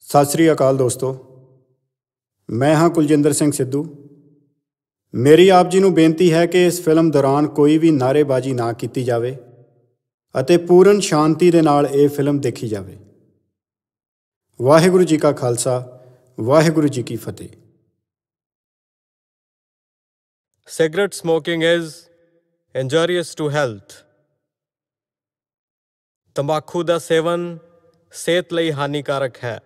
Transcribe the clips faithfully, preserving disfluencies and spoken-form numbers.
ਸਤਿ ਸ੍ਰੀ ਅਕਾਲ ਦੋਸਤੋ, ਮੈਂ ਹਾਂ ਕੁਲਜਿੰਦਰ ਸਿੰਘ ਸਿੱਧੂ। ਮੇਰੀ ਆਪ ਜੀ ਨੂੰ ਬੇਨਤੀ ਹੈ ਕਿ ਇਸ ਫਿਲਮ ਦੌਰਾਨ ਕੋਈ ਵੀ ਨਾਅਰੇਬਾਜ਼ੀ ਨਾ ਕੀਤੀ ਜਾਵੇ ਅਤੇ ਪੂਰਨ ਸ਼ਾਂਤੀ ਦੇ ਨਾਲ ਇਹ ਫਿਲਮ ਦੇਖੀ ਜਾਵੇ। ਵਾਹਿਗੁਰੂ ਜੀ ਕਾ ਖਾਲਸਾ, ਵਾਹਿਗੁਰੂ ਜੀ ਕੀ ਫਤਿਹ। Cigarette smoking is injurious to health. ਤੰਬਾਕੂ ਦਾ ਸੇਵਨ ਸਿਹਤ ਲਈ ਹਾਨੀਕਾਰਕ ਹੈ।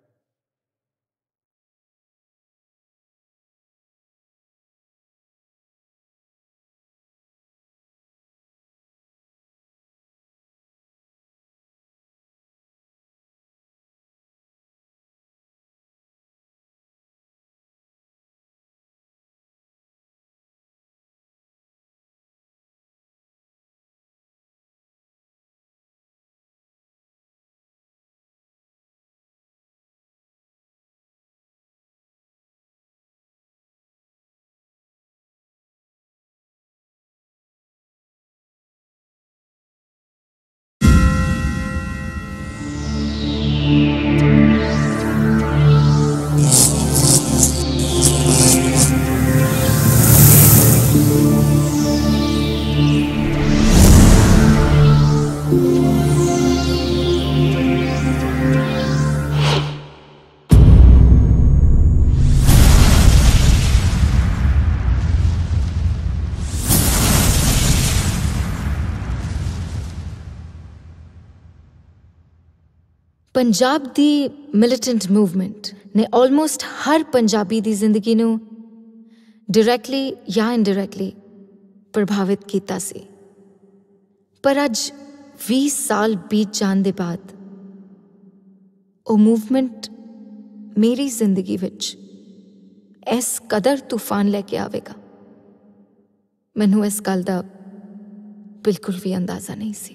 पंजाब दी मिलिटेंट मूवमेंट ने ऑलमोस्ट हर पंजाबी दी जिंदगी नूं डायरैक्टली या इनडायरैक्टली प्रभावित कीता सी। पर अज बीस साल बीत जाण दे बाद वो मूवमेंट मेरी जिंदगी विच इस कदर तूफान लैके आवेगा, मैनूं इस गल दा बिल्कुल भी अंदाजा नहीं सी।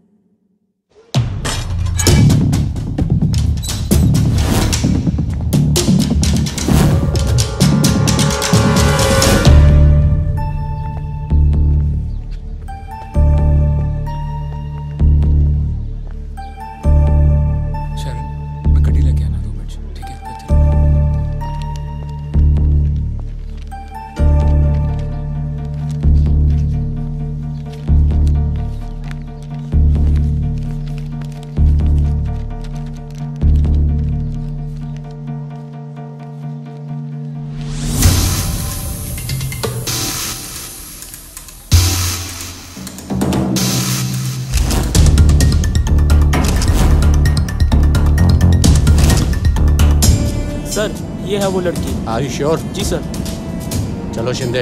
सर, ये है वो लड़की। Are you sure? जी सर। चलो शिंदे।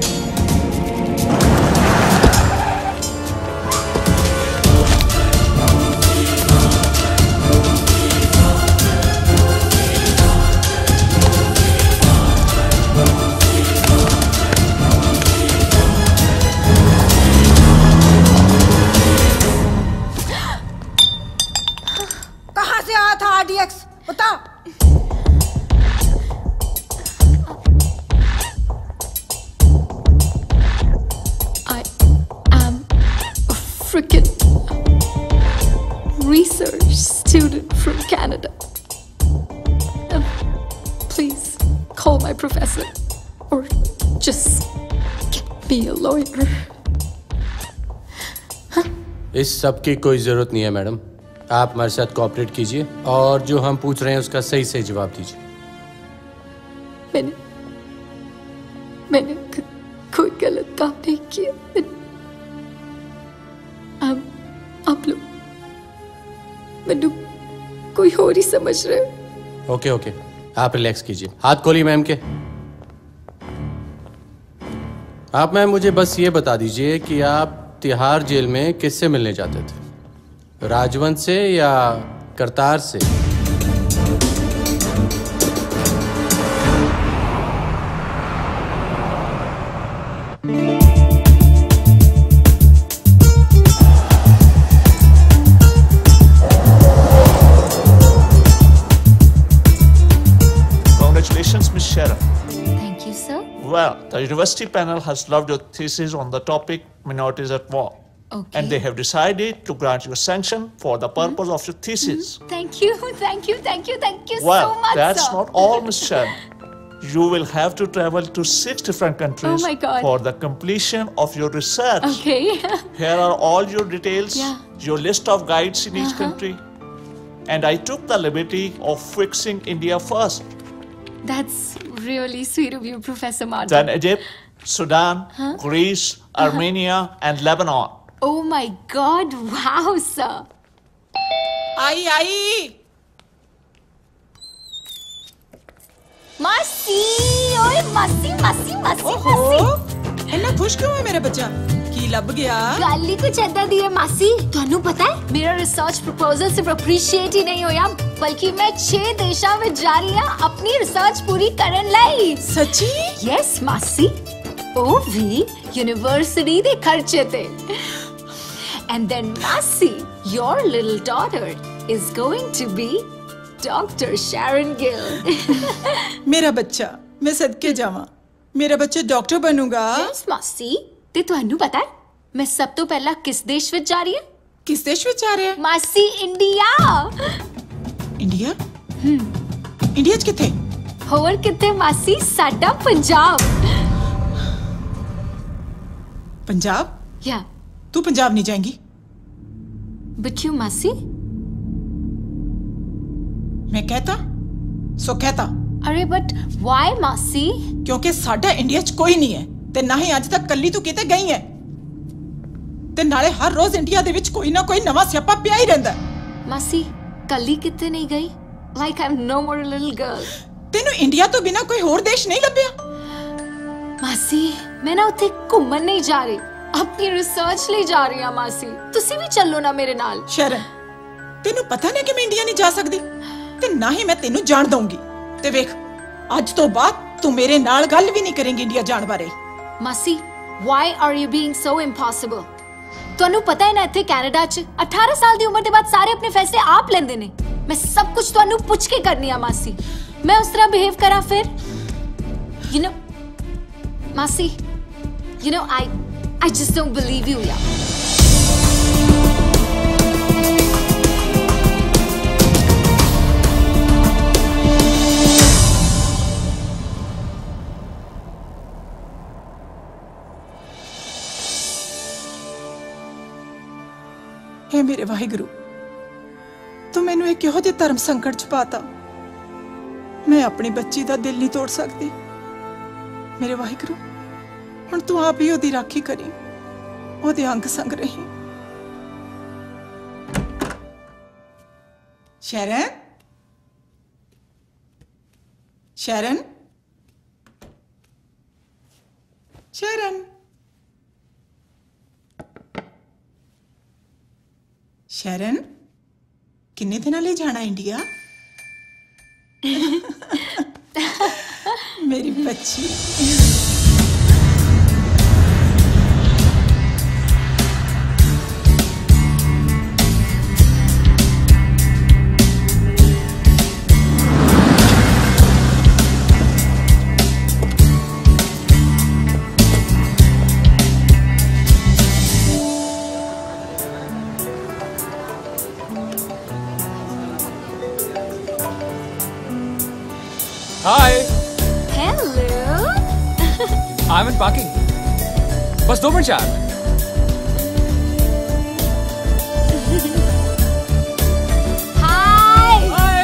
कहाँ से आया था आरडीएक्स, बता। Freaking research student from Canada. Um, please call my professor or just get me a lawyer. Huh? इस सब की कोई ज़रूरत नहीं है मैडम, आप हमारे साथ कोऑपरेट कीजिए और जो हम पूछ रहे हैं उसका सही सही जवाब दीजिए। मैंने मैंने कोई गलत काम नहीं किया। आप आप लोग मैंने कोई और ही समझ रहे हो। ओके ओके, आप रिलैक्स कीजिए। हाथ खोलिए मैम के। आप मैम मुझे बस ये बता दीजिए कि आप तिहाड़ जेल में किससे मिलने जाते थे, राजवंत से या करतार से? Congratulations, Miz Sharon. Thank you, sir. Well, the university panel has loved your thesis on the topic Minorities at War. Okay. And they have decided to grant you a sanction for the purpose mm-hmm. of your thesis. Mm-hmm. Thank you, thank you, thank you, thank you well, so much, that's sir. not all, Miss Chen. You will have to travel to six different countries oh my God. for the completion of your research. Okay. Here are all your details, yeah. your list of guides in each uh-huh. country. And I took the liberty of fixing India first. That's really sweet of you, Professor Martin. Then Egypt, Sudan, huh? Greece, uh-huh. Armenia, and Lebanon. Oh my God! Wow, sir. आई आई मासी ओए मासी मासी मासी मासी इन्ना खुश क्यों है मेरा बच्चा की लब गया ਗੱਲ ਹੀ ਕੁਛ ਏਦਾਂ ਦੀ ਹੈ ਮਾਸੀ ਤੁਹਾਨੂੰ ਪਤਾ ਹੈ ਮੇਰਾ ਰਿਸਰਚ ਪ੍ਰਪੋਜ਼ਲ ਸਿਰਫ ਅਪਰੀਸ਼ੀਏਟ ਹੀ ਨਹੀਂ ਹੋਇਆ ਬਲਕਿ ਮੈਂ ਛੇ ਦੇਸ਼ਾਂ ਵਿੱਚ ਜਾ ਰਹੀ ਹਾਂ ਆਪਣੀ ਰਿਸਰਚ ਪੂਰੀ ਕਰਨ ਲਈ ਸੱਚੀ ਯੈਸ ਮਾਸੀ ਉਹ ਵੀ ਯੂਨੀਵਰਸਿਟੀ ਦੇ ਖਰਚੇ ਤੇ and then Masi your little daughter is going to be Doctor Sharon Gill मेरा बच्चा मैं सदके जावां मेरा बच्चा डॉक्टर बनूंगा yes मासी ਤੇ ਤੁਹਾਨੂੰ ਪਤਾ ਹੈ ਮੈਂ ਸਭ ਤੋਂ ਪਹਿਲਾਂ ਕਿਸ ਦੇਸ਼ ਵਿੱਚ ਜਾ ਰਹੀ ਹਾਂ ਕਿਸ ਦੇਸ਼ ਵਿੱਚ ਜਾ ਰਿਹਾ ਮਾਸੀ ਇੰਡੀਆ ਇੰਡੀਆ ਹਮ ਇੰਡੀਆ ਚ ਕਿੱਥੇ ਹੋਰ ਕਿੱਥੇ ਮਾਸੀ ਸਾਡਾ ਪੰਜਾਬ पंजाब या तू पंजाब नहीं जाएंगी बट क्यों मासी मैं कहता सो कहता अरे बट व्हाई मासी क्योंकि साडा इंडिया च कोई नहीं है ते ना ही अज तक कल्ली तू किते गई है ते नाले हर रोज इंडिया दे विच कोई ना कोई नवा स्यापा पिया ही रहंदा मासी कल्ली किते नहीं गई like I am no more a little girl तेनू इंडिया तो बिना कोई होर देश नहीं लभ्या मासी मैं ना उत्थे घूमन नहीं जा रही अपनी रिसर्च ले जा रही हूं मासी तुसी भी चलो ना मेरे नाल शरण तेनू पता नहीं कि मैं इंडिया नहीं जा सकदी ते ना ही मैं तेनू जान दूंगी ते वेख आज तो बाद तू मेरे नाल गल भी नहीं करेंगी इंडिया जान बारे मासी why are you being so impossible ਤੁਹਾਨੂੰ ਪਤਾ ਹੈ ਨਾ ਇੱਥੇ ਕੈਨੇਡਾ ਚ अठारह ਸਾਲ ਦੀ ਉਮਰ ਦੇ ਬਾਅਦ ਸਾਰੇ ਆਪਣੇ ਫੈਸਲੇ ਆਪ ਲੈਂਦੇ ਨੇ ਮੈਂ ਸਭ ਕੁਝ ਤੁਹਾਨੂੰ ਪੁੱਛ ਕੇ ਕਰਨੀ ਆ ਮਾਸੀ ਮੈਂ ਉਸ ਤਰ੍ਹਾਂ ਬਿਹੇਵ ਕਰਾਂ ਫਿਰ you know Masi, you know, I, I just don't believe you, yeah. हे मेरे वाहिगुरु, तू मैनू एक किहो जे धर्म संकट च पाता। मैं अपनी बच्ची दा दिल नहीं तोड़ सकती। मेरे वाहिगुरु हुण तू आप ही ओदी राखी करी ओदे अंग संग रही शरण शरण शरण शरण किन्ने दिनां लई जाना इंडिया मेरी बच्ची Hi. Hello. I'm in parking. बस दो मिनट चार. Hi. Hi.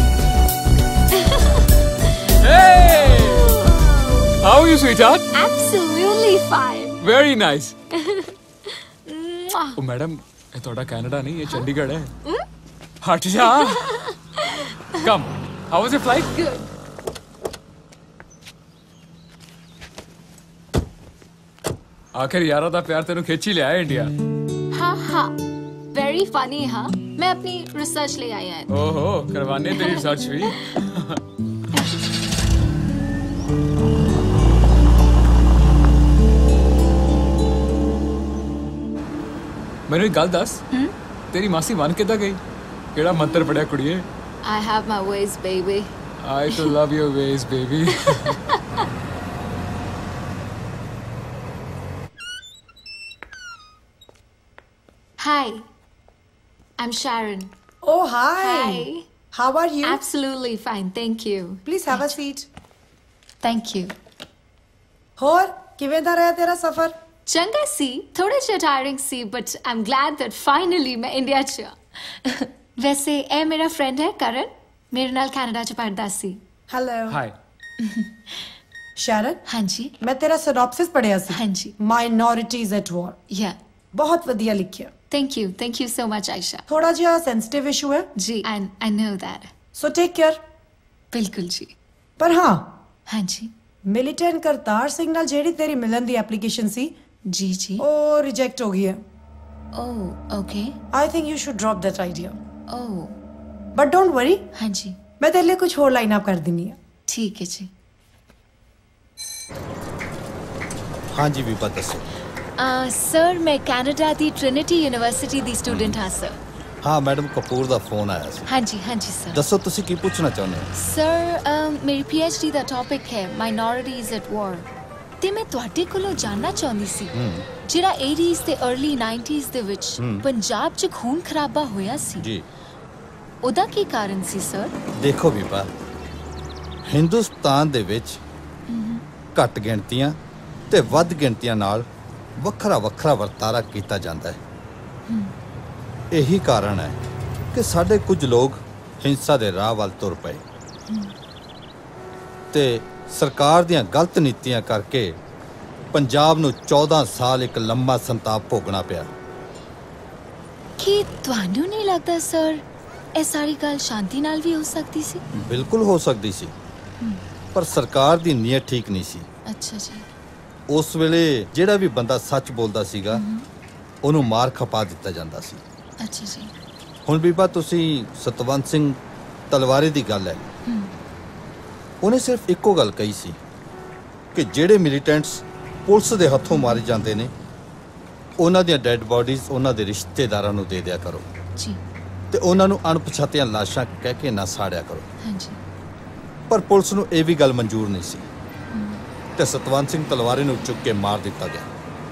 Hey. How are you, sweetheart? Absolutely fine. Very nice. ओ मैडम ये थोड़ा कनाडा नहीं ये चंडीगढ़ है. हट जा. Come. How was your flight? Good. आखिर यारा दा प्यार तेनू खिंच ही लिया है इंडिया. हाँ हाँ वेरी फनी हाँ मैं अपनी रिसर्च ले आई है. ओहो करवाने तेरी रिसर्च भी. मैंने एक गल दस तेरी मासी मान किदा गई केड़ा मंत्र पढ़िया कुड़िए. I have my ways baby. I to love your ways baby. Hi, I'm Sharon. Oh, hi. Hi. How are you? Absolutely fine, thank you. Please have a seat. Thank you. ਹੋਰ ਕਿਵੇਂ ਦਾ ਰਿਹਾ ਤੇਰਾ ਸਫ਼ਰ? ਚੰਗਾ ਸੀ, ਥੋੜਾ ਜਿਹਾ ਟਾਇਰਿੰਗ ਸੀ, but I'm glad that finally ਮੈਂ ਇੰਡੀਆ 'ਚ ਆ। ਵੈਸੇ ਇਹ ਮੇਰਾ ਫਰੈਂਡ ਹੈ ਕਰਨ, ਮੇਰੇ ਨਾਲ ਕੈਨੇਡਾ 'ਚ ਪੜ੍ਹਦਾ ਸੀ। ਹੈਲੋ। ਹਾਈ। ਸ਼ਰਨ? ਹਾਂਜੀ। ਮੈਂ ਤੇਰਾ ਸਿਨੋਪਸਿਸ ਪੜ੍ਹਿਆ ਸੀ। ਹਾਂਜੀ। Minorities at war. Yeah. ਬਹੁਤ ਵਧੀਆ ਲਿਖਿਆ। Thank you, thank you so much, Aisha. ਥੋੜਾ ਜਿਹਾ ਸੈਂਸਿਟਿਵ ਇਸ਼ੂ ਹੈ। ਜੀ, I I know that. So take care. ਬਿਲਕੁਲ ਜੀ। ਪਰ ਹਾਂ, ਹਾਂਜੀ। ਮਿਲੀਟੈਂਟ ਕਰਤਾਰ ਸਿੰਘ ਨਾਲ ਜਿਹੜੀ ਤੇਰੀ ਮਿਲਣ ਦੀ ਐਪਲੀਕੇਸ਼ਨ ਸੀ, ਜੀ ਜੀ, ਉਹ ਰਿਜੈਕਟ ਹੋ ਗਈ ਹੈ। Oh, okay. I think you should drop that idea. Oh. But don't worry. ਹਾਂਜੀ। ਮੈਂ ਤੇਰੇ ਲਈ ਕੁਝ ਹੋਰ ਲਾਈਨ ਅਪ ਕਰ ਦਿੰਨੀ ਆ। ਠੀਕ ਹੈ ਜੀ। ਹਾਂਜੀ ਵੀਪਾ ਦੱਸੋ। ਸਰ ਮੈਂ ਕੈਨੇਡਾ ਦੀ ਟ੍ਰਿਨਿਟੀ ਯੂਨੀਵਰਸਿਟੀ ਦੀ ਸਟੂਡੈਂਟ ਹਾਂ ਸਰ। ਹਾਂ ਮੈਡਮ ਕਪੂਰ ਦਾ ਫੋਨ ਆਇਆ ਸੀ। ਹਾਂਜੀ ਹਾਂਜੀ ਸਰ। ਦੱਸੋ ਤੁਸੀਂ ਕੀ ਪੁੱਛਣਾ ਚਾਹੁੰਦੇ ਹੋ? ਸਰ ਮੇਰੀ ਪੀਐਚਡੀ ਦਾ ਟੌਪਿਕ ਹੈ ਮਾਈਨੋਰਿਟੀਜ਼ ਐਟ ਵਾਰ, ਤੇ ਮੈਂ ਤੁਹਾਡੇ ਕੋਲੋਂ ਜਾਣਨਾ ਚਾਹੁੰਦੀ ਸੀ ਜਿਹੜਾ eighties ਤੇ early nineties ਦੇ ਵਿੱਚ ਪੰਜਾਬ 'ਚ ਖੂਨ ਖਰਾਬਾ ਹੋਇਆ ਸੀ ਜੀ, ਉਹਦਾ ਕੀ ਕਾਰਨ ਸੀ ਸਰ? ਦੇਖੋ ਵੀਪਾ, ਹਿੰਦੁਸਤਾਨ ਦੇ ਵਿੱਚ ਘੱਟ ਗਿਣਤੀਆਂ ਤੇ ਵੱਧ ਗਿਣਤੀਆਂ ਨਾਲ ਵੱਖਰਾ ਵੱਖਰਾ ਵਰਤਾਰਾ ਕੀਤਾ ਜਾਂਦਾ ਹੈ। ਇਹੀ ਕਾਰਨ ਹੈ ਕਿ ਸਾਡੇ ਕੁਝ ਲੋਕ ਹਿੰਸਾ ਦੇ ਰਾਹ ਵੱਲ ਤੁਰ ਪਏ ਤੇ ਸਰਕਾਰ ਦੀਆਂ ਗਲਤ ਨੀਤੀਆਂ ਕਰਕੇ ਪੰਜਾਬ ਨੂੰ ਚੌਦਾਂ ਸਾਲ ਇੱਕ ਲੰਮਾ ਸੰਤਾਪ ਭੋਗਣਾ ਪਿਆ। ਕੀ ਤੁਹਾਨੂੰ ਨਹੀਂ ਲੱਗਦਾ ਸਰ ਇਹ ਸਾਰੀ ਗੱਲ ਸ਼ਾਂਤੀ ਨਾਲ ਵੀ ਹੋ ਸਕਦੀ ਸੀ? ਬਿਲਕੁਲ ਹੋ ਸਕਦੀ ਸੀ, ਪਰ ਸਰਕਾਰ ਦੀ ਨੀਅਤ ਠੀਕ ਨਹੀਂ ਸੀ। ਅੱਛਾ ਜੀ। ਉਸ ਵੇਲੇ ਜਿਹੜਾ ਵੀ ਬੰਦਾ ਸੱਚ ਬੋਲਦਾ ਸੀਗਾ ਉਹਨੂੰ ਮਾਰ ਖਪਾ ਦਿੱਤਾ ਜਾਂਦਾ ਸੀ। ਅੱਛਾ ਜੀ। ਹੁਣ ਬੀਬਾ ਤੁਸੀਂ ਸਤਵੰਤ ਸਿੰਘ ਤਲਵਾਰੇ ਦੀ ਗੱਲ ਹੈ, ਉਹਨੇ ਸਿਰਫ ਇੱਕੋ ਗੱਲ ਕਹੀ ਸੀ ਕਿ ਜਿਹੜੇ ਮਿਲੀਟੈਂਟਸ ਪੁਲਿਸ ਦੇ ਹੱਥੋਂ ਮਾਰੇ ਜਾਂਦੇ ਨੇ ਉਹਨਾਂ ਦੀਆਂ ਡੈੱਡ ਬਾਡੀਜ਼ ਉਹਨਾਂ ਦੇ ਰਿਸ਼ਤੇਦਾਰਾਂ ਨੂੰ ਦੇ ਦਿਆ ਕਰੋ ਜੀ, ਤੇ ਉਹਨਾਂ ਨੂੰ ਅਣਪਛਾਤੀਆਂ ਲਾਸ਼ਾਂ ਕਹਿ ਕੇ ਨਾ ਸਾੜਿਆ ਕਰੋ। ਹਾਂਜੀ। ਪਰ ਪੁਲਿਸ ਨੂੰ ਇਹ ਵੀ ਗੱਲ ਮਨਜ਼ੂਰ ਨਹੀਂ ਸੀ ਤੇ ਸਤਵੰਤ ਸਿੰਘ ਤਲਵਾਰੇ ਨੂੰ ਚੁੱਕ ਕੇ ਮਾਰ ਦਿੱਤਾ ਗਿਆ।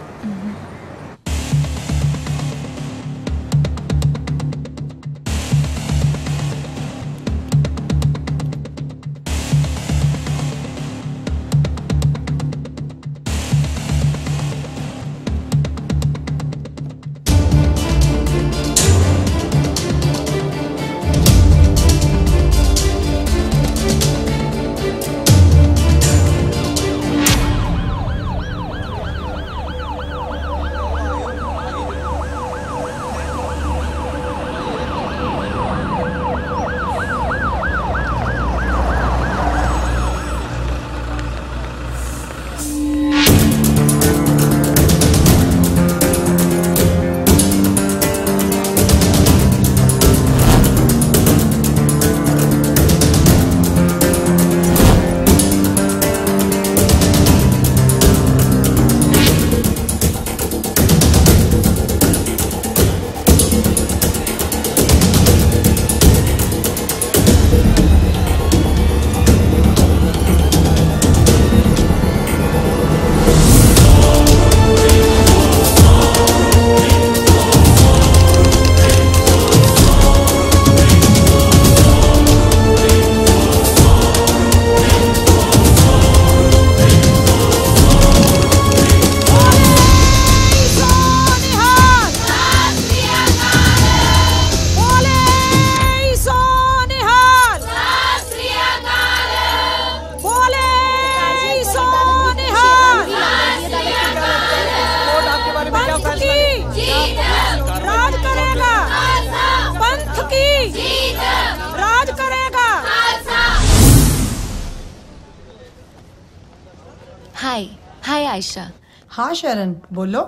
हाय हाय आयशा। हाँ शरण बोलो।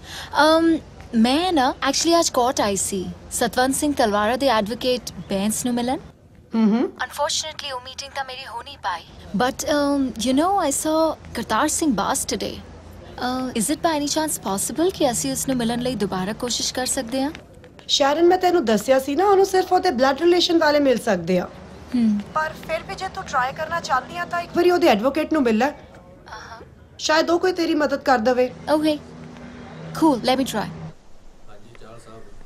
um, मैं ना एक्चुअली आज कोर्ट आई सी सतवंत सिंह तलवारा दे एडवोकेट बैंस नु मिलन। Unfortunately वो मीटिंग ता मेरी हो नहीं पाई, but um, you know I saw Kartar Singh बास today. Uh, is it by any chance possible कि ਅਸੀਂ ਉਸ ਨੂੰ ਮਿਲਣ ਲਈ ਦੁਬਾਰਾ ਕੋਸ਼ਿਸ਼ ਕਰ ਸਕਦੇ ਹਾਂ? ਸ਼ਰਨ ਮੈਂ ਤੈਨੂੰ ਦੱਸਿਆ ਸੀ ਨਾ ਉਹਨੂੰ ਸਿਰਫ ਉਹਦੇ ਬਲੱਡ ਰਿਲੇਸ਼ਨ ਵਾਲੇ ਮਿਲ ਸਕਦੇ ਆ। ਪਰ ਫਿਰ ਵੀ ਜੇ ਤੂੰ ਟਰਾਈ ਕਰਨਾ ਚਾਹਦੀ ਆ ਤਾਂ ਇੱਕ ਵਾਰੀ ਉਹਦੇ ਐਡਵੋਕੇਟ ਨੂੰ ਮਿਲ ਲੈ, ਸ਼ਾਇਦ ਉਹ ਕੋਈ ਤੇਰੀ ਮਦਦ ਕਰ ਦੇਵੇ। Okay, cool, let me try.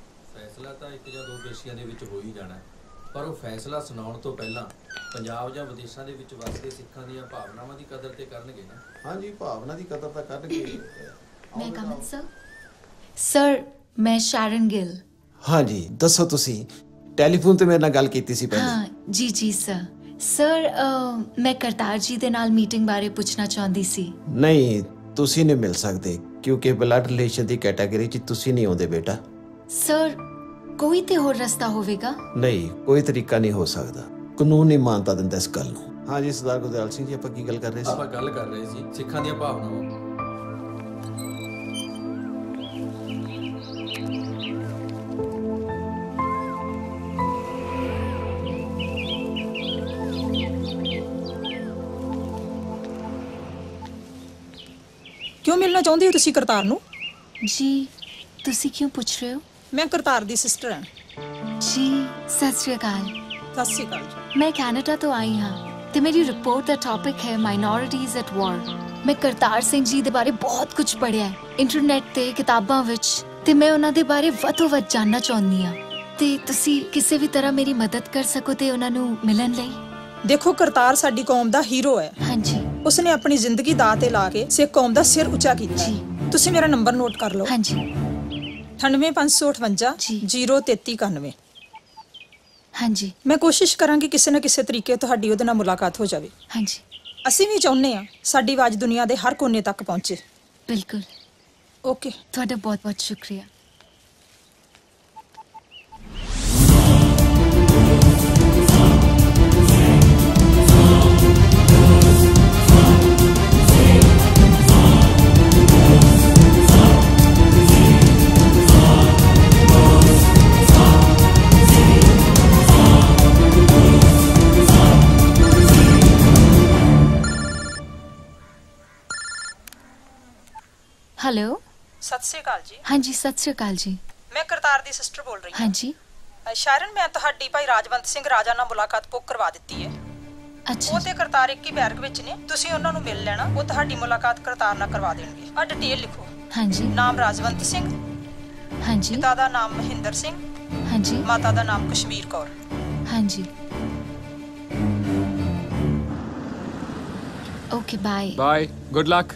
ਤਾਂ ਇੱਕ ਜਾਂ ਦੋ ਪੇਸ਼ੀਆਂ ਦੇ ਵਿੱਚ ਹੋ ਹੀ ਜਾਣਾ, ਪਰ ਉਹ ਫੈਸਲਾ ਸੁਣਾਉਣ ਤੋਂ ਪਹਿਲਾਂ ਪੰਜਾਬ ਜਾਂ ਵਿਦੇਸ਼ਾਂ ਦੇ ਵਿੱਚ ਵਸਦੇ ਸਿੱਖਾਂ ਦੀਆਂ ਭਾਵਨਾਵਾਂ ਦੀ ਕਦਰ ਤੇ ਕਰਨਗੇ ਨਾ। ਹਾਂਜੀ, ਭਾਵਨਾ ਦੀ ਕਦਰ ਤਾਂ ਕਰਨਗੇ। ਮੈਂ ਕਮਨ ਸਰ ਸਰ ਮੈਂ ਸ਼ਰਨ ਗਿੱਲ। ਹਾਂਜੀ ਦੱਸੋ, ਤੁਸੀਂ ਟੈਲੀਫੋਨ ਤੇ ਮੇਰੇ ਨਾਲ ਗੱਲ ਕੀਤੀ ਸੀ ਪਹਿਲਾਂ। ਹਾਂ ਜੀ ਜੀ ਸਰ। ਸਰ ਮੈਂ ਕਰਤਾਰ ਜੀ ਦੇ ਨਾਲ ਮੀਟਿੰਗ ਬਾਰੇ ਪੁੱਛਣਾ ਚਾਹੁੰਦੀ ਸੀ। ਨਹੀਂ, ਤੁਸੀਂ ਨਹੀਂ ਮਿਲ ਸਕਦੇ ਕਿਉਂਕਿ ਬਲੱਡ ਰਿਲੇਸ਼ਨ ਦੀ ਕੈਟਾਗਰੀ 'ਚ ਤੁਸੀਂ ਨਹੀਂ ਆਉਂਦੇ ਬੇਟਾ। ਸਰ ਕੋਈ ਤੇ ਹੋਰ ਰਸਤਾ ਹੋਵੇਗਾ? ਨਹੀਂ, ਕੋਈ ਤਰੀਕਾ ਨਹੀਂ ਹੋ ਸਕਦਾ, ਕਾਨੂੰਨ ਨਹੀਂ ਮਾਨਤਾ ਦਿੰਦਾ ਇਸ ਗੱਲ ਨੂੰ। ਹਾਂਜੀ ਸਰਦਾਰ ਗੁਰਦਿਆਲ ਸਿੰਘ ਜੀ, ਆਪਾਂ ਕੀ ਗੱਲ ਕਰ ਰਹੇ ਸੀ? ਆਪਾਂ ਗੱਲ ਕਰ ਰਹੇ ਸੀ ਸਿੱਖਾਂ ਦੀਆਂ ਭਾਵਨਾਵਾਂ। ਕਿਉਂ ਮਿਲਣਾ ਚਾਹੁੰਦੀ ਹੋ ਤੁਸੀਂ ਕਰਤਾਰ ਨੂੰ? ਜੀ ਤੁਸੀਂ ਕਿਉਂ ਪੁੱਛ ਰਹੇ ਹੋ? ਮੈਂ ਕਰਤਾਰ ਦੀ ਸਿਸਟਰ ਹਾਂ। ਜੀ ਸਤਿ ਸ਼੍ਰੀ ਅਕਾਲ। ਸਤਿ ਸ਼੍ਰੀ ਅਕਾਲ ਜੀ। ਮੈਂ ਕੈਨੇਡਾ ਤੋਂ ਆਈ ਹਾਂ ਤੇ ਮੇਰੀ ਰਿਪੋਰਟ ਦਾ ਟੌਪਿਕ ਹੈ ਮਾਈਨੋਰਿਟੀਜ਼ ਐਟ ਵਾਰ। ਮੈਂ ਕਰਤਾਰ ਸਿੰਘ ਜੀ ਦੇ ਬਾਰੇ ਬਹੁਤ ਕੁਝ ਪੜ੍ਹਿਆ ਹੈ ਇੰਟਰਨੈਟ ਤੇ, ਕਿਤਾਬਾਂ ਵਿੱਚ, ਤੇ ਮੈਂ ਉਹਨਾਂ ਦੇ ਬਾਰੇ ਵੱਧੋ ਵੱਧ ਜਾਣਨਾ ਚਾਹੁੰਦੀ ਹਾਂ। ਤੇ ਤੁਸੀਂ ਕਿਸੇ ਵੀ ਤਰ੍ਹਾਂ ਮੇਰੀ ਮਦਦ ਕਰ ਸਕੋ ਤੇ ਉਹਨਾਂ ਨੂੰ ਮਿਲਣ ਲਈ। ਦੇਖੋ, ਕਰਤਾਰ ਸਾਡੀ ਕੌਮ ਦਾ ਹੀਰੋ ਹੈ। ਹਾਂਜੀ। ਉਸਨੇ ਆਪਣੀ ਜ਼ਿੰਦਗੀ ਦਾਅ ਤੇ ਲਾ ਕੇ ਸਿੱਖ ਕੌਮ ਦਾ ਸਿਰ ਉੱਚਾ ਕੀਤਾ। ਜੀ। ਤੁਸੀਂ ਮੇਰਾ ਨੰਬਰ ਨੋਟ ਕਰ ਲਓ। ਹਾਂਜੀ। ਅਠਾਨਵੇਂ ਪੰਜ ਸੌ ਅਠਵੰਜਾ ਜ਼ੀਰੋ ਤੇਤੀ ਇਕਾਨਵੇਂ। ਹਾਂਜੀ। ਮੈਂ ਕੋਸ਼ਿਸ਼ ਕਰਾਂਗੀ ਕਿਸੇ ਨਾ ਕਿਸੇ ਤਰੀਕੇ ਤੁਹਾਡੀ ਉਹਦੇ ਨਾਲ ਮੁਲਾਕਾਤ ਹੋ ਜਾਵੇ। ਹਾਂਜੀ। ਅਸੀਂ ਵੀ ਚਾਹੁੰਦੇ ਹਾਂ ਸਾਡੀ ਆਵਾਜ਼ ਦੁਨੀਆ ਦੇ ਹਰ ਕੋਨੇ ਤੱਕ ਪਹੁੰਚੇ। ਬਿਲਕੁਲ। ਓਕੇ, ਤੁਹਾਡਾ ਬਹੁਤ ਬਹੁਤ ਸ਼ੁਕਰੀਆ। ਹੈਲੋ। ਸਤਿ ਸ਼੍ਰੀ ਅਕਾਲ ਜੀ। ਹਾਂਜੀ ਸਤਿ ਸ਼੍ਰੀ ਅਕਾਲ ਜੀ। ਮੈਂ ਕਰਤਾਰ ਦੀ ਸਿਸਟਰ ਬੋਲ ਰਹੀ ਹਾਂ। ਹਾਂਜੀ। ਸ਼ਰਨ, ਮੈਂ ਤੁਹਾਡੀ ਭਾਈ ਰਾਜਵੰਤ ਸਿੰਘ ਰਾਜਾ ਨਾਲ ਮੁਲਾਕਾਤ ਬੁੱਕ ਕਰਵਾ ਦਿੱਤੀ ਹੈ। ਅੱਛਾ। ਉਹ ਤੇ ਕਰਤਾਰ ਇੱਕ ਹੀ ਬੈਰਕ ਵਿੱਚ ਨੇ, ਤੁਸੀਂ ਉਹਨਾਂ ਨੂੰ ਮਿਲ ਲੈਣਾ। ਉਹ ਤੁਹਾਡੀ ਮੁਲਾਕਾਤ ਕਰਤਾਰ ਨਾਲ ਕਰਵਾ ਦੇਣਗੇ। ਆ ਡਿਟੇਲ ਲਿਖੋ। ਹਾਂਜੀ। ਨਾਮ ਰਾਜਵੰਤ ਸਿੰਘ। ਹਾਂਜੀ। ਪਿਤਾ ਦਾ ਨਾਮ ਮਹਿੰਦਰ ਸਿੰਘ। ਹਾਂਜੀ। ਮਾਤਾ ਦਾ ਨਾਮ ਕਸ਼ਮੀਰ ਕੌਰ। ਹਾਂਜੀ। Okay bye. Bye, good luck.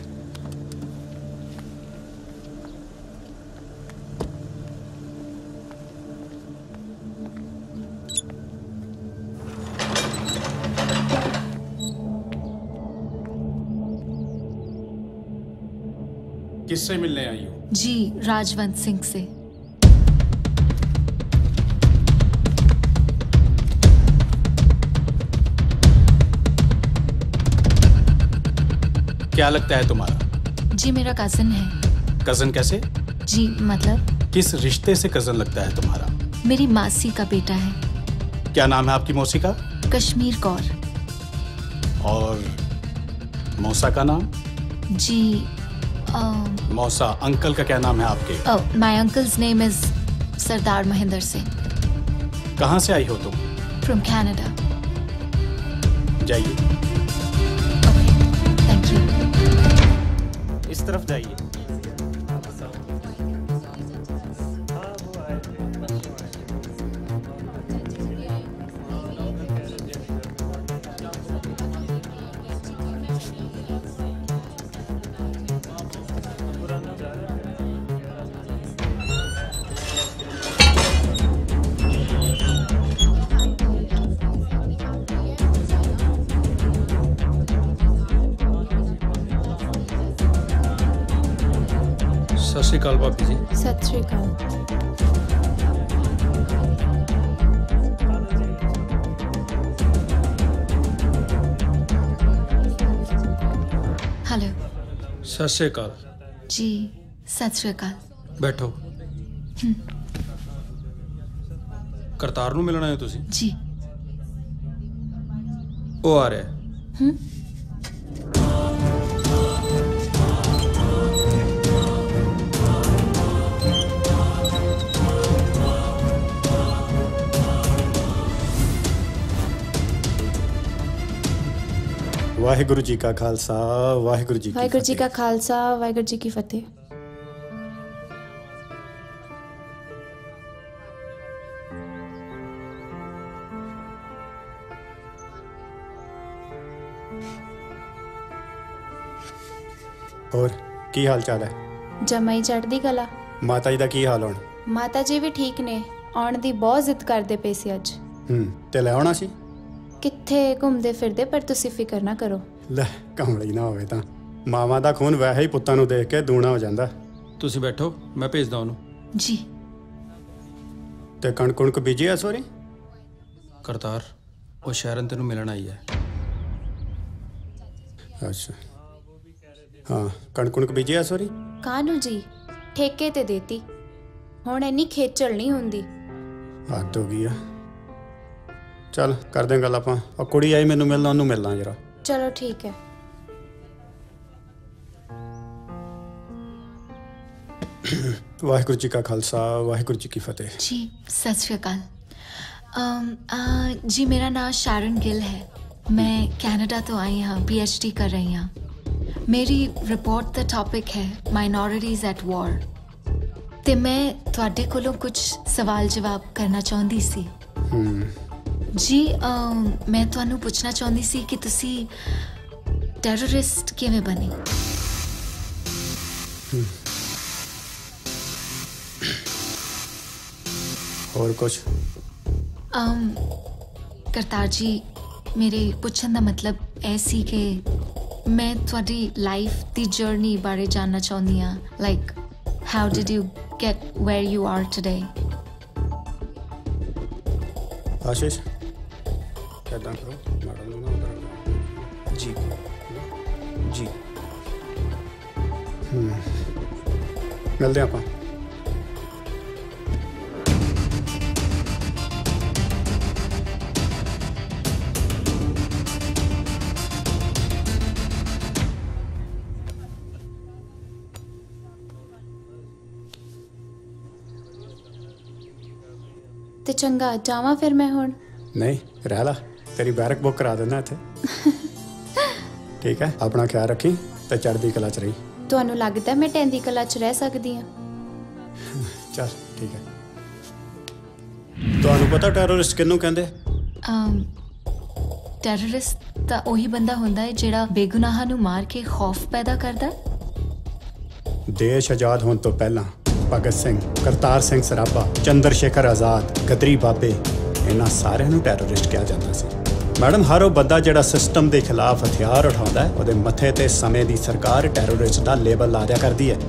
किससे मिलने आई हो? जी राजवंत सिंह से। क्या लगता है तुम्हारा? जी मेरा कजन है। कजन कैसे? जी मतलब किस रिश्ते से कजन लगता है तुम्हारा? मेरी मासी का बेटा है। क्या नाम है आपकी मौसी का? कश्मीर कौर। और मौसा का नाम? जी uh, मौसा अंकल का क्या नाम है आपके? oh, my uncle's name is सरदार महेंद्र सिंह। कहाँ से आई हो तुम? From Canada। जाइए। Thank you। इस तरफ जाइए। ਸਤਿ ਸ਼੍ਰੀ ਅਕਾਲ ਭਾਬੀ ਜੀ। ਸਤਿ ਸ਼੍ਰੀ ਅਕਾਲ। हेलो। ਸਤਿ ਸ਼੍ਰੀ ਅਕਾਲ। जी सत श्री अकाल। ਬੈਠੋ। ਕਰਤਾਰ ਨੂੰ ਮਿਲਣਾ ਹੈ ਤੁਸੀਂ? जी। ਉਹ ਆ ਰਿਹਾ। हम्म। ਵਾਹਿਗੁਰੂ ਜੀ ਕਾ ਖਾਲਸਾ ਵਾਹਿਗੁਰੂ ਜੀ ਕੀ ਵਾਹਿਗੁਰੂ ਜੀ ਫਤਿਹ। ਕਾ ਖਾਲਸਾ ਵਾਹਿਗੁਰੂ ਜੀ ਕੀ ਫਤਿਹ। ਹੋਰ ਕੀ ਹਾਲ ਚਾਲ ਹੈ? ਜਮਾਈ ਚੜ੍ਹਦੀ ਕਲਾ। ਮਾਤਾ ਜੀ ਦਾ ਕੀ ਹਾਲ ਹੁਣ? ਮਾਤਾ ਜੀ ਵੀ ਠੀਕ ਨੇ, ਆਉਣ ਦੀ ਬਹੁਤ ਜ਼ਿੱਦ ਕਰਦੇ ਪਏ ਸੀ ਅੱਜ। ਹੂੰ ਤੇ ਲੈ ਆਉਣਾ ਸੀ। ਕਿੱਥੇ ਘੁੰਮਦੇ ਫਿਰਦੇ, ਪਰ ਤੁਸੀਂ ਫਿਕਰ ਨਾ ਕਰੋ। ਲੈ ਕਮਲੀ ਨਾ ਹੋਵੇ ਤਾਂ ਮਾਵਾਂ ਦਾ ਖੂਨ ਵੈਸੇ ਹੀ ਪੁੱਤਾਂ ਨੂੰ ਦੇਖ ਕੇ ਦੂਣਾ ਹੋ ਜਾਂਦਾ। ਤੁਸੀਂ ਬੈਠੋ, ਮੈਂ ਭੇਜਦਾ ਉਹਨੂੰ। ਜੀ। ਤੇ ਕਣਕ ਕੁਣਕ ਬੀਜੀ ਐ ਸੋਰੀ? ਕਰਤਾਰ, ਉਹ ਸ਼ਰਨ ਤੈਨੂੰ ਮਿਲਣ ਆਈ ਹੈ। ਅੱਛਾ ਹਾਂ, ਕਣਕ ਕੁਣਕ ਬੀਜੀ ਐ ਸੋਰੀ? ਕਾਹਨੂੰ ਜੀ, ਠੇਕੇ ਤੇ ਦੇਤੀ, ਹੁਣ ਇੰਨੀ ਖੇਚਲ ਨਹੀਂ ਹੁੰਦੀ। ਹੱਦ ਹੋ ਗਈ ਆ। ਚੱਲ ਕਰਦੇ ਗੱਲ ਆਪਾਂ। ਉਹ ਕੁੜੀ ਆਈ ਮੈਨੂੰ ਮਿਲਣਾ, ਉਹਨੂੰ ਮਿਲਣਾ ਜਰਾ। ਚਲੋ ਠੀਕ ਹੈ। ਵਾਹਿਗੁਰੂ ਜੀ ਕਾ ਖਾਲਸਾ, ਵਾਹਿਗੁਰੂ ਜੀ ਕੀ ਫਤਿਹ। जी सत श्री अकाल। अम, आ, जी मेरा नाम शारन गिल है। मैं कनाडा तो आई हाँ, पीएचडी कर रही हाँ। मेरी रिपोर्ट दा टॉपिक है माइनॉरिटीज़ एट वॉर। ते मैं तुहाडे कोलों कुछ सवाल जवाब करना चाहती सी। जी अम, मैं तुहानू पुछना चाहती सी कि तुसी टैरोरिस्ट किवें बने? और कुछ? um, करतार जी, मेरे पुछन दा मतलब ऐ सी कि मैं तुहाडी लाइफ दी जर्नी बारे जानना चाहती हाँ। Like how did you get where you are today? आशीष कैदा करो मैडम ने ना जी जी हम्म मिलते हैं आप। ਤੇ ਚੰਗਾ ਜਾਵਾਂ ਫਿਰ ਮੈਂ ਹੁਣ? नहीं रह ला, तेरी बैरक बुक करा देना इत्थे। ठीक है, अपना ख्याल रखी ते चढ़दी कला च रही। ਤੁਹਾਨੂੰ ਲੱਗਦਾ ਮੈਂ ਟੈਂਦੀ ਕਲਾ ਚ ਰਹਿ ਸਕਦੀ ਹਾਂ? चल ठीक है। ਤੁਹਾਨੂੰ ਪਤਾ ਟੈਰਰਿਸਟ ਕਿਹਨੂੰ ਕਹਿੰਦੇ? um, ਟੈਰਰਿਸਟ ਤਾਂ ਉਹੀ ਬੰਦਾ ਹੁੰਦਾ ਹੈ ਜਿਹੜਾ ਬੇਗੁਨਾਹਾਂ ਨੂੰ ਮਾਰ ਕੇ ਖੌਫ ਪੈਦਾ ਕਰਦਾ। ਦੇਸ਼ ਆਜ਼ਾਦ ਹੋਣ ਤੋਂ ਪਹਿਲਾਂ ਭਗਤ ਸਿੰਘ, ਕਰਤਾਰ ਸਿੰਘ ਸਰਾਭਾ, ਚੰਦਰ ਸ਼ੇਖਰ ਆਜ਼ਾਦ, ਗਦਰੀ ਬਾਬੇ, ਇਹਨਾਂ ਸਾਰਿਆਂ ਨੂੰ ਟੈਰਰਿਸਟ ਕਿਹਾ ਜਾਂਦਾ ਸੀ। ਮੈਡਮ, ਹਰ ਉਹ ਬੰਦਾ ਜਿਹੜਾ ਸਿਸਟਮ ਦੇ ਖਿਲਾਫ ਹਥਿਆਰ ਉਠਾਉਂਦਾ ਹੈ, ਉਹਦੇ ਮੱਥੇ ਤੇ ਸਮੇਂ ਦੀ ਸਰਕਾਰ ਟੈਰਰਿਸਟ ਦਾ ਲੇਬਲ ਲਾ ਦਿਆ ਕਰਦੀ ਹੈ।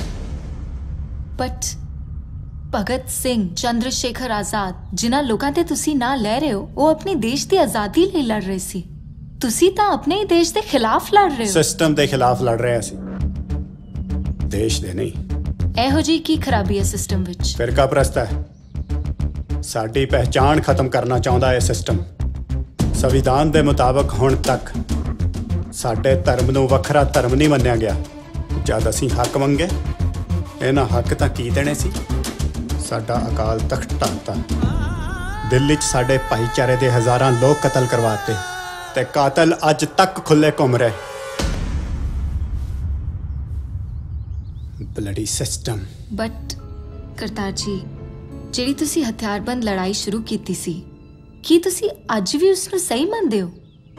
ਬਟ ਭਗਤ ਸਿੰਘ, ਚੰਦਰ ਸ਼ੇਖਰ ਆਜ਼ਾਦ, ਜਿਨ੍ਹਾਂ ਲੋਕਾਂ ਤੇ ਤੁਸੀਂ ਨਾਂ ਲੈ ਰਹੇ ਹੋ, ਉਹ ਆਪਣੇ ਦੇਸ਼ ਦੀ ਆਜ਼ਾਦੀ ਲਈ ਲੜ ਰਹੇ ਸੀ। ਤੁਸੀਂ ਤਾਂ ਆਪਣੇ ਹੀ ਦੇਸ਼ ਦੇ ਖਿਲਾਫ ਲੜ ਰਹੇ ਹੋ। ਸਿਸਟਮ ਦੇ ਖਿਲਾਫ ਲੜ ਰਹੇ ਸੀ, ਦੇਸ਼ ਦੇ ਨਹੀਂ। ਇਹੋ ਜਿਹੀ ਕੀ ਖਰਾਬੀ ਹੈ ਸਿਸਟਮ ਵਿੱਚ? ਫਿਰਕਾ ਪ੍ਰਸਤ ਹੈ। ਸਾਡੀ ਪਹਿਚਾਣ ਖਤਮ ਕਰਨਾ ਚਾਹੁੰਦਾ ਹੈ ਸਿਸਟਮ। ਸੰਵਿਧਾਨ ਦੇ ਮੁਤਾਬਕ ਹੁਣ ਤੱਕ ਸਾਡੇ ਧਰਮ ਨੂੰ ਵੱਖਰਾ ਧਰਮ ਨਹੀਂ ਮੰਨਿਆ ਗਿਆ। ਜਦ ਅਸੀਂ ਹੱਕ ਮੰਗੇ, ਇਹਨਾਂ ਹੱਕ ਤਾਂ ਕੀ ਦੇਣੇ ਸੀ? ਸਾਡਾ ਅਕਾਲ ਤਖਤ ਢਾਹਤਾ। ਦਿੱਲੀ 'ਚ ਸਾਡੇ ਭਾਈਚਾਰੇ ਦੇ ਹਜ਼ਾਰਾਂ ਲੋਕ ਕਤਲ ਕਰਵਾਤੇ ਤੇ ਕਾਤਲ ਅੱਜ ਤੱਕ ਖੁੱਲੇ ਘੁੰਮ ਰਹੇ। Bloody system. ਬਟ ਕਰਤਾਰ ਜੀ, ਜਿਹੜੀ ਤੁਸੀਂ ਹਥਿਆਰਬੰਦ ਲੜਾਈ ਸ਼ੁਰੂ ਕੀਤੀ ਸੀ, ਕੀ ਤੁਸੀਂ ਅੱਜ ਵੀ ਉਸ ਨੂੰ ਸਹੀ ਮੰਨਦੇ ਹੋ?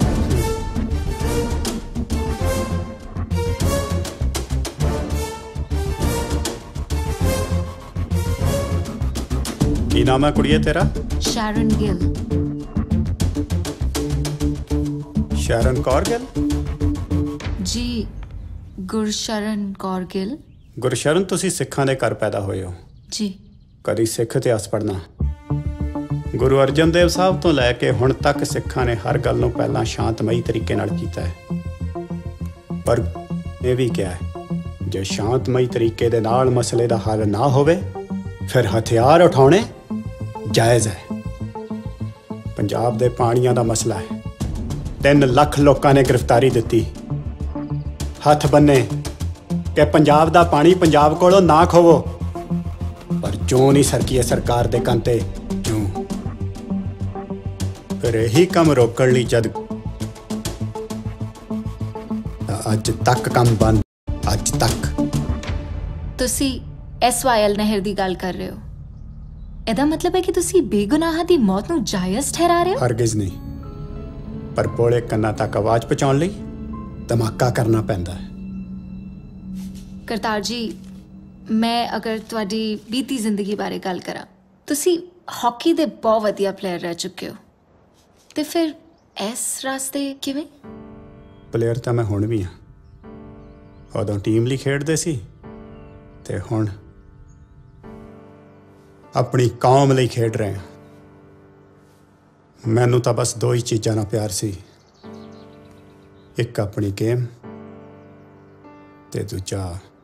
ਕੀ ਨਾਮ ਹੈ ਕੁੜੀਏ ਤੇਰਾ? ਸ਼ਰਨ ਗਿਲ। ਸ਼ਰਨ ਕੌਰ ਗਿਲ? ਜੀ ਗੁਰਸ਼ਰਨ ਕੌਰ ਗਿਲ। ਗੁਰਸ਼ਰਨ, ਤੁਸੀਂ ਸਿੱਖਾਂ ਦੇ ਘਰ ਪੈਦਾ ਹੋਏ ਹੋ। ਜੀ। ਕਦੀ ਸਿੱਖ ਇਤਿਹਾਸ ਪੜ੍ਹਨਾ? ਗੁਰੂ ਅਰਜਨ ਦੇਵ ਸਾਹਿਬ ਤੋਂ ਲੈ ਕੇ ਹੁਣ ਤੱਕ ਸਿੱਖਾਂ ਨੇ ਹਰ ਗੱਲ ਨੂੰ ਪਹਿਲਾਂ ਸ਼ਾਂਤਮਈ ਤਰੀਕੇ ਨਾਲ ਕੀਤਾ ਹੈ। ਪਰ ਇਹ ਵੀ ਕਿਹਾ ਹੈ, ਜੇ ਸ਼ਾਂਤਮਈ ਤਰੀਕੇ ਦੇ ਨਾਲ ਮਸਲੇ ਦਾ ਹੱਲ ਨਾ ਹੋਵੇ, ਫਿਰ ਹਥਿਆਰ ਉਠਾਉਣੇ ਜਾਇਜ਼ ਹੈ। ਪੰਜਾਬ ਦੇ ਪਾਣੀਆਂ ਦਾ ਮਸਲਾ ਹੈ। ਤਿੰਨ ਲੱਖ ਲੋਕਾਂ ਨੇ ਗ੍ਰਿਫਤਾਰੀ ਦਿੱਤੀ। ਹੱਥ ਬੰਨੇ ਕਿ ਪੰਜਾਬ ਦਾ ਪਾਣੀ ਪੰਜਾਬ ਕੋਲੋਂ ਨਾ ਖੋਵੋ, ਪਰ ਜੋ ਨਹੀਂ ਸਰਕੀ ਹੈ ਸਰਕਾਰ ਦੇ ਕੰਨ ਤੇ ਜੂ। ਫਿਰ ਇਹੀ ਕੰਮ ਰੋਕਣ ਲਈ ਜਦ ਅੱਜ ਤੱਕ ਕੰਮ ਬੰਦ, ਅੱਜ ਤੱਕ। ਤੁਸੀਂ ਐਸ ਵਾਈ ਐਲ ਨਹਿਰ ਦੀ ਗੱਲ ਕਰ ਰਹੇ ਹੋ। ਇਹਦਾ ਮਤਲਬ ਹੈ ਕਿ ਤੁਸੀਂ ਬੇਗੁਨਾਹਾਂ ਦੀ ਮੌਤ ਨੂੰ ਜਾਇਜ਼ ਠਹਿਰਾ ਰਹੇ ਹੋ? ਹਰਗਿਜ਼ ਨਹੀਂ। पर बोले कन्ना तक आवाज पहुंचाने लई धमाका करना पैंदा है। करतार जी, मैं अगर तुहाडी बीती जिंदगी बारे गल करा, तुसी हॉकी दे बहुत वधिया प्लेयर रह चुके हो, ते फिर इस रास्ते किवें? प्लेयर तो मैं हुण भी हाँ। उदों टीम ਲਈ खेडदे सी ते हुण अपनी कौम ਲਈ खेड रहे हैं। मैनू तो बस दो ही चीज़ों नाल प्यार सी, एक अपनी गेम ते दूजा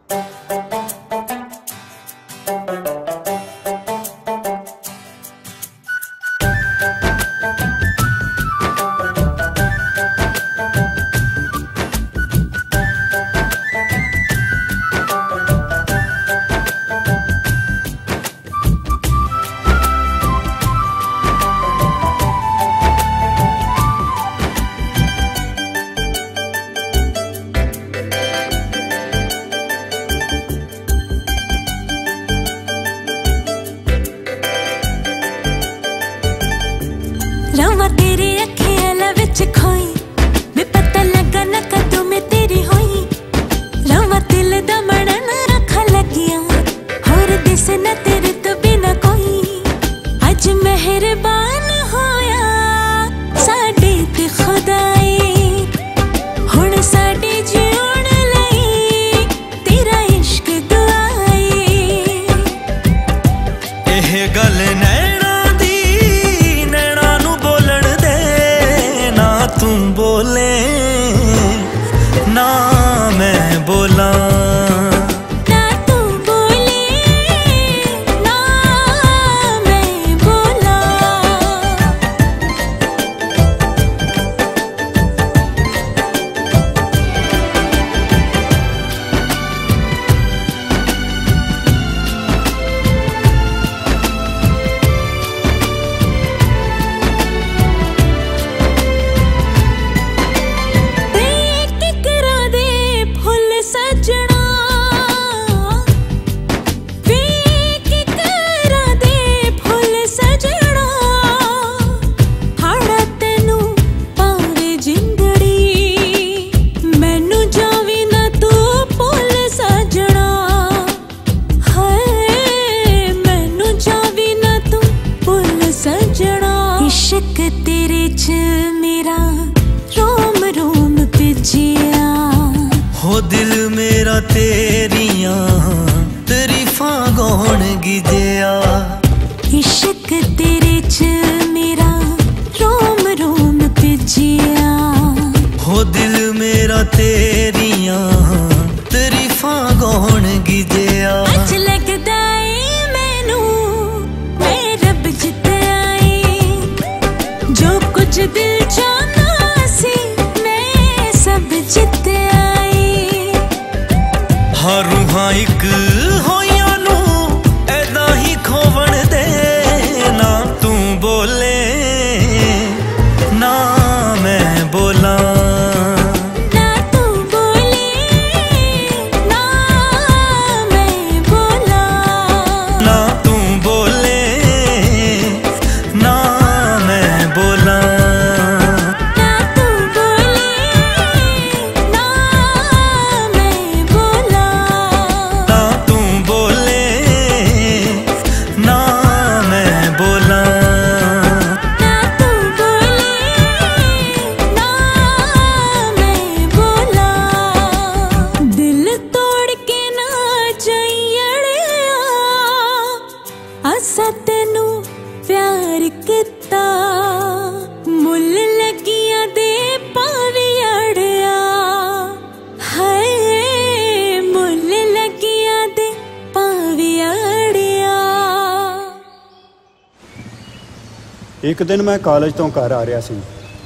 एक दिन मैं कॉलेज तो घर आ रहा सी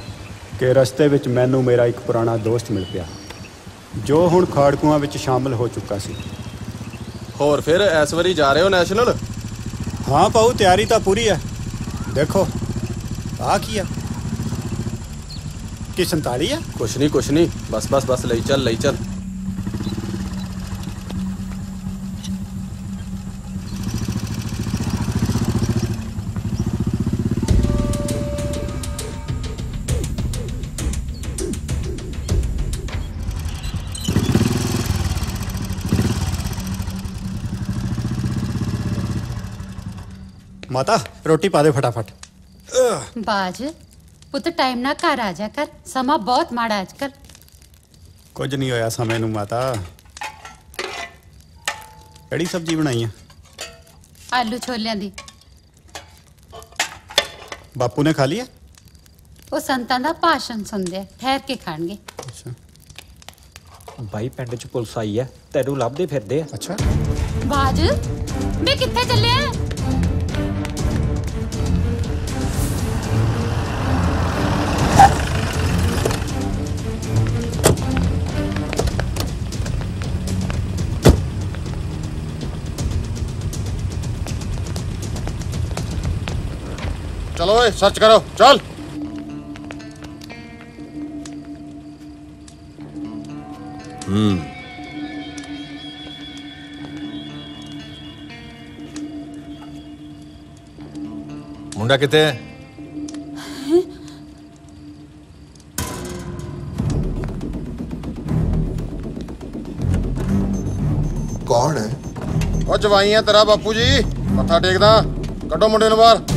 कि रस्ते विच मैनू मेरा एक पुराना दोस्त मिल पिया जो हुण खाड़कुआं विच शामिल हो चुका सी। होर फिर इस वारी जा रहे हो नैशनल? हाँ पाऊ, तैयारी तो पूरी है। देखो आ किया कि संताली है। कुछ नहीं कुछ नहीं, बस बस बस ले चल ले चल। माता रोटी पा दे फटाफट। बाज पुत टाइम ना घर आ जा कर, समा बहुत माड़ा अजकल। कुछ नहीं होया समय नूं माता। कड़ी सब्जी बनाई है? आलू छोलियां दी। बापू ने खा लिया? वो संतां दा भाषण सुनदे, ठहर के खाणगे। अच्छा भाई पिंड च पुलिस आई है, तेनू लभदे फिरदे। अच्छा बाज मैं कित्थे चलिया? चलो ए, सर्च करो चल। हम्म मुंडा कितने है? कौन है? ओ जवाई है तेरा बापू जी, मत्था टेकदा, कड्डो मुंडे नूं बाहर।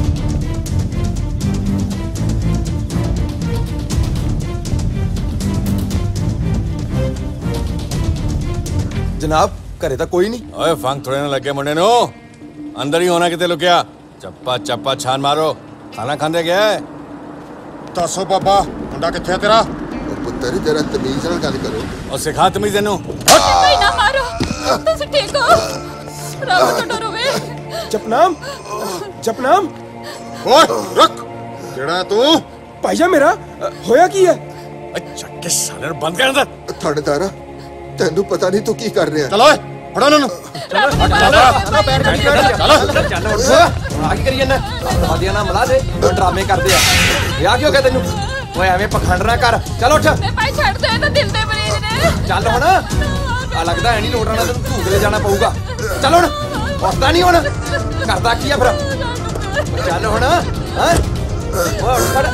जनाब घरे तो कोई नहीं। ओए फंग थोड़े ना लगे मुंडे नूं, अंदर ही होना किते लुकिया। चप्पा चप्पा छान मारो, खाना खांदे गया है। दसो बाबा मुंडा किथे है तेरा? पुत्तर जरा तमीज नाल गल करो। और सिखा तमीज इनू। भाई ना मारो, तुसी ठीक हो? रब तो डरो वे। जपनाम जपनाम। ओए रुक, केड़ा है तू? भाईजा मेरा होया की है? अच्छा किस साले बंद कर अंदर। थानेदारा तेनू पता नहीं तू की कर रहा है। चलो फड़ो ना। चलो चलो बैठ गड्डी चलो चलो उठ। आ की करी जन्ना? आदियां ना मिला दे, ड्रामे करदे आ। विआह क्यों कहते तैनू? ओए एवें पखंड ना कर, चल उठ। मैं भाई छੱਡ दे, तो दिल दे मरीज ने। चल हुण आ लगदा है नहीं लोट रहा, तैनू धूक ले जाना पऊगा। चल हुण उठदा नहीं हुण, करदा की है फिर? चल हुण हां ओए उठ खड़।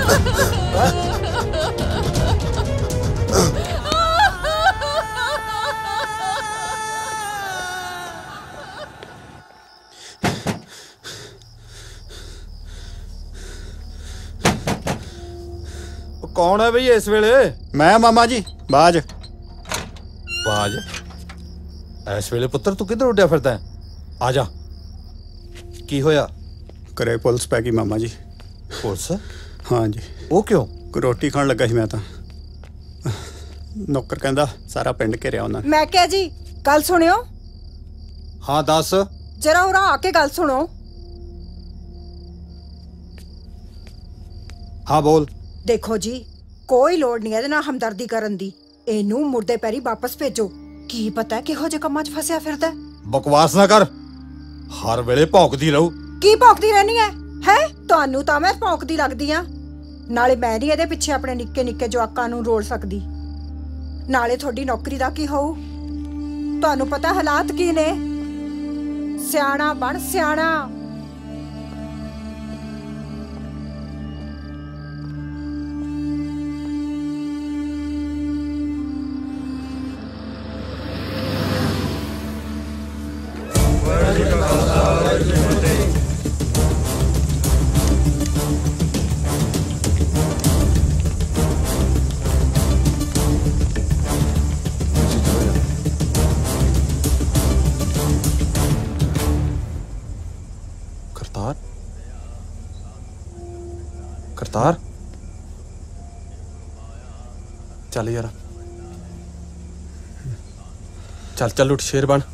कौन है भई इस वेले? मैं मामा जी बाज। बाज इस वेले पुत्र तू किधर उड्या फिरदा है? आ जा। की होया? करे पुलिस पै गई मामा जी। पुलिस? हाँ जी। वो क्यों? रोटी खान लगा ही मैं तो, नौकर कहंदा सारा पिंड घेरिया उन्होंने। मैं क्या जी गल सुनियो। हाँ दस। जरा उरा आके गल सुनो। हाँ बोल। देखो जी कोई लोड़ नहीं है ना हमदर्दी करन दी, एनू मुर्दे पैरी वापस भेजो। की पता है किहो जे कम्मां च फसिया फिरदा। बकवास ना कर, हर वेले भौंकदी रहू। की भौंकदी रहनी है? है ਤੁਹਾਨੂੰ ਤਾਂ ਮੈਂ ਭੌਂਕਦੀ ਲੱਗਦੀ ਆ। ਨਾਲੇ ਮੈਂ ਨਹੀਂ ਇਹਦੇ ਪਿੱਛੇ ਆਪਣੇ ਨਿੱਕੇ ਨਿੱਕੇ ਜਵਾਕਾਂ ਨੂੰ ਰੋਲ ਸਕਦੀ। ਨਾਲੇ ਤੁਹਾਡੀ ਨੌਕਰੀ ਦਾ ਕੀ ਹੋਊ? ਤੁਹਾਨੂੰ ਪਤਾ ਹਾਲਾਤ ਕੀ ਨੇ? ਸਿਆਣਾ ਬਣ ਸਿਆਣਾ। करतार करतार चल यार, चल चल उठ शेर बन।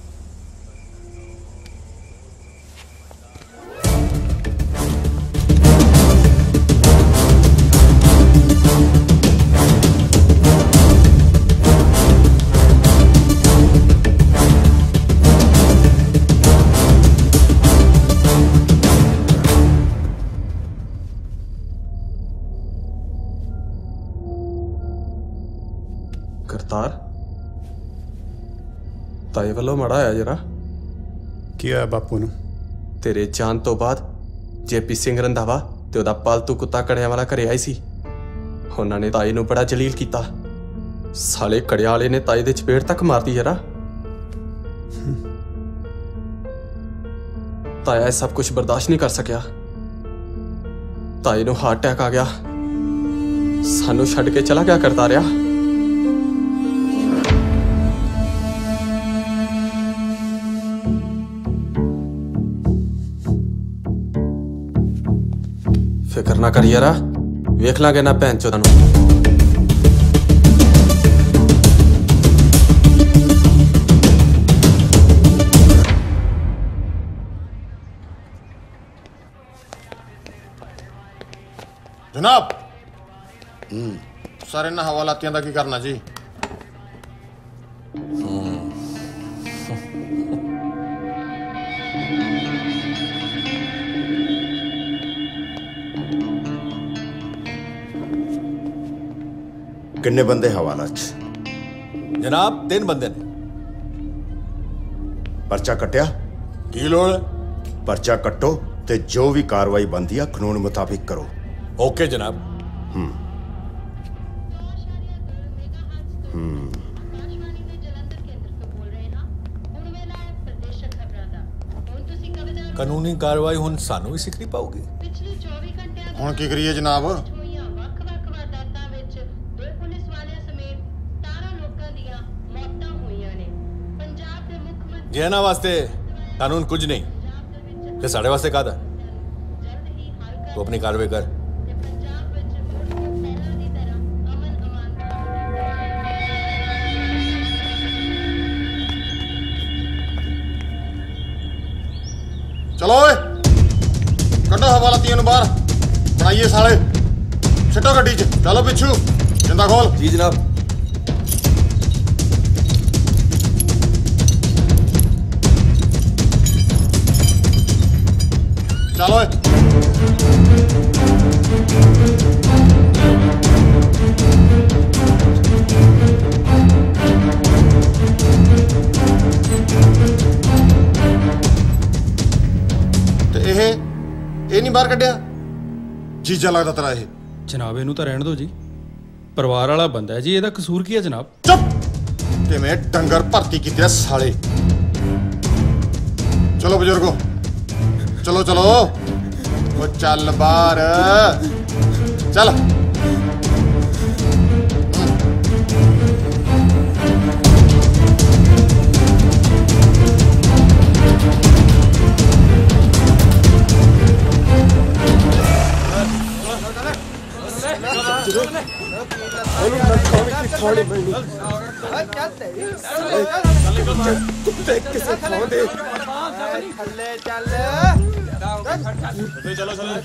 करतार ताए वालों माड़ा आया जरा। की होया बापू नूं? तेरे जान तो बाद जेपी सिंह रंधावा ते ओदा पालतू कुत्ता कड़िया वाला घरे आई सी। उन्होंने ताए नूं बड़ा जलील कीता। साले कड़िया वाले ने ताए दे चपेड़ तक मार दी जरा। ਤਾਇਆ ਇਹ ਸਭ ਕੁਝ ਬਰਦਾਸ਼ਤ ਨਹੀਂ ਕਰ ਸਕਿਆ। ਤਾਏ ਨੂੰ ਹਾਰਟ ਅਟੈਕ ਆ ਗਿਆ, ਸਾਨੂੰ ਛੱਡ ਕੇ ਚਲਾ ਗਿਆ ਕਰਦਾ ਰਿਹਾ। ਫਿਕਰ ਨਾ ਕਰ ਯਾਰਾ, ਵੇਖ ਲਾਂਗੇ ਨਾ ਭੈਣ ਚੋਦਾਂ ਨੂੰ। जनाब सारे ना हवालातियां दा की करना जी? किन्ने बंदे हवाला च? जनाब तीन बंदे ने। पर्चा कट्टिया? की लोड़? पर्चा कट्टो ते जो भी कार्रवाई बनती है कानून मुताबिक करो। ओके जनाब। हम्म हम्म कानूनी कार्रवाई हुण सानू भी सिखनी पाऊगी। हुण की करिए जनाब? जे ना वास्ते कानून कुछ नहीं ते साढ़े वास्ते कादा? तू अपनी कार्रवाई कर। चलो कड्डो हवालातियों नूं बाहर, बनाइए साले, सिटो गड्डी च, चलो पिछू, जिंदा खोल। जी जनाब। चलो ਇਹ ਨਹੀਂ ਬਾਹਰ ਕੱਢਿਆ? ਜੀਜਾ ਲੱਗਦਾ ਤੇਰਾ ਇਹ। ਜਨਾਬ ਇਹਨੂੰ ਤਾਂ ਰਹਿਣ ਦਿਓ ਜੀ, ਪਰਿਵਾਰ ਵਾਲਾ ਬੰਦਾ ਹੈ ਜੀ, ਇਹਦਾ ਕਸੂਰ ਕੀ ਹੈ ਜਨਾਬ? ਚੁੱਪ! ਕਿਵੇਂ ਡੰਗਰ ਭਰਤੀ ਕੀਤੇ ਸਾਲੇ। ਚਲੋ ਬਜ਼ੁਰਗੋ, ਚਲੋ ਚਲੋ, ਉਹ ਚੱਲ ਬਾਹਰ ਚੱਲ। कुत्ते किसे खाओ दे। थल्ले चल। चलो चलो।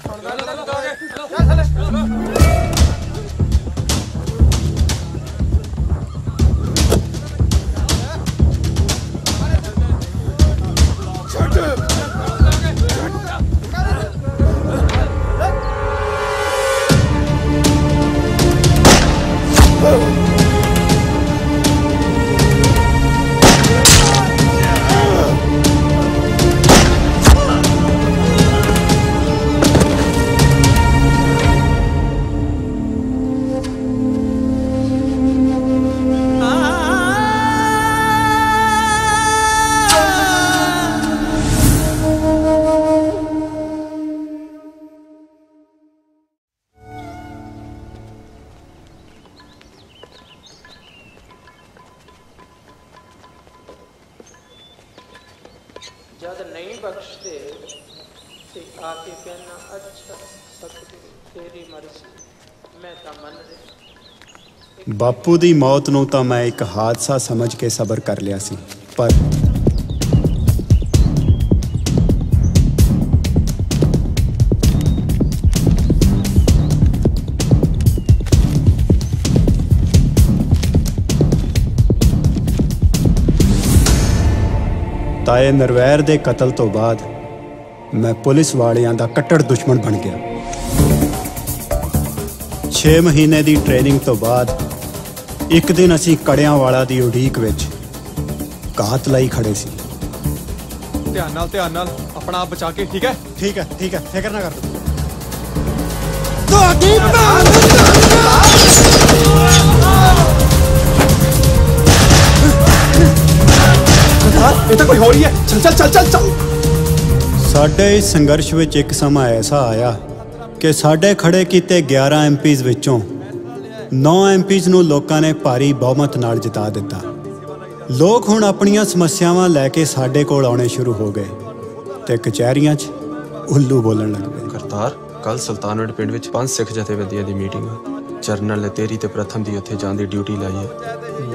जद नहीं बख्शते ते आके कहना अच्छा सतगुरु तेरी मर्जी मैं तो मन रहा। ਬਾਪੂ ਦੀ ਮੌਤ ਨੂੰ ਤਾਂ ਮੈਂ ਇੱਕ ਹਾਦਸਾ ਸਮਝ ਕੇ ਸਬਰ ਕਰ ਲਿਆ ਸੀ, ਪਰ ਤਾਏ ਨਰਵੈਰ ਦੇ ਕਤਲ ਤੋਂ ਬਾਅਦ ਮੈਂ ਪੁਲਿਸ ਵਾਲਿਆਂ ਦਾ ਕੱਟੜ ਦੁਸ਼ਮਣ ਬਣ ਗਿਆ। ਛੇ ਮਹੀਨੇ ਦੀ ਟ੍ਰੇਨਿੰਗ ਤੋਂ ਬਾਅਦ ਇੱਕ ਦਿਨ ਅਸੀਂ ਕੜਿਆਂ ਵਾਲਾ ਦੀ ਉਡੀਕ ਵਿੱਚ ਘਾਤ ਲਈ ਖੜੇ ਸੀ। ਧਿਆਨ ਨਾਲ ਧਿਆਨ ਨਾਲ ਆਪਣਾ ਆਪ ਬਚਾ ਕੇ। ਠੀਕ ਹੈ ਠੀਕ ਹੈ ਠੀਕ ਹੈ, ਫਿਕਰ ਨਾ ਕਰ ਤੂੰ। ये तो कोई हो रही है। चल चल चल चल चल। ਸਾਡੇ ਇਸ ਸੰਘਰਸ਼ ਵਿੱਚ ਇੱਕ ਸਮਾਂ ਐਸਾ ਆਇਆ ਕਿ ਸਾਡੇ ਖੜੇ ਕੀਤੇ ਗਿਆਰਾਂ ਐਮਪੀਜ਼ ਵਿੱਚੋਂ ਨੌ ਐਮਪੀਜ਼ ਨੂੰ ਲੋਕਾਂ ਨੇ ਭਾਰੀ ਬਹੁਮਤ ਨਾਲ ਜਿਤਾ ਦਿੱਤਾ। ਲੋਕ ਹੁਣ ਆਪਣੀਆਂ ਸਮੱਸਿਆਵਾਂ ਲੈ ਕੇ ਸਾਡੇ ਕੋਲ ਆਉਣੇ ਸ਼ੁਰੂ ਹੋ ਗਏ ਤੇ ਕਚਹਿਰੀਆਂ 'ਚ ਉੱਲੂ ਬੋਲਣ ਲੱਗ ਪਏ। ਕਰਤਾਰ, ਕੱਲ ਸੁਲਤਾਨਵਿੰਡ ਪਿੰਡ ਵਿੱਚ ਪੰਜ ਸਿੱਖ ਜਥੇਬੰਦੀਆਂ ਦੀ ਮੀਟਿੰਗ ਆ। ਜਰਨਲ ਨੇ ਤੇਰੀ ਤੇ ਪ੍ਰਥਮ ਦੀ ਉੱਥੇ ਜਾਣ ਦੀ ਡਿਊਟੀ ਲਾਈ ਹੈ।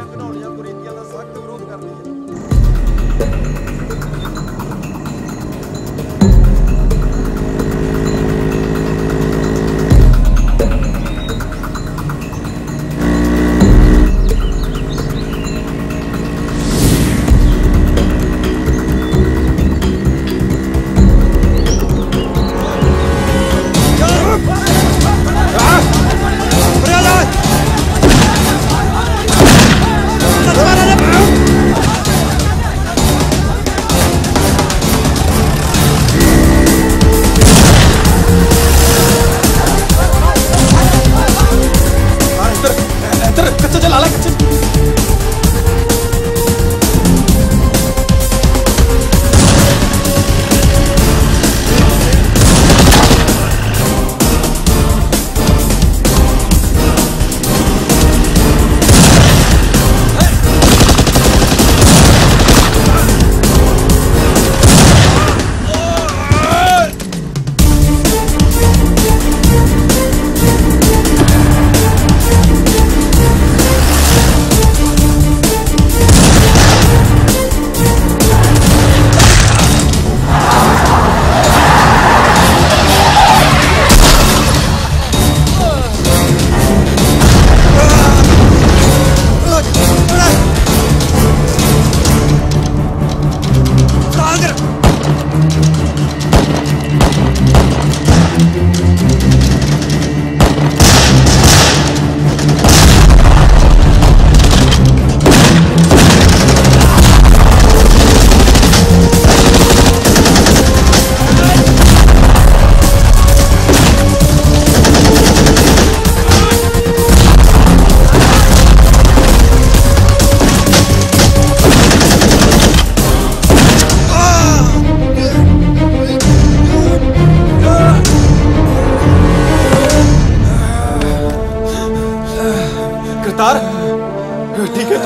ठीक है तू?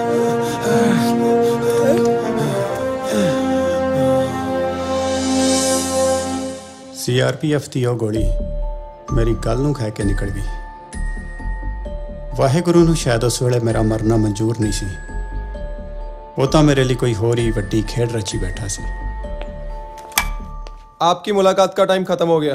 सीआरपीएफ ਦੀ ਉਹ ਗੋਲੀ ਮੇਰੀ ਗੱਲ ਨੂੰ ਖਾ ਕੇ ਨਿਕਲ ਗਈ। ਵਾਹਿਗੁਰੂ ਨੂੰ ਸ਼ਾਇਦ ਉਸ ਵੇਲੇ ਮੇਰਾ ਮਰਨਾ ਮਨਜ਼ੂਰ ਨਹੀਂ ਸੀ। ਉਹ ਤਾਂ ਮੇਰੇ ਲਈ ਕੋਈ ਹੋਰ ਹੀ ਵੱਡੀ ਖੇਡ ਰਚੀ बैठा ਸੀ। आपकी मुलाकात का टाइम खत्म हो गया।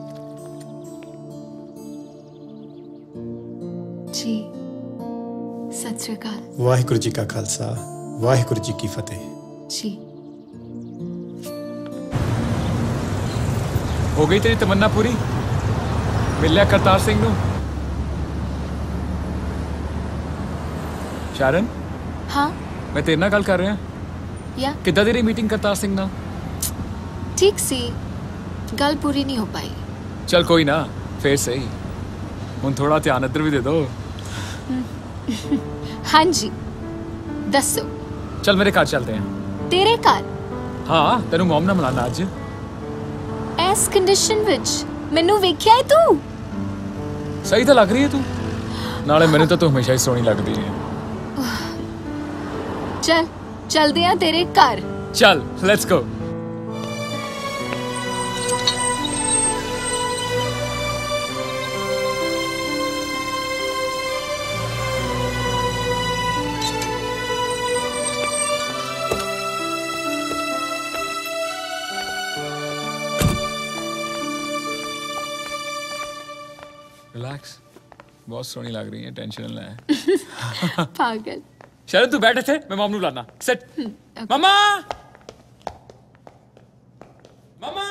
जी सत श्री अकाल। वाहिगुरु जी का खालसा वाहिगुरु जी की फतेह। जी हो गई तेरी तमन्ना पूरी? मिल लिया करतार सिंह नू? शारन हाँ मैं तेरे नाल गल कर रहा या किद्दां दी रही मीटिंग करतार सिंह नाल? ठीक सी गल पूरी नहीं हो पाई। चल कोई ना फिर सही हुण थोड़ा ध्यान इधर भी दे दो। हाँ जी दसो। चल मेरे घर चलते हैं। तेरे घर? हाँ तेनू मोम ना मिलाना अज। इस कंडीशन विच मैनू वेख्या है तू? सही तो लग रही है तू नाले मैनू तो तू हमेशा ही सोहनी लगदी है। चल चलदे हैं तेरे घर। चल लेट्स गो। रिलैक्स बहुत सोहनी लग रही है टेंशन ना ले। पागल। शरद तू बैठ थे मैं मामू लाना सेट। मामा मामा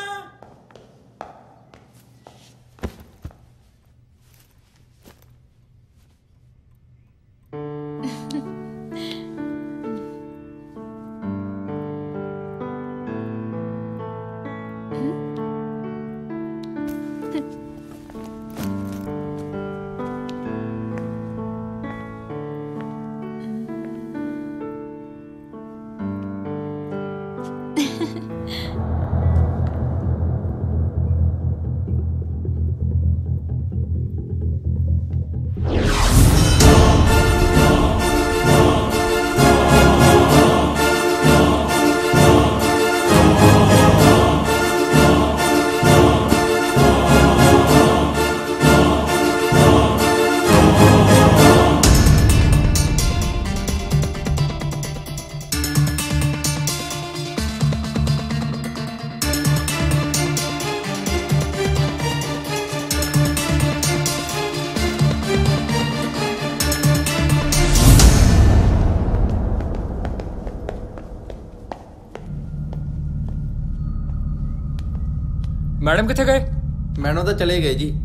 मैडम कितने गए? मैडम तो चले गए जी।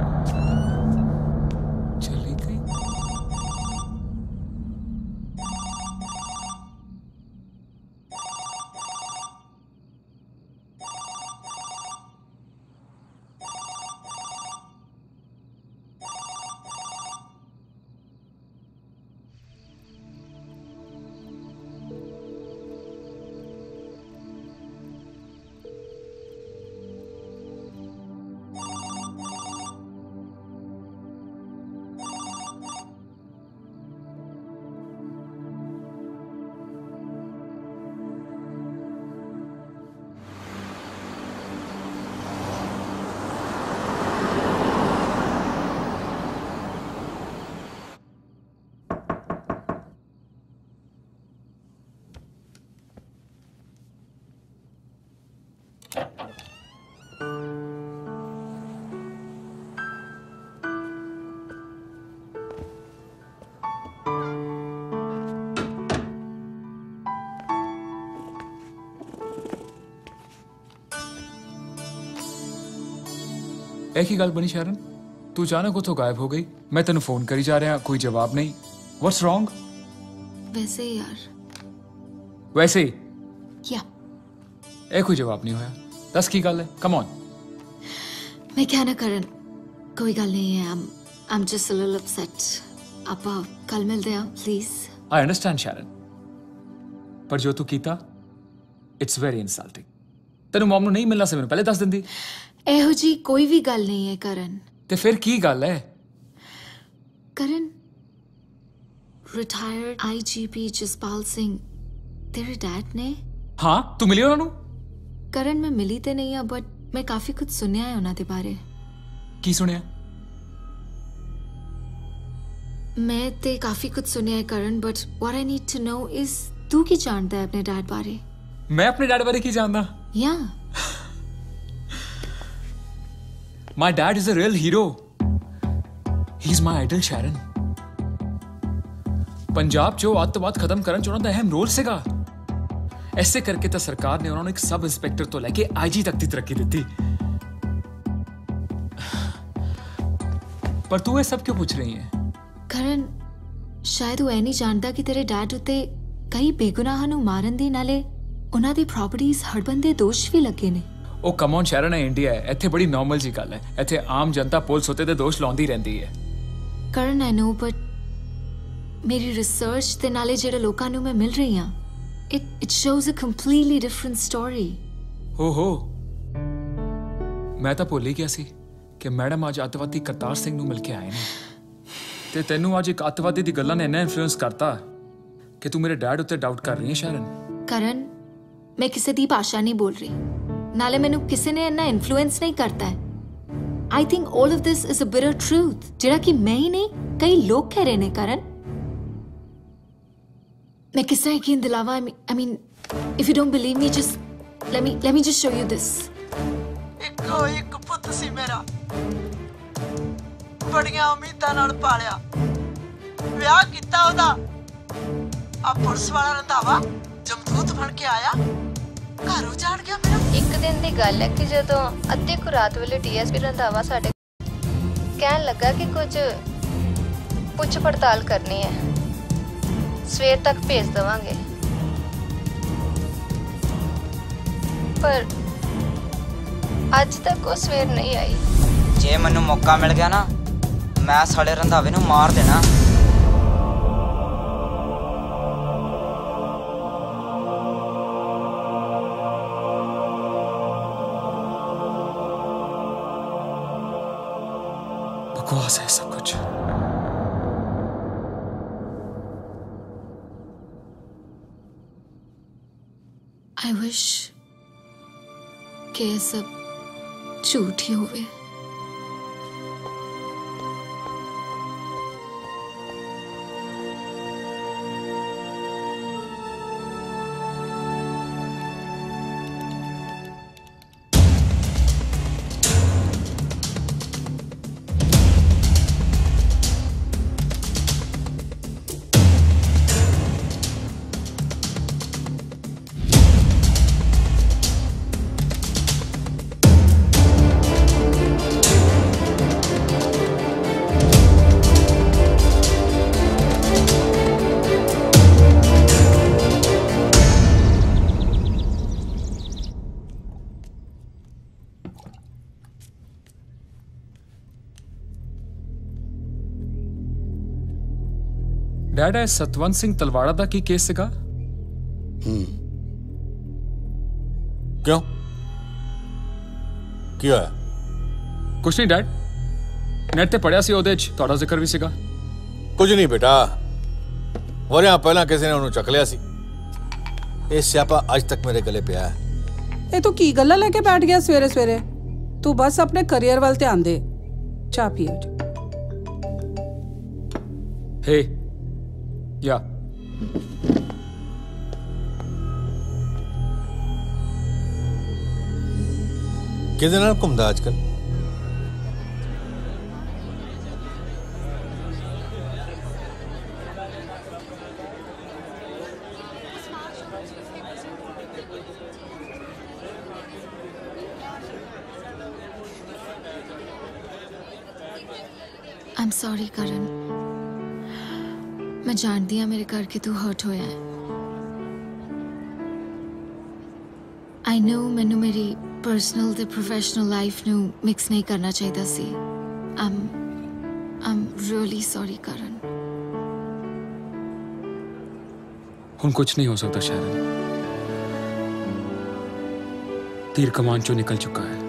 चली गई? एक ही गल बनी शरण, तू अचानक उतो गायब हो गई। मैं तेन फोन करी जा रहा, कोई जवाब नहीं। What's wrong? वैसे ही यार। वैसे ही? क्या? एक कोई जवाब नहीं होया। दस की गल है, कम ऑन। मैं क्या ना करन, कोई गल नहीं है। I'm I'm just a little upset. आप कल मिलते हैं प्लीज। आई अंडरस्टैंड शरण, पर जो तू कीता इट्स वेरी इंसल्टिंग। तेन मॉम ਨੂੰ नहीं मिलना से मैंने पहले दस दिंदी। ਇਹੋ ਜੀ ਕੋਈ ਵੀ ਗੱਲ ਨਹੀਂ ਹੈ ਕਰਨ। ਤੇ ਫਿਰ ਕੀ ਗੱਲ ਹੈ? ਕਰਨ, ਰਿਟਾਇਰਡ ਆਈਜੀਪੀ ਜਸਪਾਲ ਸਿੰਘ ਤੇਰੇ ਡੈਡ ਨੇ। ਹਾਂ, ਤੂੰ ਮਿਲੀ ਉਹਨਾਂ ਨੂੰ? ਕਰਨ, ਮੈਂ ਮਿਲੀ ਤੇ ਨਹੀਂ ਆ, ਬਟ ਮੈਂ ਕਾਫੀ ਕੁਝ ਸੁਣਿਆ ਹੈ ਉਹਨਾਂ ਦੇ ਬਾਰੇ। ਕੀ ਸੁਣਿਆ? ਮੈਂ ਤੇ ਕਾਫੀ ਕੁਝ ਸੁਣਿਆ ਹੈ Karan, but what I need to know is ਤੂੰ ਕੀ ਜਾਣਦਾ ਹੈ ਆਪਣੇ ਡੈਡ ਬਾਰੇ? ਮੈਂ ਆਪਣੇ ਡੈਡ ਬਾਰੇ ਕੀ ਜਾਣਦਾ? ਯਾ My dad is a real hero. He's my idol, Sharon. Punjab चो आतंकवाद खत्म करन च उन्हां दा अहम रोल सीगा। ऐसे करके तो सरकार ने उन्होंने एक सब इंस्पेक्टर तो लेके आईजी तक की तरक्की दी। पर तू ये सब क्यों पूछ रही है? करण, शायद वो ऐ नहीं जानता कि तेरे डैड उत्ते कई बेगुनाहां नूं मारन दी नाले उन्हां दी प्रॉपर्टीज हड़बन दे दोष भी लगे ने। ਉਹ ਕਮੌਨ ਸ਼ਹਿਰਨ ਹੈ, ਇੰਡੀਆ ਹੈ, ਇੱਥੇ ਬੜੀ ਨਾਰਮਲ ਜੀ ਗੱਲ ਹੈ। ਇੱਥੇ ਆਮ ਜਨਤਾ ਪੁਲਿਸ ਉੱਤੇ ਦੇ ਦੋਸ਼ ਲਾਉਂਦੀ ਰਹਿੰਦੀ ਹੈ। ਕਰਨ, ਆਈ ਨੋ, ਬਟ ਮੇਰੀ ਰਿਸਰਚ ਤੇ ਨਾਲੇ ਜਿਹੜੇ ਲੋਕਾਂ ਨੂੰ ਮੈਂ ਮਿਲ ਰਹੀ ਹਾਂ, it it shows a completely different story. ਹੋ ਹੋ, ਮੈਂ ਤਾਂ ਭੁੱਲ ਹੀ ਗਿਆ ਸੀ ਕਿ ਮੈਡਮ ਅੱਜ ਅੱਤਵਾਦੀ ਕਰਤਾਰ ਸਿੰਘ ਨੂੰ ਮਿਲ ਕੇ ਆਏ ਨੇ, ਤੇ ਤੈਨੂੰ ਅੱਜ ਇੱਕ ਅੱਤਵਾਦੀ ਦੀ ਗੱਲਾਂ ਨੇ ਇੰਨਾ ਇਨਫਲੂਐਂਸ ਕਰਤਾ ਕਿ ਤੂੰ ਮੇਰੇ ਡੈਡ ਉੱਤੇ ਡਾਊਟ ਕਰ ਰਹੀ ਹੈ ਸ਼ਹਿਰਨ। ਕਰਨ, ਮੈਂ ਕਿਸੇ ਦੀ ਭਾਸ਼ਾ ਨਹੀਂ ਬੋਲ ਰਹੀ, ਨਾਲੇ ਮੈਨੂੰ ਕਿਸੇ ਨੇ ਇੰਨਾ ਇਨਫਲੂਐਂਸ ਨਹੀਂ ਕਰਤਾ ਹੈ। I think all of this is a bitter truth, ਜਿਹੜਾ ਕਿ ਮੈਂ ਹੀ ਨਹੀਂ ਕਈ ਲੋਕ ਕਹਿ ਰਹੇ ਨੇ। ਕਰਨ, ਮੈਂ ਕਿਸ ਤਰ੍ਹਾਂ ਯਕੀਨ ਦਿਲਾਵਾਂ? I mean if you don't believe me, just let me let me just show you this. ਇੱਕੋ ਇੱਕ ਪੁੱਤ ਸੀ ਮੇਰਾ, ਬੜੀਆਂ ਉਮੀਦਾਂ ਨਾਲ ਪਾਲਿਆ, ਵਿਆਹ ਕੀਤਾ ਉਹਦਾ। ਆ ਪੁਲਿਸ ਵਾਲਾ ਰੰਧਾਵਾ ਜਮਦੂਤ ਬਣ ਕੇ ਆਇਆ, ਘਰ ਉਜਾੜ ਗਿਆ ਮੇਰਾ। ਇੱਕ ਦਿਨ ਦੀ ਗੱਲ ਹੈ ਕਿ ਜਦੋਂ ਅੱਧੀ ਕੁ ਰਾਤ ਵੇਲੇ ਡੀਐਸਪੀ ਰੰਧਾਵਾ ਸਾਡੇ ਕਹਿਣ ਲੱਗਾ ਕਿ ਕੁਝ ਪੁੱਛ ਪੜਤਾਲ ਕਰਨੀ ਹੈ, ਸਵੇਰ ਤੱਕ ਭੇਜ ਦੇਵਾਂਗੇ। ਪਰ ਅੱਜ ਤੱਕ ਉਹ ਸਵੇਰ ਨਹੀਂ ਆਈ। ਜੇ ਮੈਨੂੰ ਮੌਕਾ ਮਿਲ ਗਿਆ ਨਾ, ਮੈਂ ਸਾਲੇ ਰੰਧਾਵੇ ਨੂੰ ਮਾਰ ਦੇਣਾ। बकवास है सब कुछ। आई विश कि ये सब झूठ ही हुए। ਡੈਡ ਹੈ ਸਤਵੰਤ ਸਿੰਘ ਤਲਵਾੜਾ ਦਾ ਕੀ ਕੇਸ ਸੀਗਾ? ਹੂੰ ਕਿਉਂ ਕੀ ਹੋਇਆ? ਕੁਛ ਨਹੀਂ ਡੈਡ, ਨੈਟ ਤੇ ਪੜਿਆ ਸੀ, ਉਹਦੇ 'ਚ ਤੁਹਾਡਾ ਜ਼ਿਕਰ ਵੀ ਸੀਗਾ। ਕੁਝ ਨਹੀਂ ਬੇਟਾ, ਵਰਿਆਂ ਪਹਿਲਾਂ ਕਿਸੇ ਨੇ ਉਹਨੂੰ ਚੱਕ ਲਿਆ ਸੀ। ਇਹ ਸਿਆਪਾ ਅੱਜ ਤੱਕ ਮੇਰੇ ਗਲੇ ਪਿਆ ਹੈ। ਇਹ ਤੂੰ ਕੀ ਗੱਲਾਂ ਲੈ ਕੇ ਬੈਠ ਗਿਆ ਸਵੇਰੇ ਸਵੇਰੇ? ਤੂੰ ਬਸ ਆਪਣੇ ਕੈਰੀਅਰ ਵੱਲ ਧਿਆਨ ਦੇ। ਚਾਹ ਪੀਓ ਜੀ। ਹੇ ਯਾ ਕਿਹਦੇ ਨਾਲ ਘੁੰਮਦਾ ਅੱਜ ਕੱਲ? I'm sorry ਕਰਨ, ਮੈਂ ਜਾਣਦੀ ਹਾਂ ਮੇਰੇ ਕਰਕੇ ਤੂੰ ਹਰਟ ਹੋਇਆ ਹੈ। I know ਮੈਨੂੰ ਮੇਰੀ ਪਰਸਨਲ ਤੇ ਪ੍ਰੋਫੈਸ਼ਨਲ ਲਾਈਫ ਨੂੰ ਮਿਕਸ ਨਹੀਂ ਕਰਨਾ ਚਾਹੀਦਾ ਸੀ। I'm I'm really sorry ਕਰਨ। ਹੁਣ ਕੁਝ ਨਹੀਂ ਹੋ ਸਕਦਾ ਸ਼ਰਨ, ਤੀਰ ਕਮਾਨ ਚੋਂ ਨਿਕਲ ਚੁੱਕਾ ਹੈ।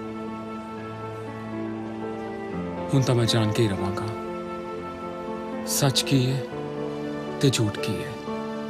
ਹੁਣ ਤਾਂ ਮੈਂ ਜਾਣ ਕੇ ਹੀ ਰਵਾਂਗਾ ਸੱਚ ਕੀ ਹੈ ਤੇ ਝੂਠ ਕੀ ਹੈ।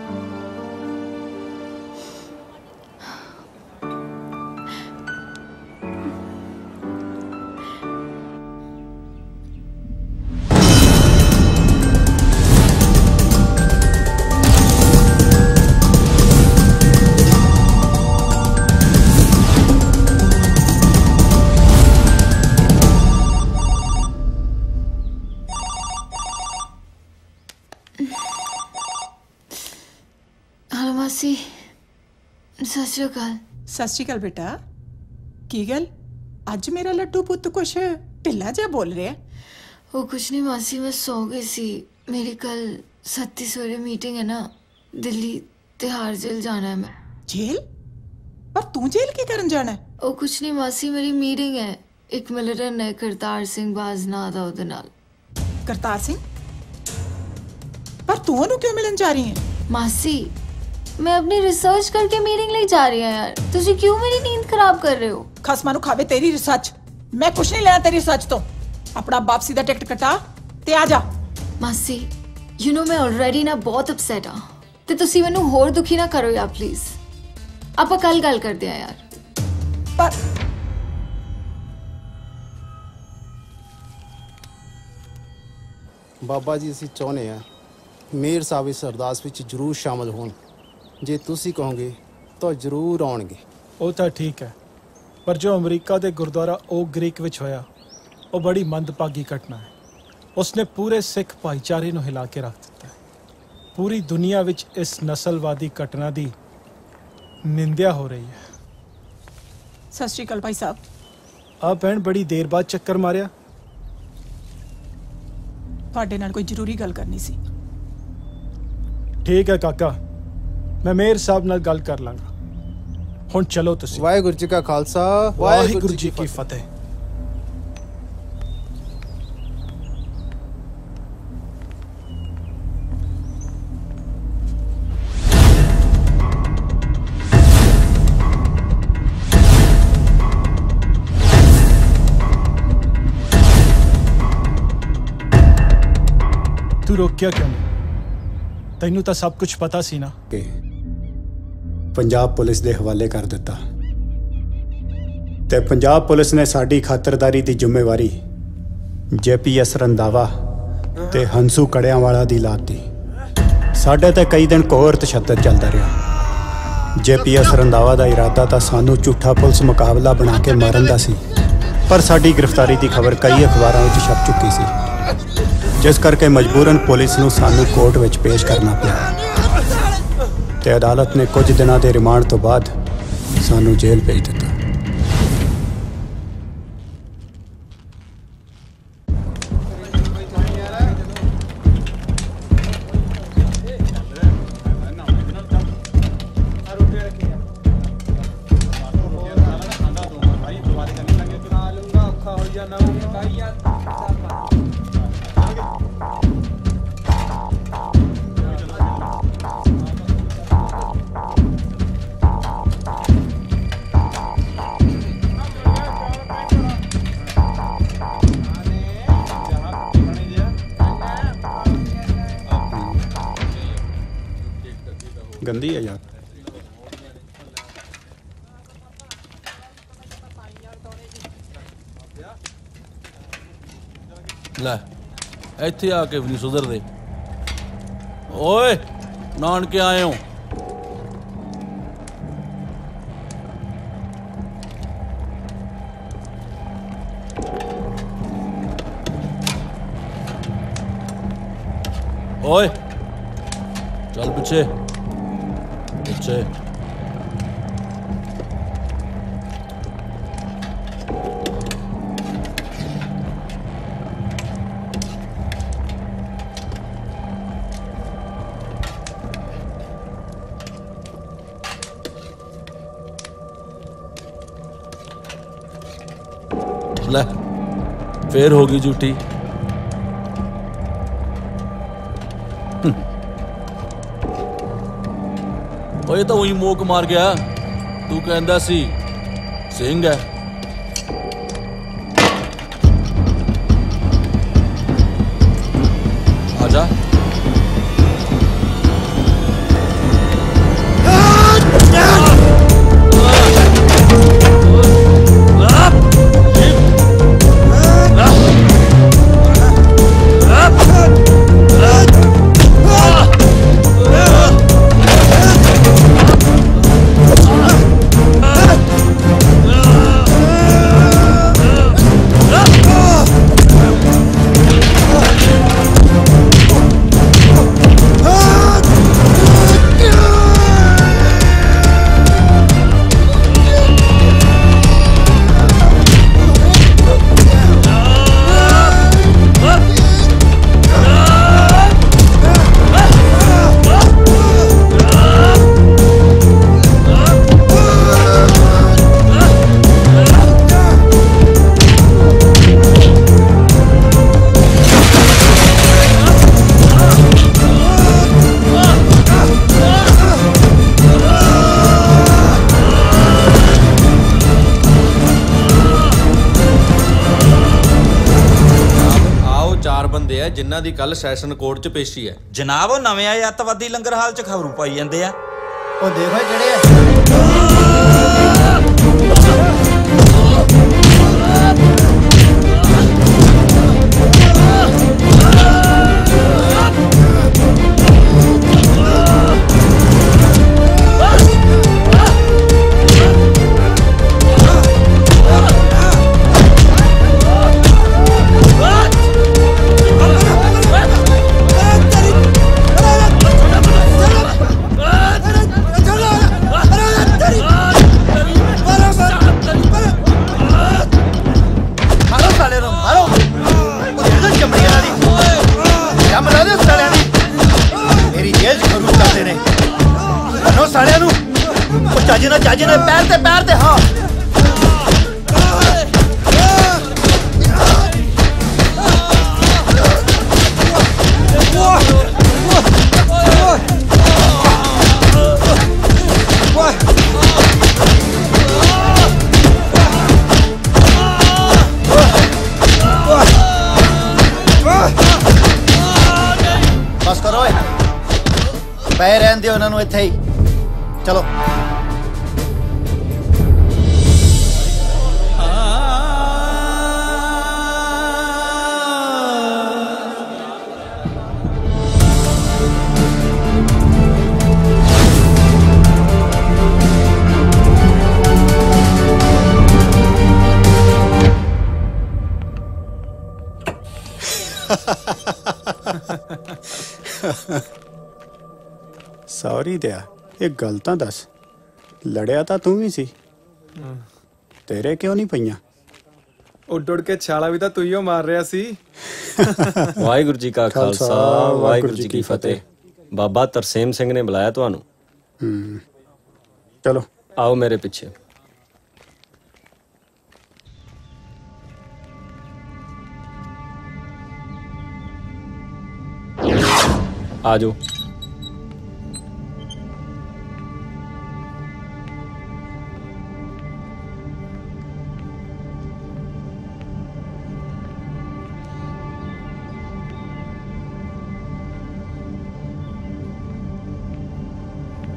ਸਤਿ ਸ਼੍ਰੀ ਅਕਾਲ। ਸਤਿ ਸ਼੍ਰੀ ਅਕਾਲ ਬੇਟਾ। ਕੀ ਗੱਲ ਅੱਜ ਮੇਰਾ ਲੱਡੂ ਪੁੱਤ ਕੁਛ ਢਿੱਲਾ ਜਿਹਾ ਬੋਲ ਰਿਹਾ? ਉਹ ਕੁਛ ਨਹੀਂ ਮਾਸੀ, ਮੈਂ ਸੌ ਗਈ ਸੀ। ਮੇਰੀ ਕੱਲ ਸੱਤੀ ਸਵੇਰੇ ਮੀਟਿੰਗ ਹੈ ਨਾ, ਦਿੱਲੀ ਤਿਹਾੜ ਜੇਲ੍ਹ ਜਾਣਾ ਹੈ ਮੈਂ। ਜੇਲ੍ਹ? ਪਰ ਤੂੰ ਜੇਲ੍ਹ ਕੀ ਕਰਨ ਜਾਣਾ ਹੈ? ਉਹ ਕੁਛ ਨਹੀਂ ਮਾਸੀ, ਮੇਰੀ ਮੀਟਿੰਗ ਹੈ ਇੱਕ ਮਿਲਟਨ ਹੈ ਕਰਤਾਰ ਸਿੰਘ ਬਾਜ਼ ਨਾਂ ਦਾ, ਉਹਦੇ ਨਾਲ। ਕਰਤਾਰ ਸਿੰਘ? ਪਰ ਤੂੰ ਉਹਨੂੰ ਕਿਉਂ ਮਿਲਣ ਜਾ ਰਹੀ ਹੈ? ਮਾਸੀ मैं अपनी रिसर्च करके मीटिंग ले जा रही हूं यार, तुसी क्यों मेरी नींद खराब कर रहे हो? खसमा नु खावे तेरी रिसर्च, मैं कुछ नहीं लेना तेरी रिसर्च तो। अपना वापसी दा टिकट कटा ते आ जा। मासी यू नो मैं ऑलरेडी ना बहुत अपसेट हां ते तुसी मैनू होर दुखी ना करो यार प्लीज। आपां कल गल करदे आ यार। पर बाबा जी ਅਸੀਂ ਚਾਹੁੰਦੇ ਆ ਮੇਰ ਸਾਹਿਬ ਇਸ ਅਰਦਾਸ ਵਿੱਚ ਜ਼ਰੂਰ ਸ਼ਾਮਲ ਹੋਣ। ਜੇ ਤੁਸੀਂ ਕਹੋਗੇ ਤਾਂ ਜ਼ਰੂਰ ਆਉਣਗੇ। ਉਹ ਤਾਂ ਠੀਕ ਹੈ, ਪਰ ਜੋ ਅਮਰੀਕਾ ਦੇ ਗੁਰਦੁਆਰਾ ਓਕ ਗ੍ਰੀਕ ਵਿੱਚ ਹੋਇਆ ਉਹ ਬੜੀ ਮੰਦਭਾਗੀ ਘਟਨਾ ਹੈ। ਉਸਨੇ ਪੂਰੇ ਸਿੱਖ ਭਾਈਚਾਰੇ ਨੂੰ ਹਿਲਾ ਕੇ ਰੱਖ ਦਿੱਤਾ ਹੈ। ਪੂਰੀ ਦੁਨੀਆ ਵਿੱਚ ਇਸ ਨਸਲਵਾਦੀ ਘਟਨਾ ਦੀ ਨਿੰਦਿਆ ਹੋ ਰਹੀ ਹੈ। ਸਤਿ ਸ਼੍ਰੀ ਅਕਾਲ ਭਾਈ ਸਾਹਿਬ। ਆ ਭੈਣ ਬੜੀ ਦੇਰ ਬਾਅਦ ਚੱਕਰ ਮਾਰਿਆ। ਤੁਹਾਡੇ ਨਾਲ ਕੋਈ ਜ਼ਰੂਰੀ ਗੱਲ ਕਰਨੀ ਸੀ। ਠੀਕ ਹੈ ਕਾਕਾ, ਮੈਂ ਮੇਰ ਸਾਹਿਬ ਨਾਲ ਗੱਲ ਕਰ ਲਾਂਗਾ। ਹੁਣ ਚਲੋ ਤੁਸੀਂ। ਵਾਹਿਗੁਰੂ ਜੀ ਕਾ ਖਾਲਸਾ, ਵਾਹਿਗੁਰੂ ਜੀ ਕੀ ਫਤਿਹ। ਤੂੰ ਰੋਕਿਆ ਕਿਉਂ? ਤੈਨੂੰ ਤਾਂ ਸਭ ਕੁਝ ਪਤਾ ਸੀ ਨਾ। ਕਿ ਪੰਜਾਬ ਪੁਲਿਸ ਦੇ ਹਵਾਲੇ ਕਰ ਦਿੱਤਾ ਤੇ ਪੰਜਾਬ ਪੁਲਿਸ ਨੇ ਸਾਡੀ ਖਾਤਰਦਾਰੀ ਦੀ ਜ਼ਿੰਮੇਵਾਰੀ ਜੇਪੀਐਸ ਰੰਧਾਵਾ ਤੇ ਹੰਸੂ ਕੜਿਆਂਵਾਲਾ ਦੀ ਲਾਤੀ। ਸਾਡੇ ਤੇ ਕਈ ਦਿਨ ਕੋਹਰ ਤਸ਼ੱਦਦ ਚੱਲਦਾ ਰਿਹਾ। ਜੇਪੀਐਸ ਰੰਧਾਵਾ ਦਾ ਇਰਾਦਾ ਤਾਂ ਸਾਨੂੰ ਝੂਠਾ ਪੁਲਿਸ ਮੁਕਾਬਲਾ ਬਣਾ ਕੇ ਮਾਰਨ ਦਾ ਸੀ, ਪਰ ਸਾਡੀ ਗ੍ਰਿਫਤਾਰੀ ਦੀ ਖਬਰ ਕਈ ਅਖਬਾਰਾਂ ਵਿੱਚ ਛਪ ਚੁੱਕੀ ਸੀ, ਜਿਸ ਕਰਕੇ ਮਜਬੂਰਨ ਪੁਲਿਸ ਨੂੰ ਸਾਨੂੰ ਕੋਰਟ ਵਿੱਚ ਪੇਸ਼ ਕਰਨਾ ਪਿਆ ਤੇ ਅਦਾਲਤ ਨੇ ਕੁਝ ਦਿਨਾਂ ਦੇ ਰਿਮਾਂਡ ਤੋਂ ਬਾਅਦ ਸਾਨੂੰ ਜੇਲ੍ਹ ਭੇਜ ਦਿੱਤਾ। गंदी है यार। ਲੈ ਇੱਥੇ ਆ ਕੇ ਵੀ ਨਹੀਂ ਸੁਧਰਦੇ। ਓਏ ਨਾਨਕੇ ਆਏ ਹੋ? ਓਏ ਚੱਲ ਪਿੱਛੇ ਪਿੱਛੇ। ਲੈ ਫੇਰ ਹੋ ਗਈ ਝੂਠੀ। ਓਏ ਤਾਂ ਉਹੀ ਮੋਕ ਮਾਰ ਗਿਆ। ਤੂੰ ਕਹਿੰਦਾ ਸੀ ਸਿੰਘ ਹੈ। ਆ ਜਾ। ਜਿਨ੍ਹਾਂ ਦੀ ਕੱਲ ਸੈਸ਼ਨ ਕੋਰਟ 'ਚ ਪੇਸ਼ੀ ਹੈ। ਜਨਾਬ ਉਹ ਨਵੇਂ ਆਏ ਅੱਤਵਾਦੀ ਲੰਗਰ ਹਾਲ 'ਚ ਖਬਰੂ ਪਾਈ ਜਾਂਦੇ ਆ। ਉਹ ਦੇਖੋ ਕਿਹੜੇ ਆ। ਚਾਜੇ ਨੇ ਪੈਰ ਤੇ ਪੈਰ ਤੇ ਹਾਂ। ਬਸ ਕਰੋ ਓਏ, ਪਏ ਰਹਿਣ ਦਿਓ ਉਹਨਾਂ ਨੂੰ ਇੱਥੇ ਹੀ। ਚਲੋ ਸੌਰੀ ਦਿਆ, ਇਹ ਗੱਲ ਤਾਂ ਦੱਸ, ਲੜਿਆ ਤਾਂ ਤੂੰ ਵੀ ਸੀ, ਤੇਰੇ ਕਿਉਂ ਨਹੀਂ ਪਈਆਂ? ਉੱਡ ਉੱਡ ਕੇ ਛਾਲਾ ਵੀ ਤਾਂ ਤੂੰ ਹੀ ਮਾਰ ਰਿਹਾ ਸੀ। ਵਾਹਿਗੁਰੂ ਜੀ ਕਾ ਖਾਲਸਾ, ਵਾਹਿਗੁਰੂ ਜੀ ਕੀ ਫਤਿਹ। ਬਾਬਾ ਤਰਸੇਮ ਸਿੰਘ ਨੇ ਬੁਲਾਇਆ ਤੁਹਾਨੂੰ। ਹੂੰ, ਚਲੋ ਆਓ ਮੇਰੇ ਪਿੱਛੇ। आ जाओ।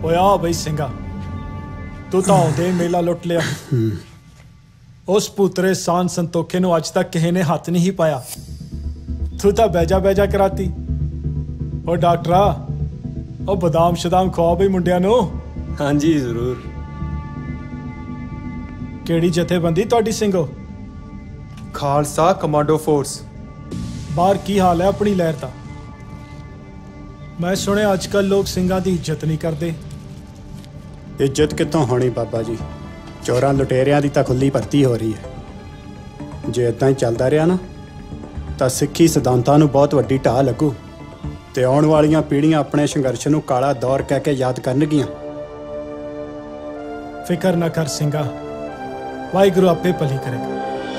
ਓਏ ਆ ਬਈ ਸਿੰਘਾ, ਤੂੰ ਤਾਂ ਆਉਂਦੇ ਮੇਲਾ ਲੁੱਟ ਲਿਆ। ਉਸ ਪੁੱਤਰੇ ਸਾਨ ਸੰਤੋਖੇ ਨੂੰ ਅੱਜ ਤੱਕ ਕਿਸੇ ਨੇ ਹੱਥ ਨਹੀਂ ਪਾਇਆ। ਤੂੰ ਤਾਂ ਬੈਜਾ ਬੈਜਾ ਕਰਾਤੀ। ਉਹ ਡਾਕਟਰਾ, ਉਹ ਬਦਾਮ ਸ਼ਦਾਮ ਖਵਾ ਬਈ ਮੁੰਡਿਆਂ ਨੂੰ। ਹਾਂਜੀ ਜ਼ਰੂਰ। ਕਿਹੜੀ ਜਥੇਬੰਦੀ ਤੁਹਾਡੀ ਸਿੰਘੋ? Khalsa commando force. ਬਾਹਰ ਕੀ ਹਾਲ ਹੈ ਆਪਣੀ ਲਹਿਰ ਦਾ? ਮੈਂ ਸੁਣਿਆ ਅੱਜ ਕੱਲ ਲੋਕ ਸਿੰਘਾਂ ਦੀ ਇੱਜ਼ਤ ਨਹੀਂ ਕਰਦੇ। ਇੱਜ਼ਤ ਕਿੱਥੋਂ ਹੋਣੀ ਬਾਬਾ ਜੀ? ਚੋਰਾਂ ਲੁਟੇਰਿਆਂ ਦੀ ਤਾਂ ਖੁੱਲੀ ਭਰਤੀ ਹੋ ਰਹੀ ਹੈ। ਜੇ ਇਦਾਂ ਹੀ ਚੱਲਦਾ ਰਿਹਾ ਨਾ ਤਾਂ ਸਿੱਖੀ ਸਿਧਾਂਤਾਂ ਨੂੰ ਬਹੁਤ ਵੱਡੀ ਢਾਹ ਲੱਗੂ ਤੇ ਆਉਣ ਵਾਲੀਆਂ ਪੀੜ੍ਹੀਆਂ ਆਪਣੇ ਸੰਘਰਸ਼ ਨੂੰ ਕਾਲਾ ਦੌਰ ਕਹਿ ਕੇ ਯਾਦ ਕਰਨਗੀਆਂ। ਫਿਕਰ ਨਾ ਕਰ ਸਿੰਘਾ, ਵਾਹਿਗੁਰੂ ਆਪੇ ਭਲੀ ਕਰੇਗਾ।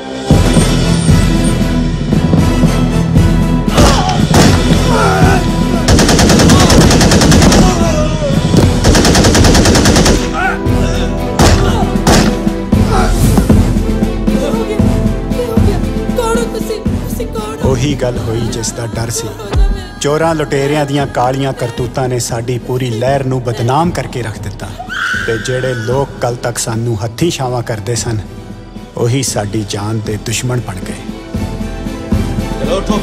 ਉਹੀ ਗੱਲ ਹੋਈ ਜਿਸ ਦਾ ਡਰ ਸੀ। ਚੋਰਾਂ ਲੁਟੇਰਿਆਂ ਦੀਆਂ ਕਾਲੀਆਂ ਕਰਤੂਤਾਂ ਨੇ ਸਾਡੀ ਪੂਰੀ ਲਹਿਰ ਨੂੰ ਬਦਨਾਮ ਕਰਕੇ ਰੱਖ ਦਿੱਤਾ ਤੇ ਜਿਹੜੇ ਲੋਕ ਕੱਲ ਤੱਕ ਸਾਨੂੰ ਹੱਥੀਂ ਛਾਵਾਂ ਕਰਦੇ ਸਨ, ਉਹੀ ਸਾਡੀ ਜਾਨ ਦੇ ਦੁਸ਼ਮਣ ਬਣ ਗਏ। ਚਲੋ ਉਠੋ।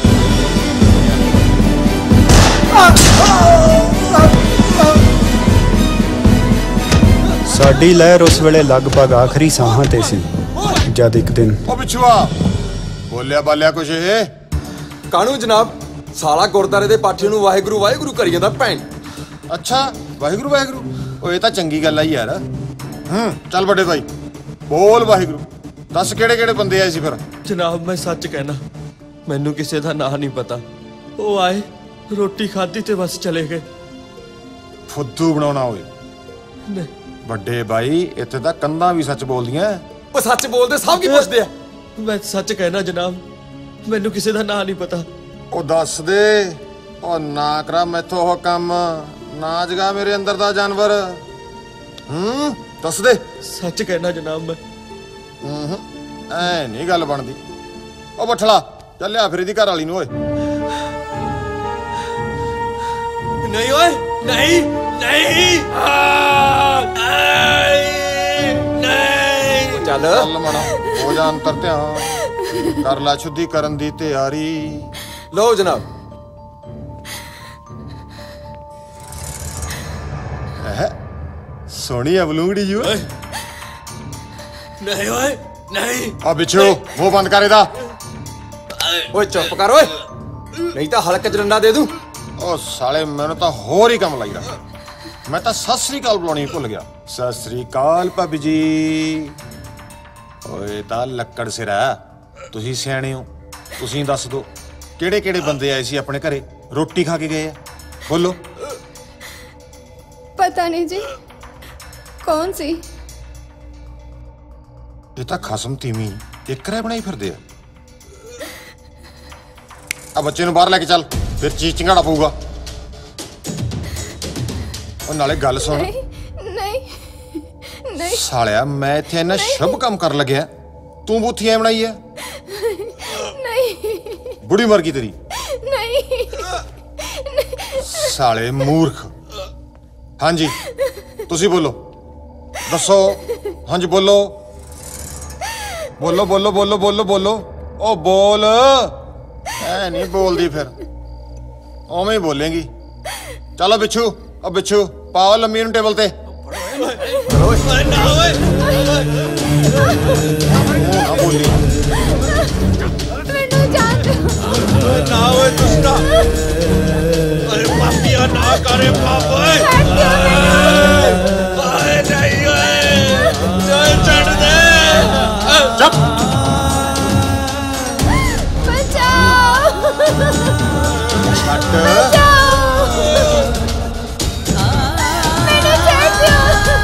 ਸਾਡੀ ਲਹਿਰ ਉਸ ਵੇਲੇ ਲਗਭਗ ਆਖਰੀ ਸਾਹਾਂ ਤੇ ਸੀ ਜਦ ਇੱਕ ਦਿਨ ਉਹ ਬਿਛੂਆ ਬੋਲਿਆ ਬਾਲਿਆ ਕੁਛ ਇਹ ਕਾਹਨੂੰ ਜਨਾਬ? ਸਾਲਾ ਗੁਰਦਾਰੇ ਦੇ ਪਾਠੀ ਨੂੰ ਵਾਹਿਗੁਰੂ ਵਾਹਿਗੁਰੂ ਕਰੀ ਜਾਂਦਾ ਭੈਣ। ਅੱਛਾ ਵਾਹਿਗੁਰੂ ਵਾਹਿਗੁਰੂ, ਉਹ ਇਹ ਤਾਂ ਚੰਗੀ ਗੱਲ ਆ ਯਾਰ। ਹੂੰ ਚੱਲ ਵੱਡੇ ਭਾਈ ਬੋਲ ਵਾਹਿਗੁਰੂ। ਦੱਸ ਕਿਹੜੇ ਕਿਹੜੇ ਬੰਦੇ ਆਏ ਸੀ ਫਿਰ? ਜਨਾਬ ਮੈਂ ਸੱਚ ਕਹਿਣਾ, ਮੈਨੂੰ ਕਿਸੇ ਦਾ ਨਾਂ ਨਹੀਂ ਪਤਾ। ਉਹ ਆਏ, ਰੋਟੀ ਖਾਧੀ ਤੇ ਬਸ ਚਲੇ ਗਏ। ਫੁੱਦੂ ਬਣਾਉਣਾ ਓਏ। ਨਹੀਂ ਵੱਡੇ ਭਾਈ, ਇੱਥੇ ਤਾਂ ਕੰਧਾਂ ਵੀ ਸੱਚ ਬੋਲਦੀਆਂ। ਉਹ ਸੱਚ ਬੋਲਦੇ ਸਭ ਕੀ ਪੁੱਛਦੇ ਆ। ਮੈਂ ਸੱਚ ਕਹਿਣਾ ਜਨਾਬ, ਮੈਨੂੰ ਕਿਸੇ ਦਾ ਨਾਂ ਨਹੀਂ ਪਤਾ। ਉਹ ਦੱਸ ਦੇ। ਉਹ ਨਾ ਕਰਾ ਮੈਥੋਂ ਉਹ ਕੰਮ, ਨਾ ਜਗਾ ਮੇਰੇ ਅੰਦਰ ਦਾ ਜਾਨਵਰ। ਹੂੰ ਦੱਸ ਦੇ। ਸੱਚ ਕਹਿਣਾ ਜਨਾਬ ਮੈਂ। ਹੂੰ ਐ ਨਹੀਂ ਗੱਲ ਬਣਦੀ। ਉਹ ਬੱਠਲਾ ਚੱਲ ਲਿਆ ਫਿਰ ਇਹਦੀ ਘਰ ਵਾਲੀ ਨੂੰ ਓਏ। ਨਹੀਂ ਓਏ ਨਹੀਂ ਨਹੀਂ ਨਹੀਂ। ਚੱਲ ਚੱਲ ਮਣਾ ਹੋ ਜਾ ਅੰਤਰ ਧਿਆਨ, ਕਰ ਲੈ ਸ਼ੁੱਧੀ ਕਰਨ ਦੀ ਤਿਆਰੀ। ਲਓ ਜਨਾਬ। ਸੋਹਣੀ ਆ ਬਲੂੰਗੜੀ ਜੀ। ਨਹੀਂ ਓਏ ਨਹੀਂ। ਆ ਬਿੱਛੂ ਮੂੰਹ ਬੰਦ ਕਰ ਇਹਦਾ। ਓਏ ਚੁੱਪ ਕਰ ਓਏ, ਨਹੀਂ ਤਾਂ ਹਲਕ ਚ ਡੰਡਾ ਦੇ ਦੂੰ। ਉਹ ਸਾਲੇ ਮੈਨੂੰ ਤਾਂ ਹੋਰ ਹੀ ਕੰਮ ਲਾਈਦਾ। ਮੈਂ ਤਾਂ ਸਤਿ ਸ੍ਰੀ ਅਕਾਲ ਬੁਲਾਉਣੀ ਭੁੱਲ ਗਿਆ। ਸਤਿ ਸ੍ਰੀ ਅਕਾਲ ਭਾਬੀ ਜੀ। ਓਏ ਤਾਂ ਲੱਕੜ ਸਿਰਾ, ਤੁਸੀਂ ਸਿਆਣੇ ਹੋ, ਤੁਸੀਂ ਦੱਸ ਦਿਓ ਕਿਹੜੇ ਕਿਹੜੇ ਬੰਦੇ ਆਏ ਸੀ ਆਪਣੇ ਘਰੇ, ਰੋਟੀ ਖਾ ਕੇ ਗਏ ਆ? ਬੋਲੋ। ਪਤਾ ਨਹੀਂ ਜੀ ਕੌਣ ਸੀ। ਇਹ ਤਾਂ ਖਸਮ ਤੀਵੀਂ ਇੱਕ ਰੇ ਬਣਾਈ ਫਿਰਦੇ ਆ। ਆ ਬੱਚੇ ਨੂੰ ਬਾਹਰ ਲੈ ਕੇ ਚੱਲ, ਫਿਰ ਚੀਜ਼ ਚਿੰਗਾੜਾ ਪਊਗਾ। ਉਹ ਨਾਲੇ ਗੱਲ ਸੁਣ। ਨਹੀਂ ਨਹੀਂ ਨਹੀਂ ਸਾਲਿਆ, ਮੈਂ ਇੱਥੇ ਇੰਨਾ ਸ਼ੁਭ ਕੰਮ ਕਰਨ ਲੱਗਿਆ, ਤੂੰ ਬੂਥੀ ਐ ਬਣਾਈ ਐ। ਨਹੀਂ ਬੁੜੀ ਮਰ ਗਈ ਤੇਰੀ। ਨਹੀਂ ਸਾਲੇ ਮੂਰਖ। ਹਾਂਜੀ ਤੁਸੀਂ ਬੋਲੋ, ਦੱਸੋ। ਹਾਂਜੀ ਬੋਲੋ ਬੋਲੋ ਬੋਲੋ ਬੋਲੋ ਬੋਲੋ ਬੋਲੋ। ਉਹ ਬੋਲ। ਐ ਨਹੀਂ ਬੋਲਦੀ ਫਿਰ, ਉਵੇਂ ਹੀ ਬੋਲੇਂਗੀ। ਚਲੋ ਬਿੱਛੂ, ਉਹ ਬਿੱਛੂ ਪਾਓ ਲੰਮੀ ਨੂੰ ਟੇਬਲ ਤੇ। ਨਾ ਬੋਲੀ। ਮੈਨੂੰ ਜਾਣ ਦਿਓ। ਨਾ ਓਏ ਦੁਸ਼ਟਾ। ਅਰੇ ਪਾਪੀਆ ਨਾ ਕਰੇ ਪਾਪ ਓਏ। ਆਏ ਨਹੀਂ ਓਏ, ਚੱਲ ਛੱਡ ਦੇ। ਚੁੱਪ। ਬਚਾਓ ਛੱਡ। ਮੈਨੂੰ ਛੱਡ ਦਿਓ।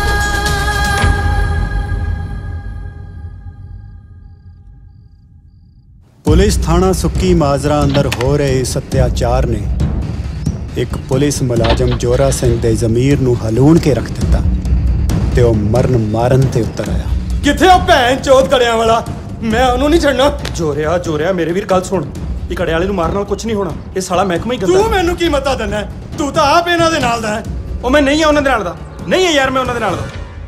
ਪੁਲਿਸ ਥਾਣਾ ਸੁੱਕੀ ਮਾਜਰਾ ਅੰਦਰ ਹੋ ਰਹੇ ਇਸ ਅਤਿਆਚਾਰ ਨੇ ਇੱਕ ਪੁਲਿਸ ਮੁਲਾਜ਼ਮ ਜੋਰਾ ਸਿੰਘ ਦੇ ਜ਼ਮੀਰ ਨੂੰ ਹਲੂਣ ਕੇ ਰੱਖ ਦਿੱਤਾ ਤੇ ਉਹ ਮਰਨ ਮਾਰਨ ਤੇ ਉਤਰ ਆਇਆ। ਕਿੱਥੇ ਉਹ ਭੈਣ ਚੋਦ ਕੜਿਆਂ ਵਾਲਾ? ਮੈਂ ਉਹਨੂੰ ਨਹੀਂ ਛੱਡਣਾ। ਜੋਰਿਆ ਜੋਰਿਆ ਮੇਰੇ ਵੀਰ ਗੱਲ ਸੁਣ, ਇਹ ਕੜਿਆਂ ਵਾਲੇ ਨੂੰ ਮਾਰਨ ਨਾਲ ਕੁਝ ਨਹੀਂ ਹੋਣਾ। ਇਹ ਸਾਲਾ ਮਹਿਕਮਾ ਹੀ ਗੰਦਾ। ਤੂੰ ਮੈਨੂੰ ਕੀ ਮਤਾ ਦਿੰਦਾ? ਤੂੰ ਤਾਂ ਆਪ ਇਹਨਾਂ ਦੇ ਨਾਲ ਦਾ ਹੈ। ਉਹ ਮੈਂ ਨਹੀਂ ਆ ਉਹਨਾਂ ਦੇ ਨਾਲ ਦਾ, ਨਹੀਂ ਹੈ ਯਾਰ ਮੈਂ ਉਹਨਾਂ ਦੇ ਨਾਲ ਦਾ।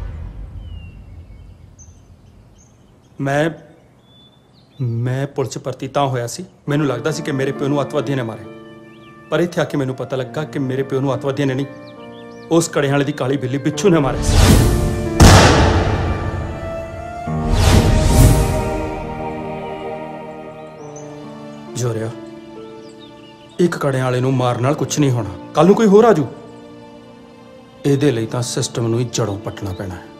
ਮੈਂ ਮੈਂ ਪੁਲਿਸ ਭਰਤੀ ਤਾਂ ਹੋਇਆ ਸੀ, ਮੈਨੂੰ ਲੱਗਦਾ ਸੀ ਕਿ ਮੇਰੇ ਪਿਓ ਨੂੰ ਅੱਤਵਾਦੀਆਂ ਨੇ ਮਾਰੇ, ਪਰ ਇੱਥੇ ਆ ਕੇ ਮੈਨੂੰ ਪਤਾ ਲੱਗਾ ਕਿ ਮੇਰੇ ਪਿਓ ਨੂੰ ਅੱਤਵਾਦੀਆਂ ਨੇ ਨਹੀਂ, ਉਸ ਕੜਿਆਂ ਵਾਲੇ ਦੀ ਕਾਲੀ ਬਿੱਲੀ ਬਿੱਛੂ ਨੇ ਮਾਰੇ ਸੀ। ਜੋਰਿਆ, ਇੱਕ ਕੜਿਆਂ ਵਾਲੇ ਨੂੰ ਮਾਰਨ ਨਾਲ ਕੁਝ ਨਹੀਂ ਹੋਣਾ, ਕੱਲ ਨੂੰ ਕੋਈ ਹੋਰ ਆਜੂ। ਇਹਦੇ ਲਈ ਤਾਂ ਸਿਸਟਮ ਨੂੰ ਹੀ ਜੜੋਂ ਪੱਟਣਾ ਪੈਣਾ ਹੈ।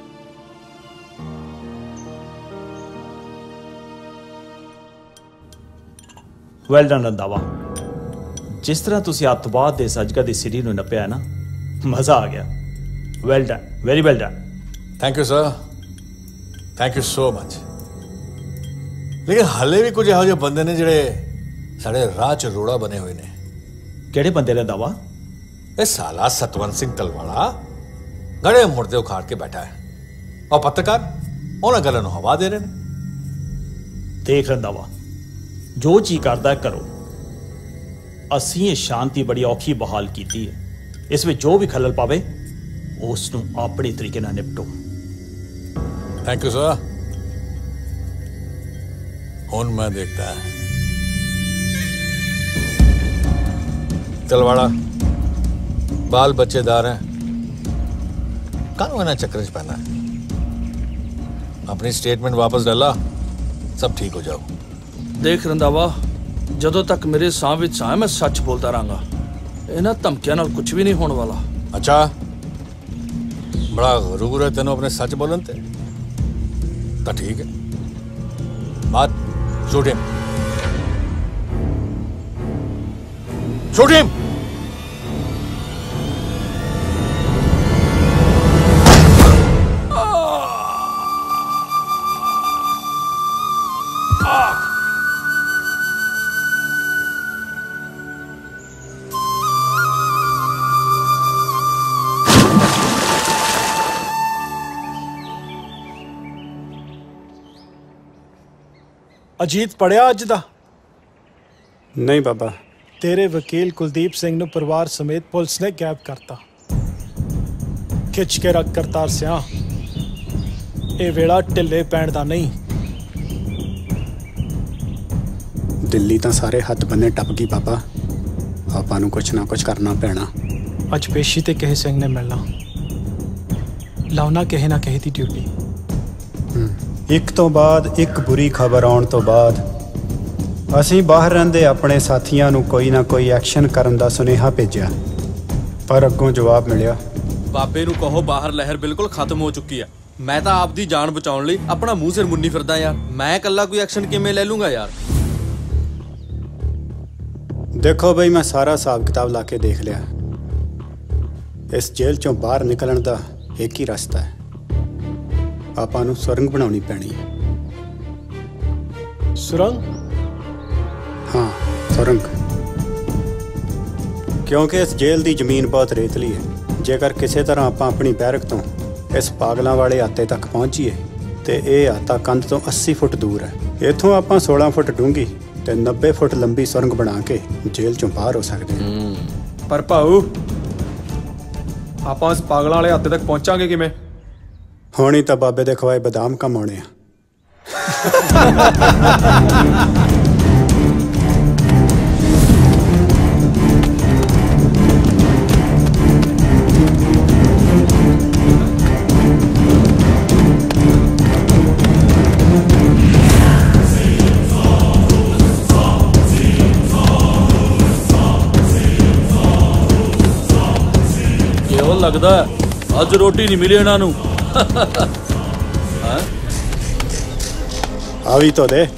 ਵੈਲ ਡਨ ਰੰਧਾਵਾ, ਜਿਸ ਤਰ੍ਹਾਂ ਤੁਸੀਂ ਅੱਤਵਾਦ ਦੇ ਸਜਗਾ ਦੀ ਸਿਰੀ ਨੂੰ ਨੱਪਿਆ ਨਾ, ਮਜ਼ਾ ਆ ਗਿਆ। Well done, very well done. Thank you sir, thank you so much. ਲੇਕਿਨ ਹਾਲੇ ਵੀ ਕੁਝ ਇਹੋ ਜਿਹੇ ਬੰਦੇ ਨੇ ਜਿਹੜੇ ਸਾਡੇ ਰਾਹ 'ਚ ਰੋੜਾ ਬਣੇ ਹੋਏ ਨੇ। ਕਿਹੜੇ ਬੰਦੇ ਰੰਧਾਵਾ? ਇਹ ਸਾਲਾ ਸਤਵੰਤ ਸਿੰਘ ਤਲਵਾੜਾ ਗੜੇ ਮੁਰਦੇ ਉਖਾੜ ਕੇ ਬੈਠਾ ਹੈ, ਔਰ ਪੱਤਰਕਾਰ ਉਹਨਾਂ ਗੱਲਾਂ ਨੂੰ ਹਵਾ ਦੇ ਰਹੇ ਨੇ। ਦੇਖ ਰੰਧਾਵਾ, ਜੋ ਜੀ ਕਰਦਾ ਕਰੋ। ਅਸੀਂ ਇਹ ਸ਼ਾਂਤੀ ਬੜੀ ਔਖੀ ਬਹਾਲ ਕੀਤੀ ਹੈ, ਇਸ ਵਿੱਚ ਜੋ ਵੀ ਖਲਲ ਪਾਵੇ ਉਸ ਨੂੰ ਆਪਣੇ ਤਰੀਕੇ ਨਾਲ ਨਿਪਟੋ। Thank you sir. ਹੁਣ ਮੈਂ ਦੇਖਦਾ ਹੈ ਤਲਵਾੜਾ बाल बच्चेदार हैं, कानून ना चक्कर च पैना है। अपनी स्टेटमेंट वापस डाला, सब ठीक हो जाओ। देख रंधावा, जदों तक मेरे साह विच साह मैं सच बोलता रहांगा, इन्हां धमकियां नाल कुछ भी नहीं होने वाला। अच्छा, बड़ा गुरूर है तेनों अपने सच बोलन ते, तो ठीक है, बात shoot him, shoot him. Ajit ਪੜਿਆ ਅੱਜ ਦਾ? ਨਹੀਂ ਬਾਬਾ। ਤੇਰੇ ਵਕੀਲ ਕੁਲਦੀਪ ਸਿੰਘ ਨੂੰ ਪਰਿਵਾਰ ਸਮੇਤ ਪੁਲਿਸ ਨੇ ਗੈਬ ਕਰਤਾ। ਖਿੱਚ ਕੇ ਰੱਖ ਕਰਤਾਰ ਸਿਆ, ਇਹ ਵੇਲਾ ਢਿੱਲੇ ਪੈਣ ਦਾ ਨਹੀਂ। ਦਿੱਲੀ ਤਾਂ ਸਾਰੇ ਹੱਥ ਬੰਨੇ ਟੱਪ ਗਈ ਬਾਬਾ, ਆਪਾਂ ਨੂੰ ਕੁਛ ਨਾ ਕੁਛ ਕਰਨਾ ਪੈਣਾ। ਅੱਜ ਪੇਸ਼ੀ ਤੇ ਕਿਸੇ ਸਿੰਘ ਨੇ ਮਿਲਣਾ, ਲਾਉਣਾ ਕਿਸੇ ਨਾ ਕਿਸੇ ਦੀ ਡਿਊਟੀ। ਇੱਕ ਤੋਂ ਬਾਅਦ ਇੱਕ ਬੁਰੀ ਖਬਰ ਆਉਣ ਤੋਂ ਬਾਅਦ ਅਸੀਂ ਬਾਹਰ ਰਹਿੰਦੇ ਆਪਣੇ ਸਾਥੀਆਂ ਨੂੰ ਕੋਈ ਨਾ ਕੋਈ ਐਕਸ਼ਨ ਕਰਨ ਦਾ ਸੁਨੇਹਾ ਭੇਜਿਆ, ਪਰ ਅੱਗੋਂ ਜਵਾਬ ਮਿਲਿਆ, ਬਾਬੇ ਨੂੰ ਕਹੋ ਬਾਹਰ ਲਹਿਰ ਬਿਲਕੁਲ ਖਤਮ ਹੋ ਚੁੱਕੀ ਹੈ। ਮੈਂ ਤਾਂ ਆਪਦੀ ਜਾਨ ਬਚਾਉਣ ਲਈ ਆਪਣਾ ਮੂੰਹ ਸਿਰ ਮੁੰਨੀ ਫਿਰਦਾ ਯਾਰ, ਮੈਂ ਇਕੱਲਾ ਕੋਈ ਐਕਸ਼ਨ ਕਿਵੇਂ ਲੈ ਲੂੰਗਾ ਯਾਰ। ਦੇਖੋ ਬਈ, ਮੈਂ ਸਾਰਾ ਹਿਸਾਬ ਕਿਤਾਬ ਲਾ ਕੇ ਦੇਖ ਲਿਆ। ਇਸ ਜੇਲ੍ਹ ਚੋਂ ਬਾਹਰ ਨਿਕਲਣ ਦਾ ਇੱਕ ਹੀ ਰਸਤਾ ਹੈ, ਆਪਾਂ ਨੂੰ ਸੁਰੰਗ ਬਣਾਉਣੀ ਪੈਣੀ ਹੈ। ਸੁਰੰਗ? ਹਾਂ, ਸੁਰੰਗ। ਕਿਉਂਕਿ ਇਸ ਜੇਲ੍ਹ ਦੀ ਜ਼ਮੀਨ ਬਹੁਤ ਰੇਤਲੀ ਹੈ। ਜੇਕਰ ਕਿਸੇ ਤਰ੍ਹਾਂ ਆਪਾਂ ਆਪਣੀ ਬੈਰਕ ਤੋਂ ਇਸ ਪਾਗਲਾਂ ਵਾਲੇ ਆਤੇ ਤੱਕ ਪਹੁੰਚੀਏ ਤੇ ਇਹ ਆਤਾ ਕੰਧ ਤੋਂ ਅੱਸੀ ਫੁੱਟ ਦੂਰ ਹੈ। ਇੱਥੋਂ ਆਪਾਂ ਸੋਲਾਂ ਫੁੱਟ ਡੂੰਘੀ ਤੇ ਨੱਬੇ ਫੁੱਟ ਲੰਬੀ ਸੁਰੰਗ ਬਣਾ ਕੇ ਜੇਲ੍ਹ ਚੋਂ ਬਾਹਰ ਹੋ ਸਕਦੇ ਹਾਂ। ਪਰ ਭਾਊ, ਆਪਾਂ ਇਸ ਪਾਗਲਾਂ ਵਾਲੇ ਆਤੇ ਤੱਕ ਪਹੁੰਚਾਂਗੇ ਕਿਵੇਂ? ਹੁਣ ਹੀ ਤਾਂ ਬਾਬੇ ਦੇ ਖਵਾਏ ਬਦਾਮ ਕੰਮ ਆਉਣੇ ਆ। केवल लगता है अज रोटी नहीं मिली इन्हां नूं। ਆ ਵੀ तो दे।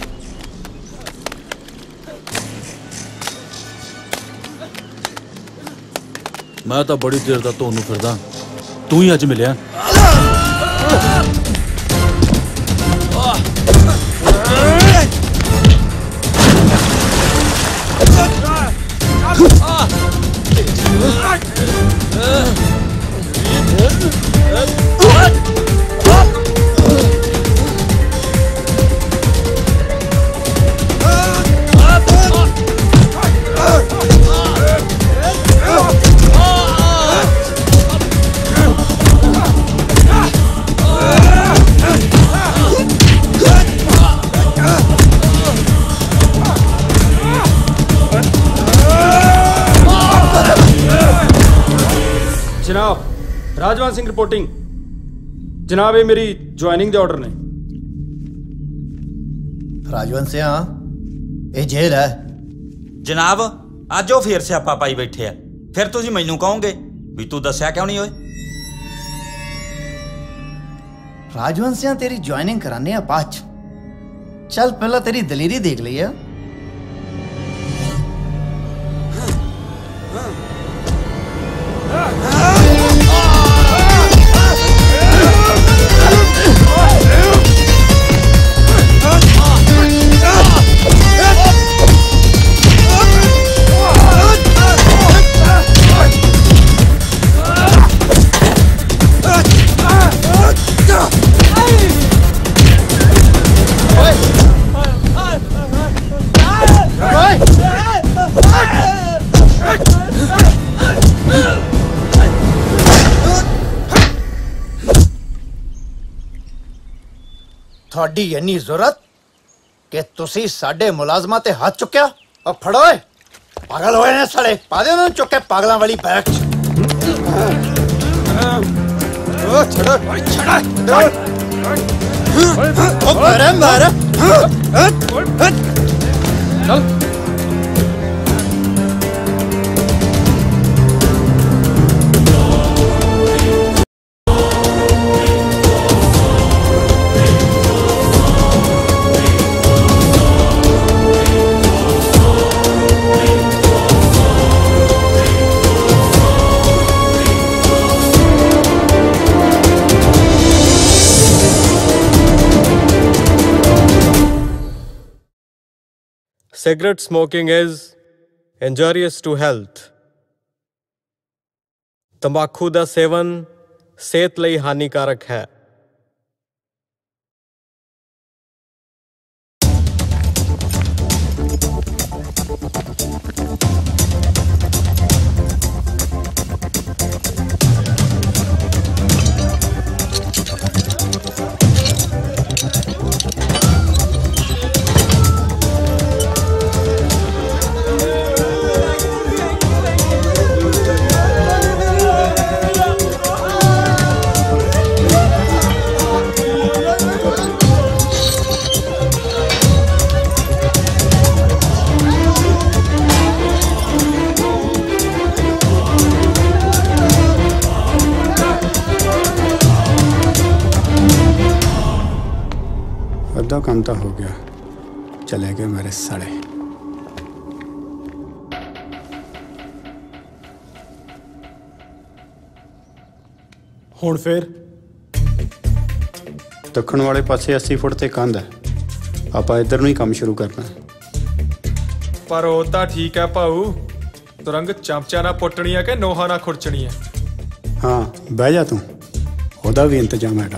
मैं तो बड़ी देर दा तोनू फिरदा, तू ही अज मिलिया। राजवंत सिंह रिपोर्टिंग। जनाब, ये मेरी ज्वाइनिंग के ऑर्डर ने। राजवंत सिंह, ये जेल है। जनाब, अज वो फिर स्यापा पाई बैठे है। फिर तुसीं मैनू कहोगे भी तू दस्या क्यों नहीं होए? राजवंत सिंह, तेरी ज्वाइनिंग कराने हैं बाद च। चल पहला तेरी दलेरी देख ली है। थोड़ी इन्नी जरूरत कि तुसी साडे मुलाजमां ते हाथ चुक्या और फड़ो। पागल होए ने साले, पा दे उन्होंने चुके पागलों वाली बैरक च। ओ छड़ा छड़ा ओ मारे मारे चल। Cigarette smoking is injurious to health. तंबाकू ਦਾ ਸੇਵਨ ਸਿਹਤ ਲਈ ਹਾਨੀਕਾਰਕ ਹੈ। अद्धा काम तो हो गया, चले गए मेरे साले। हुण फिर दक्षिण वाले पासे अस्सी फुट ते कंध है, ਆਪਾਂ इधर ਨੂੰ ਹੀ ਕੰਮ ਸ਼ੁਰੂ ਕਰਨਾ ਹੈ। ਪਰ ਉਹ ਤਾਂ ਠੀਕ ਹੈ ਭਾਊ, ਤੁਰੰਗ ਚਮਚਾ ਨਾ ਪੁੱਟਣੀ ਹੈ ਕਿ ਨੋਹਾ ਨਾ ਖੁਰਚਣੀ ਹੈ। ਹਾਂ ਬਹਿ ਜਾ ਤੂੰ, ਉਹਦਾ ਵੀ ਇੰਤਜ਼ਾਮ ਹੈਗਾ।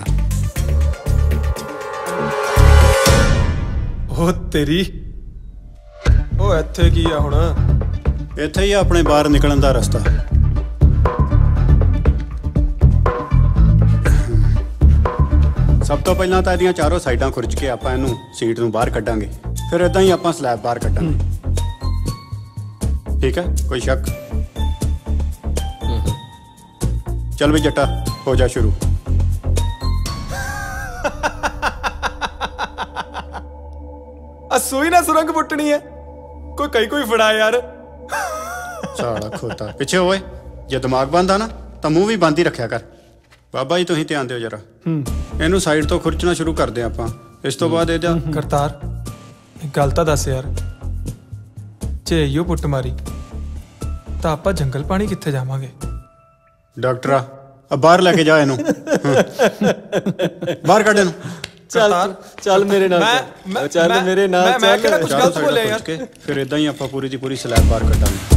ਉਹ ਤੇਰੀ ਉਹ ਇੱਥੇ ਕੀ ਆ ਹੁਣ? ਇੱਥੇ ਹੀ ਆਪਣੇ ਬਾਹਰ ਨਿਕਲਣ ਦਾ ਰਸਤਾ। ਸਭ ਤੋਂ ਪਹਿਲਾਂ ਤਾਂ ਇਹਦੀਆਂ ਚਾਰੋਂ ਸਾਈਡਾਂ ਖੁਰਚ ਕੇ ਆਪਾਂ ਇਹਨੂੰ ਸੀਟ ਨੂੰ ਬਾਹਰ ਕੱਢਾਂਗੇ, ਫਿਰ ਇਦਾਂ ਹੀ ਆਪਾਂ ਸਲੈਬ ਬਾਹਰ ਕੱਢਾਂਗੇ। ਠੀਕ ਹੈ, ਕੋਈ ਸ਼ੱਕ? ਚੱਲ ਵੀ ਜੱਟਾ, ਹੋ ਜਾ ਸ਼ੁਰੂ। ਸੂਈ ਨਾ ਸੁਰੰਗ ਪੁੱਟਣੀ ਹੈ, ਕੋਈ ਕਈ ਕੋਈ ਫੜਾ ਯਾਰ। ਸਾਲਾ ਖੋਤਾ ਪਿੱਛੇ ਹੋਏ, ਜੇ ਦਿਮਾਗ ਬੰਦ ਆ ਨਾ ਤਾਂ ਮੂੰਹ ਵੀ ਬੰਦ ਹੀ ਰੱਖਿਆ ਕਰ। ਬਾਬਾ ਜੀ ਤੁਸੀਂ ਧਿਆਨ ਦਿਓ ਜਰਾ, ਇਹਨੂੰ ਸਾਈਡ ਤੋਂ ਖੁਰਚਣਾ ਸ਼ੁਰੂ ਕਰਦੇ ਆਪਾਂ। ਇਸ ਤੋਂ ਬਾਅਦ ਇਹਦਾ ਕਰਤਾਰ ਇੱਕ ਗੱਲ ਤਾਂ ਦੱਸ ਯਾਰ, ਜੇ ਇਹੋ ਪੁੱਟ ਮਾਰੀ ਤਾਂ ਆਪਾਂ ਜੰਗਲ ਪਾਣੀ ਕਿੱਥੇ ਜਾਵਾਂਗੇ? ਡਾਕਟਰਾ ਬਾਹਰ ਲੈ ਕੇ ਜਾ ਇਹਨੂੰ, ਬਾਹਰ ਕੱਢ ਇਹਨੂੰ। ਚੱਲ ਚੱਲ ਮੇਰੇ ਨਾਲ ਚੱਲ ਮੇਰੇ ਨਾਲ ਚੱਲ। ਮੈਂ ਕਿਹੜਾ ਕੁਝ ਗਲਤ ਬੋਲਿਆ ਯਾਰ? ਫਿਰ ਇਦਾਂ ਹੀ ਆਪਾਂ ਪੂਰੀ ਦੀ ਪੂਰੀ ਸਲੈਬ ਬਾਹਰ ਕੱਢਾਂਗੇ।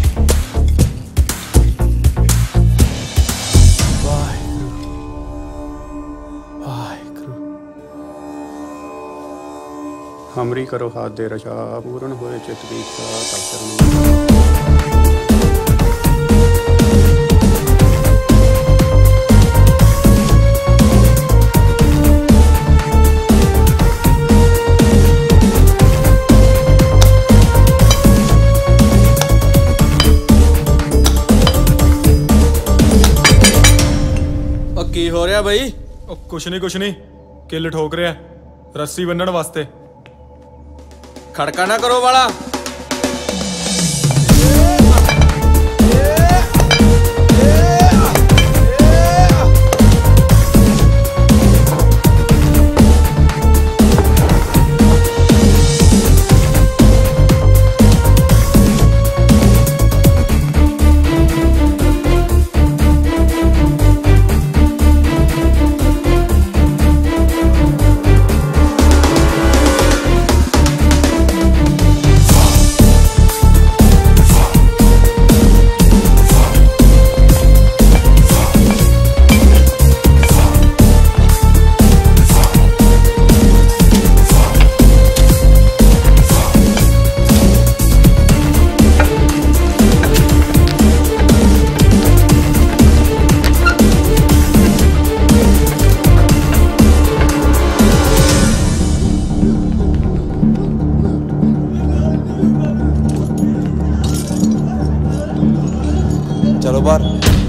हमरी करो हाथ दे रशा, पूर्ण होए चित की इच्छा तब करनी। ਰਿਹਾ ਬਈ? ਉਹ ਕੁਛ ਨਹੀਂ ਕੁਛ ਨਹੀਂ, ਕਿੱਲ ਠੋਕ ਰਿਹਾ ਰੱਸੀ ਬੰਨਣ ਵਾਸਤੇ। ਖੜਕਾ ਨਾ ਕਰੋ ਵਾਲਾ। चलो बाहर।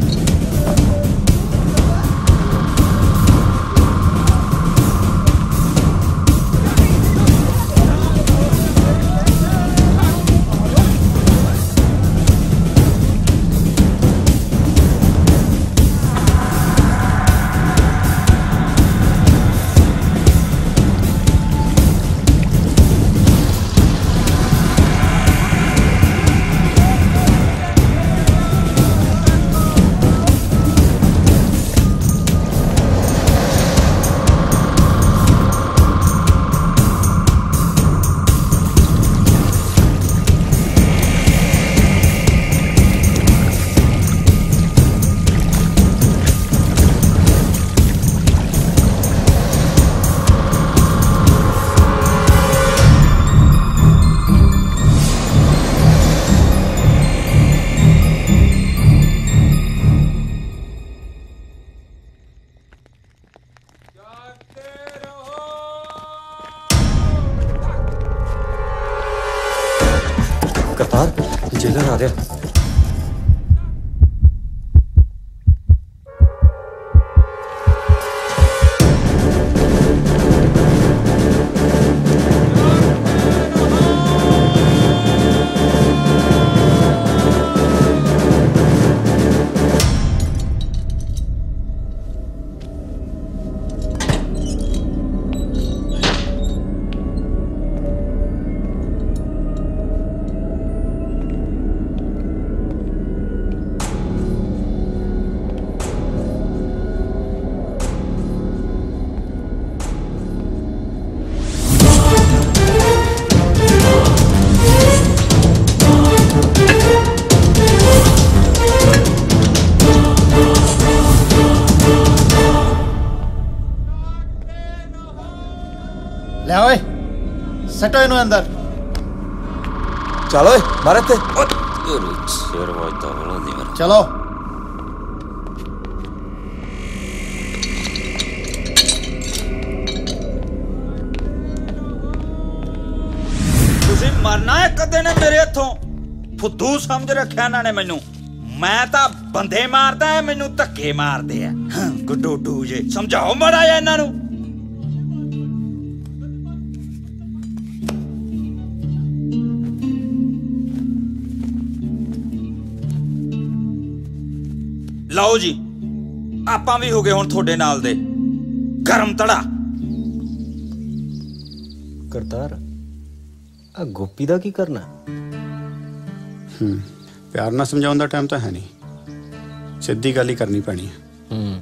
करतार, जेलर आ रहा। ले ओए सटो इन्हों अंदर। चलो मारे थे चलो। तुसी मरना है कदे ने मेरे हथों। फुद्दू समझ रखा इन्होंने मैनू। मैं तो बंदे मारदा है, मैनू धक्के मारदे है। गुड्डू डू जे समझाओ माड़ा जिहा इन्हां नूं। लाओ जी, आपां भी हो गए हुण थोड़े नाल दे गरम तड़ा। करतार, आ गोपी दा की करना? हम्म प्यार ना समझाउण दा टाइम तो है नहीं, सीधी गल ही करनी पैनी है। हम्म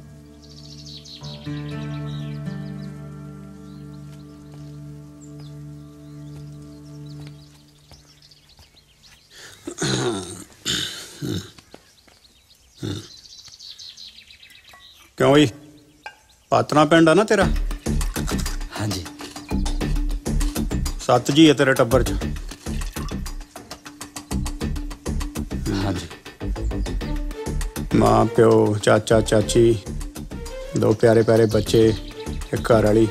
क्यों भाई, पात्रा पिंड है ना तेरा? हाँ जी। सत जी है तेरे टब्बर च? हाँ जी। माँ प्यो चाचा चाची, दो प्यारे प्यारे बच्चे, एक घर वाली।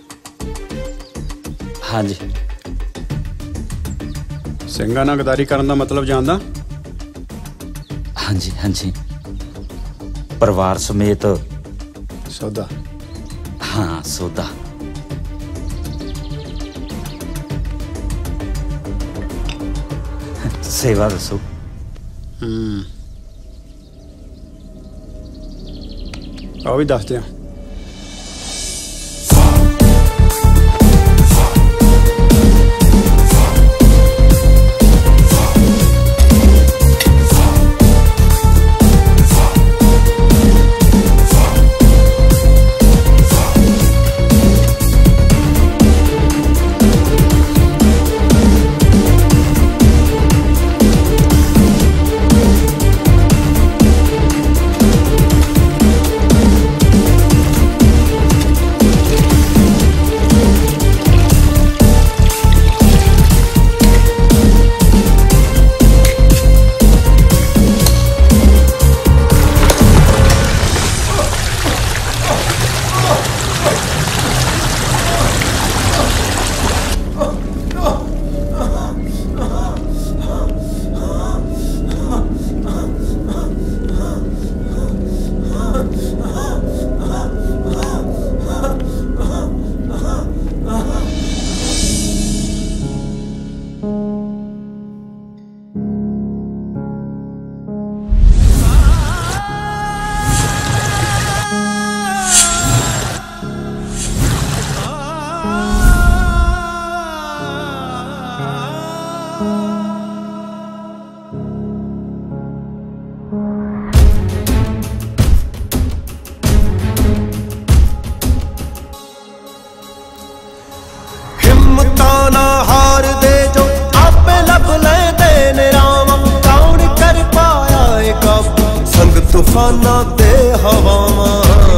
हाँ जी। ਸਿੰਘਾਂ ਨਾਲ ਗਦਾਰੀ ਕਰਨ ਦਾ मतलब जानदा? हाँ जी हाँ जी। परिवार समेत सौदा। हाँ सौदा। सेवा दसो। हम्म आओ भी दस दिया। तूफाना ते हवावां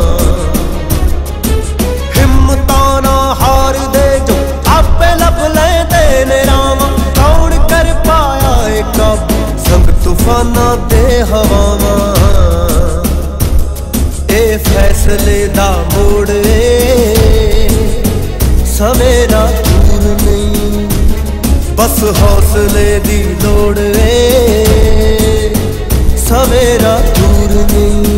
हिम्मतां ना हार दे जो आपे लब लेंदे ने रावां कौन कर पाया ए काबू संग तूफाना ते हवावां ए फैसले दा मोड़ सवेरा दूर नहीं बस हौसले दी लोड़ सवेरा दूर नहीं।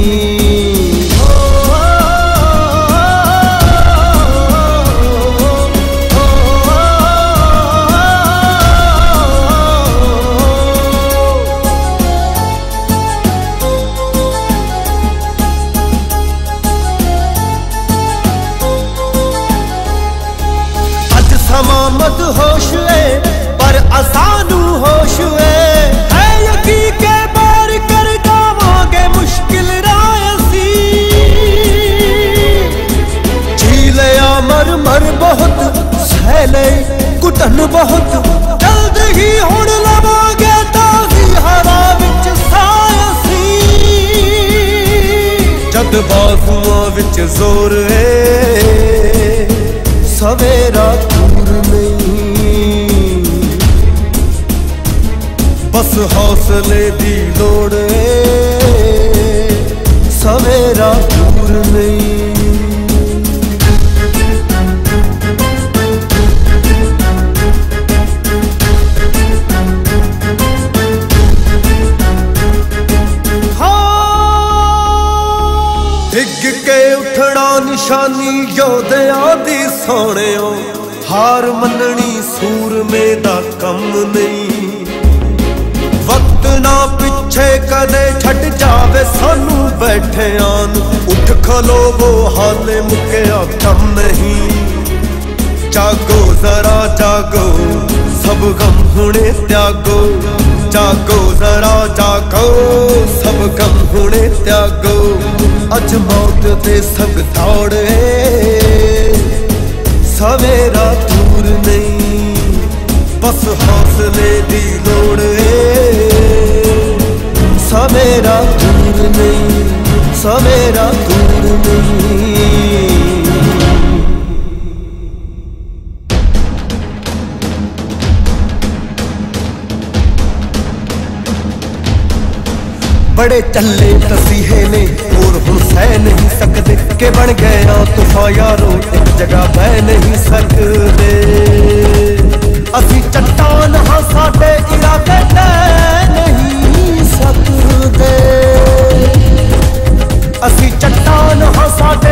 अज समा मत होश है पर असानू होश है यकीन के कर जावांगे मुश्किल रायसी झीले मर मर बहुत सहले कुटन बहुत जल्द ही हुण लवांगे ताज़ी हवा विच सायसी जद बाजुआं विच जोर है सवेरा दूर नहीं बस हौसले दी लोड़ सवेरा दूर नहीं। डिग के उठना निशानी योद्धियां दी सोहणियों हार मननी सूरमे दा कम नहीं वक्त ना पिछे कदे छट जावे सानू बैठे आन उठ खलो वो हाले मुकया कम नहीं जागो जरा जागो सब गम हुणे त्यागो जागो जरा जागो सब गम हुणे त्यागो अज मौत दे संग दौड़े सवेरा दूर नहीं बस हौसले दी लोड़ सवेरा दूर नहीं सवेरा दूर नहीं। बड़े चले तसीहे ने और हुण सह नहीं सकते के बन गया तूफान यारो एक जगह बह नहीं सकते असी चट्टान हाँ साडे इरादे तय नहीं सकते असी चट्टान हाँ साडे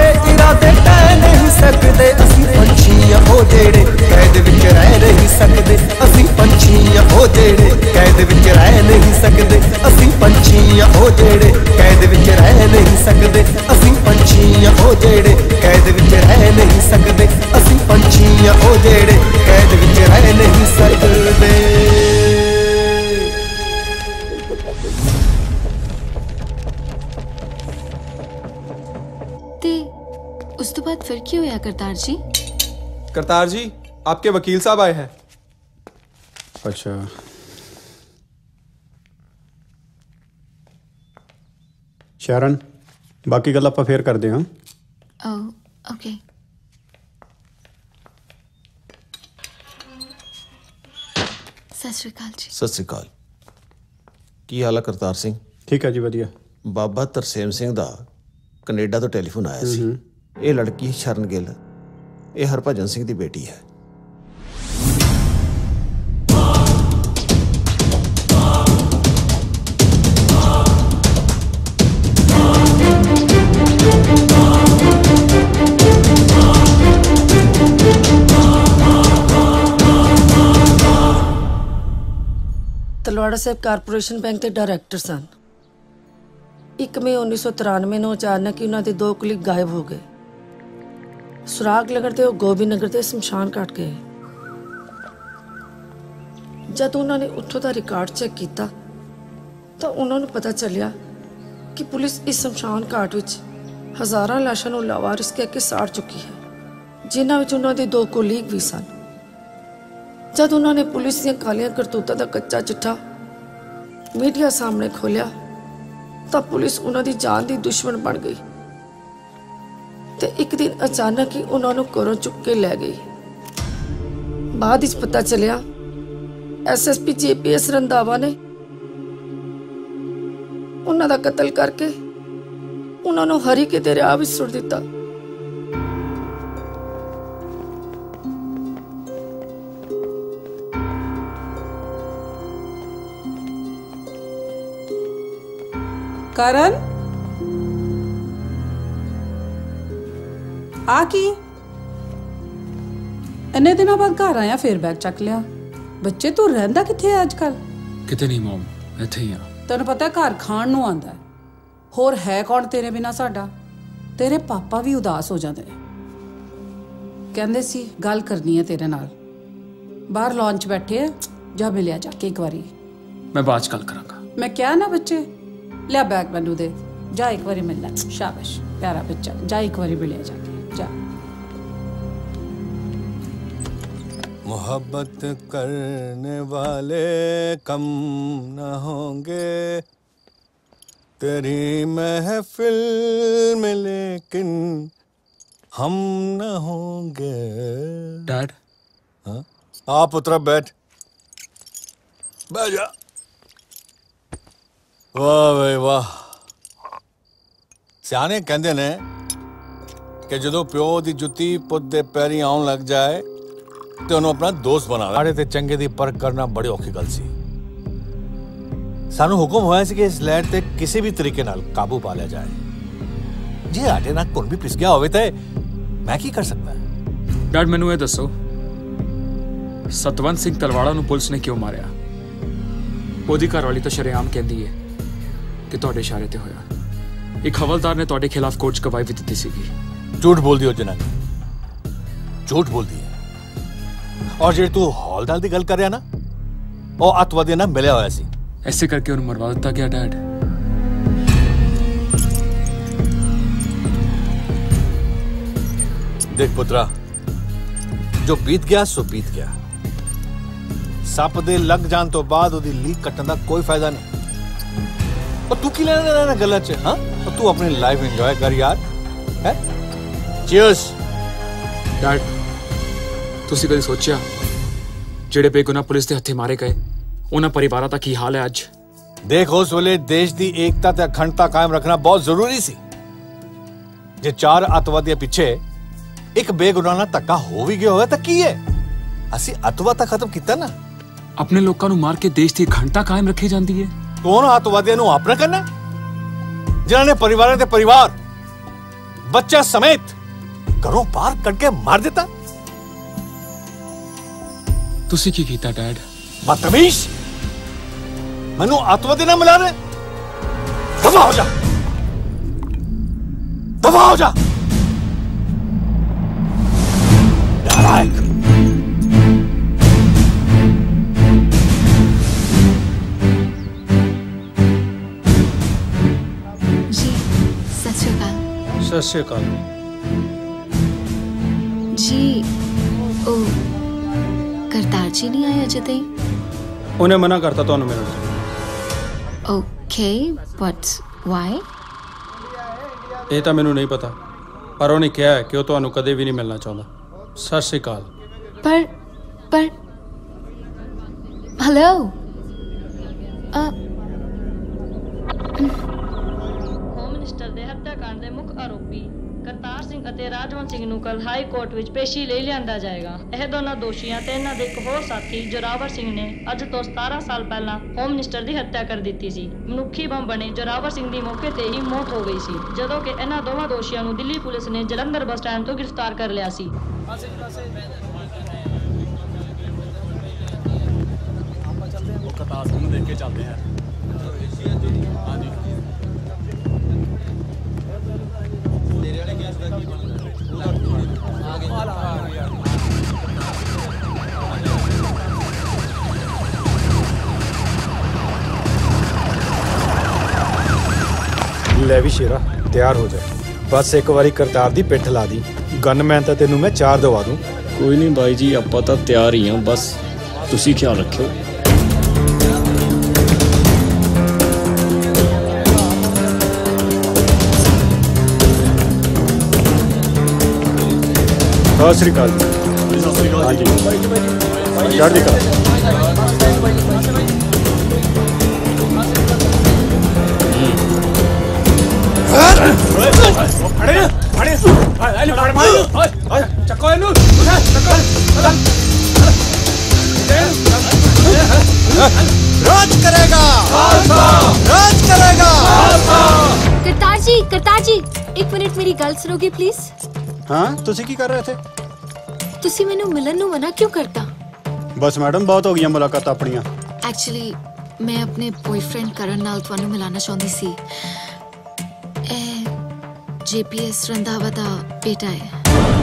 जेड़े कैद विच रह नहीं सकदे असीं पंछी आ ओ जेड़े कैद विच रह नहीं सकदे असीं पंछी आ ओ जेड़े कैद विच रह नहीं सकदे। ते उस तो बाद फिर की होया करतार जी? करतार जी आपके वकील साहब आए हैं। अच्छा शरण बाकी गल आपां फेर करदे हां। Oh okay. सत श्री अकाल जी। सत श्री अकाल। की हाल है करतार सिंह? ठीक है जी वधिया। बाबा तरसेम सिंह दा कनेडा तो टेलीफोन आया सी। ये लड़की शरण गिल ये हरभजन सिंह दी बेटी है। तलवाड़ा साहब कारपोरेशन बैंक के डायरैक्टर सन। एक मई उन्नीस सौ तिरानवे ਨੂੰ अचानक ही उन्होंने दो कुलीग गायब हो गए। सुराग लगते वो गोभी नगर के शमशान घाट गए। जब उन्होंने उत्थों का रिकॉर्ड चेक किया तो उन्होंने पता चलिया कि पुलिस इस शमशान घाट विच हज़ारां लाशां नूं लावारिस करके साड़ चुकी है, जिन्हां विच उन्हां दे दो कोलीग भी सन। जब उन्होंने पुलिस दी कालियां करतूतां दा कच्चा चिट्ठा मीडिया सामने खोलिया तो पुलिस उन्होंने जान की दुश्मन बन गई ते एक दिन अचानक ही उन्होंने घरों चुक के लै गई। बाद इस पता चलिया S S P J P S Randhawa ने उन्हों का कत्ल करके उन्होंने हरी के दरिया विच सुट दिता। करण आ की इन्ने दिनों बाद घर आया फिर बैग चक लिया। बच्चे तू रहिंदा किथे है अजकल? किते नहीं मॉम इत्थे ही आ। तेन पता घर खाण नूं आंदा है, होर है कौन तेरे बिना साडा। तेरे पापा भी उदास हो जाते हैं। कहंदे सी गल करनी है तेरे नाल। बाहर लॉन च बैठे है, जा मिलिया जाके एक बारी। मैं बाद च गल करांगा। मैं क्या ना बच्चे लिया बैग मैनू दे, जा एक बारी मिल लै। शाबाश प्यारा बच्चा, जा एक बारी मिलिया जाके जा। मोहब्बत करने वाले कम न होंगे तेरी महफिल में, लेकिन हम न होंगे। डैड हाँ आ पुत्रा बैठ बैठ जा। वाह भाई वाह। सियाने कहते ने कि जो प्यो की जुत्ती पुत दे पैरी आउन लग जाए तो उन्होंने अपना दोस्त बना ला। ते चंगे दी परख करना बड़ी औखी गल सी। सानू हुक्म होया सी कि इस लैंड ते किसी भी तरीके नाल काबू पा लिया जाए। जे आटे ना कुन भी पिस गया होवे ते मैं की कर सकता? डैड मैनू ये दसो सतवंत सिंह तलवाड़ा नूं पुलिस ने क्यों मारिया? ओदी घरवाली तो शरेआम कहती है कि तुहाडे इशारे ते होया। एक हवलदार ने तुहाडे खिलाफ कोर्ट च गवाही भी दित्ती सीगी। झूठ बोलदी हो जनानी, झूठ बोलदी है। और जे तू हौलदार दी गल कर रहा ना, वो अतवादी ना मिलिया होया सी। ऐसे करके उन्हें मरवा दिता गया। डैड देख पुत्रा, जो बीत गया सो बीत गया। सप दे लग जान तो बाद ओदी लीक कट्टन दा कोई फायदा नहीं। और तू की लेना देना गल्लां च? हां और तू अपनी लाइफ एंजॉय कर यार। है चीयर्स। डैड तुसी कदी सोचिया जेड़े बेगुनाह पुलिस दे हत्थे मारे गए उन्हां परिवारां दा की हाल है अज? देख उस वेले देश दी एकता ते अखंडता कायम रखना बहुत जरूरी सी। जे चार अतवादियां पिछे एक बेगुनाह ना धक्का हो भी गया होया तां की है? असी अतवाद तां खत्म कीता ना। अपने लोकां नूं मार के देश दी अखंडता कायम रखी जांदी है। कौन अतवादियां नूं अपना करना जिन्हां ने परिवारां दे परिवार बच्चा समेत घरों बाहर कट के मार दिता? तुसी की कीता डैड? बदतमीज, मैनू अतवादी ना मिला रहे। दफा हो जा, दफा हो जा। नालायक। जी सत श्री अकाल। सत श्री अकाल। जी ओ करतार जी नहीं आए अजे ताईं? उन्हें मना करता ਤੁਹਾਨੂੰ ਮਿਲਣ ਤੋਂ। Okay, but why? ਇਹ ਤਾਂ ਮੈਨੂੰ ਨਹੀਂ ਪਤਾ, ਪਰ ਉਹਨੇ ਕਿਹਾ ਹੈ ਕਿ ਉਹ ਤੁਹਾਨੂੰ ਕਦੇ ਵੀ ਨਹੀਂ ਮਿਲਣਾ ਚਾਹੁੰਦਾ। ਸਤਿ ਸ਼੍ਰੀ ਅਕਾਲ। ਪਰ ਪਰ ਹੈਲੋ ਅ ਹੋਮ ਮਿਨਿਸਟਰ ਦੇ ਹੱਤਿਆਕਾਂਡ ਦੇ ਮੁੱਖ ਆਰੋਪੀ ਕਰਤਾਰ ਸਿੰਘ ਅਤੇ ਰਾਜਵੰਤ ਸਿੰਘ ਨੂੰ ਕੱਲ ਹਾਈ ਕੋਰਟ ਵਿੱਚ ਪੇਸ਼ੀ ਲਈ ਲਿਆਂਦਾ ਜਾਏਗਾ। ਇਹ ਦੋਨਾਂ ਦੋਸ਼ੀਆਂ ਤੇ ਇਹਨਾਂ ਦੇ ਇੱਕ ਹੋਰ ਸਾਥੀ ਜੋਰਾਵਰ ਸਿੰਘ ਨੇ ਅੱਜ ਤੋਂ ਸਤਾਰਾਂ ਸਾਲ ਪਹਿਲਾਂ ਹੋਮ ਮਿਨਿਸਟਰ ਦੀ ਹੱਤਿਆ ਕਰ ਦਿੱਤੀ ਸੀ। ਮਨੁੱਖੀ ਬੰਬ ਬਣੇ ਜੋਰਾਵਰ ਸਿੰਘ ਦੀ ਮੌਕੇ ਤੇ ਹੀ ਮੌਤ ਹੋ ਗਈ ਸੀ, ਜਦੋਂ ਕਿ ਇਹਨਾਂ ਦੋਵਾਂ ਦੋਸ਼ੀਆਂ ਨੂੰ ਦਿੱਲੀ ਪੁਲਿਸ ਨੇ ਜਲੰਧਰ ਬੱਸ ਸਟੈਂਡ ਤੋਂ ਗ੍ਰਿਫਤਾਰ ਕਰ ਲਿਆ ਸੀ। ਕਰਤਾਰ ਸਿੰਘ ਨੂੰ ਦੇਖ ਕੇ ਚੱਲਦੇ ਹਾਂ। ਹਾਂਜੀ ਲੈ ਵੀ ਸ਼ੇਰਾ ਤਿਆਰ ਹੋ ਜਾ, ਬਸ ਇੱਕ ਵਾਰੀ ਕਰਤਾਰ ਦੀ ਪਿੱਠ ਲਾ ਦੀ, ਗਨਮੈਨ ਤਾਂ ਤੈਨੂੰ ਮੈਂ ਚਾਰ ਦਵਾ ਦੂੰ। ਕੋਈ ਨਹੀਂ ਬਾਈ ਜੀ, ਆਪਾਂ ਤਾਂ ਤਿਆਰ ਹੀ ਹਾਂ, ਬਸ ਤੁਸੀਂ ਖਿਆਲ ਰੱਖਿਓ। ਸਤਿ ਸ਼੍ਰੀ ਅਕਾਲ। ਸਤਿ ਸ਼੍ਰੀ ਅਕਾਲ। ਹਾਂਜੀ ਚੜ੍ਹਦੀ ਕਲਾ। ਫੜੇ ਨਾ, ਫੜੇ ਫੜ ਫੜ ਮਾਰ, ਚੱਕੋ ਇਹਨੂੰ, ਚੱਕੋ राज करेगा राज करेगा। करतार जी करतार जी एक मिनट मेरी गल सुनोगे प्लीज? हाँ ਤੁਸੀਂ ਕੀ ਕਰ ਰਹੇ थे? ਤੁਸੀਂ ਮੈਨੂੰ ਮਿਲਣ ਨੂੰ ਮਨਾ ਕਿਉਂ ਕਰਤਾ? ਬਸ ਮੈਡਮ ਬਹੁਤ ਹੋ ਗਈਆਂ ਮੁਲਾਕਾਤਾਂ ਆਪਣੀਆਂ। ਐਕਚੁਅਲੀ ਮੈਂ ਆਪਣੇ ਬॉयਫ੍ਰੈਂਡ ਕਰਨ ਨਾਲ ਤੁਹਾਨੂੰ ਮਿਲਾਣਾ ਚਾਹੁੰਦੀ ਸੀ। ਇਹ ਜੇਪੀਐਸ ਰੰਧਾਵਾ ਦਾ ਬੇਟਾ ਹੈ।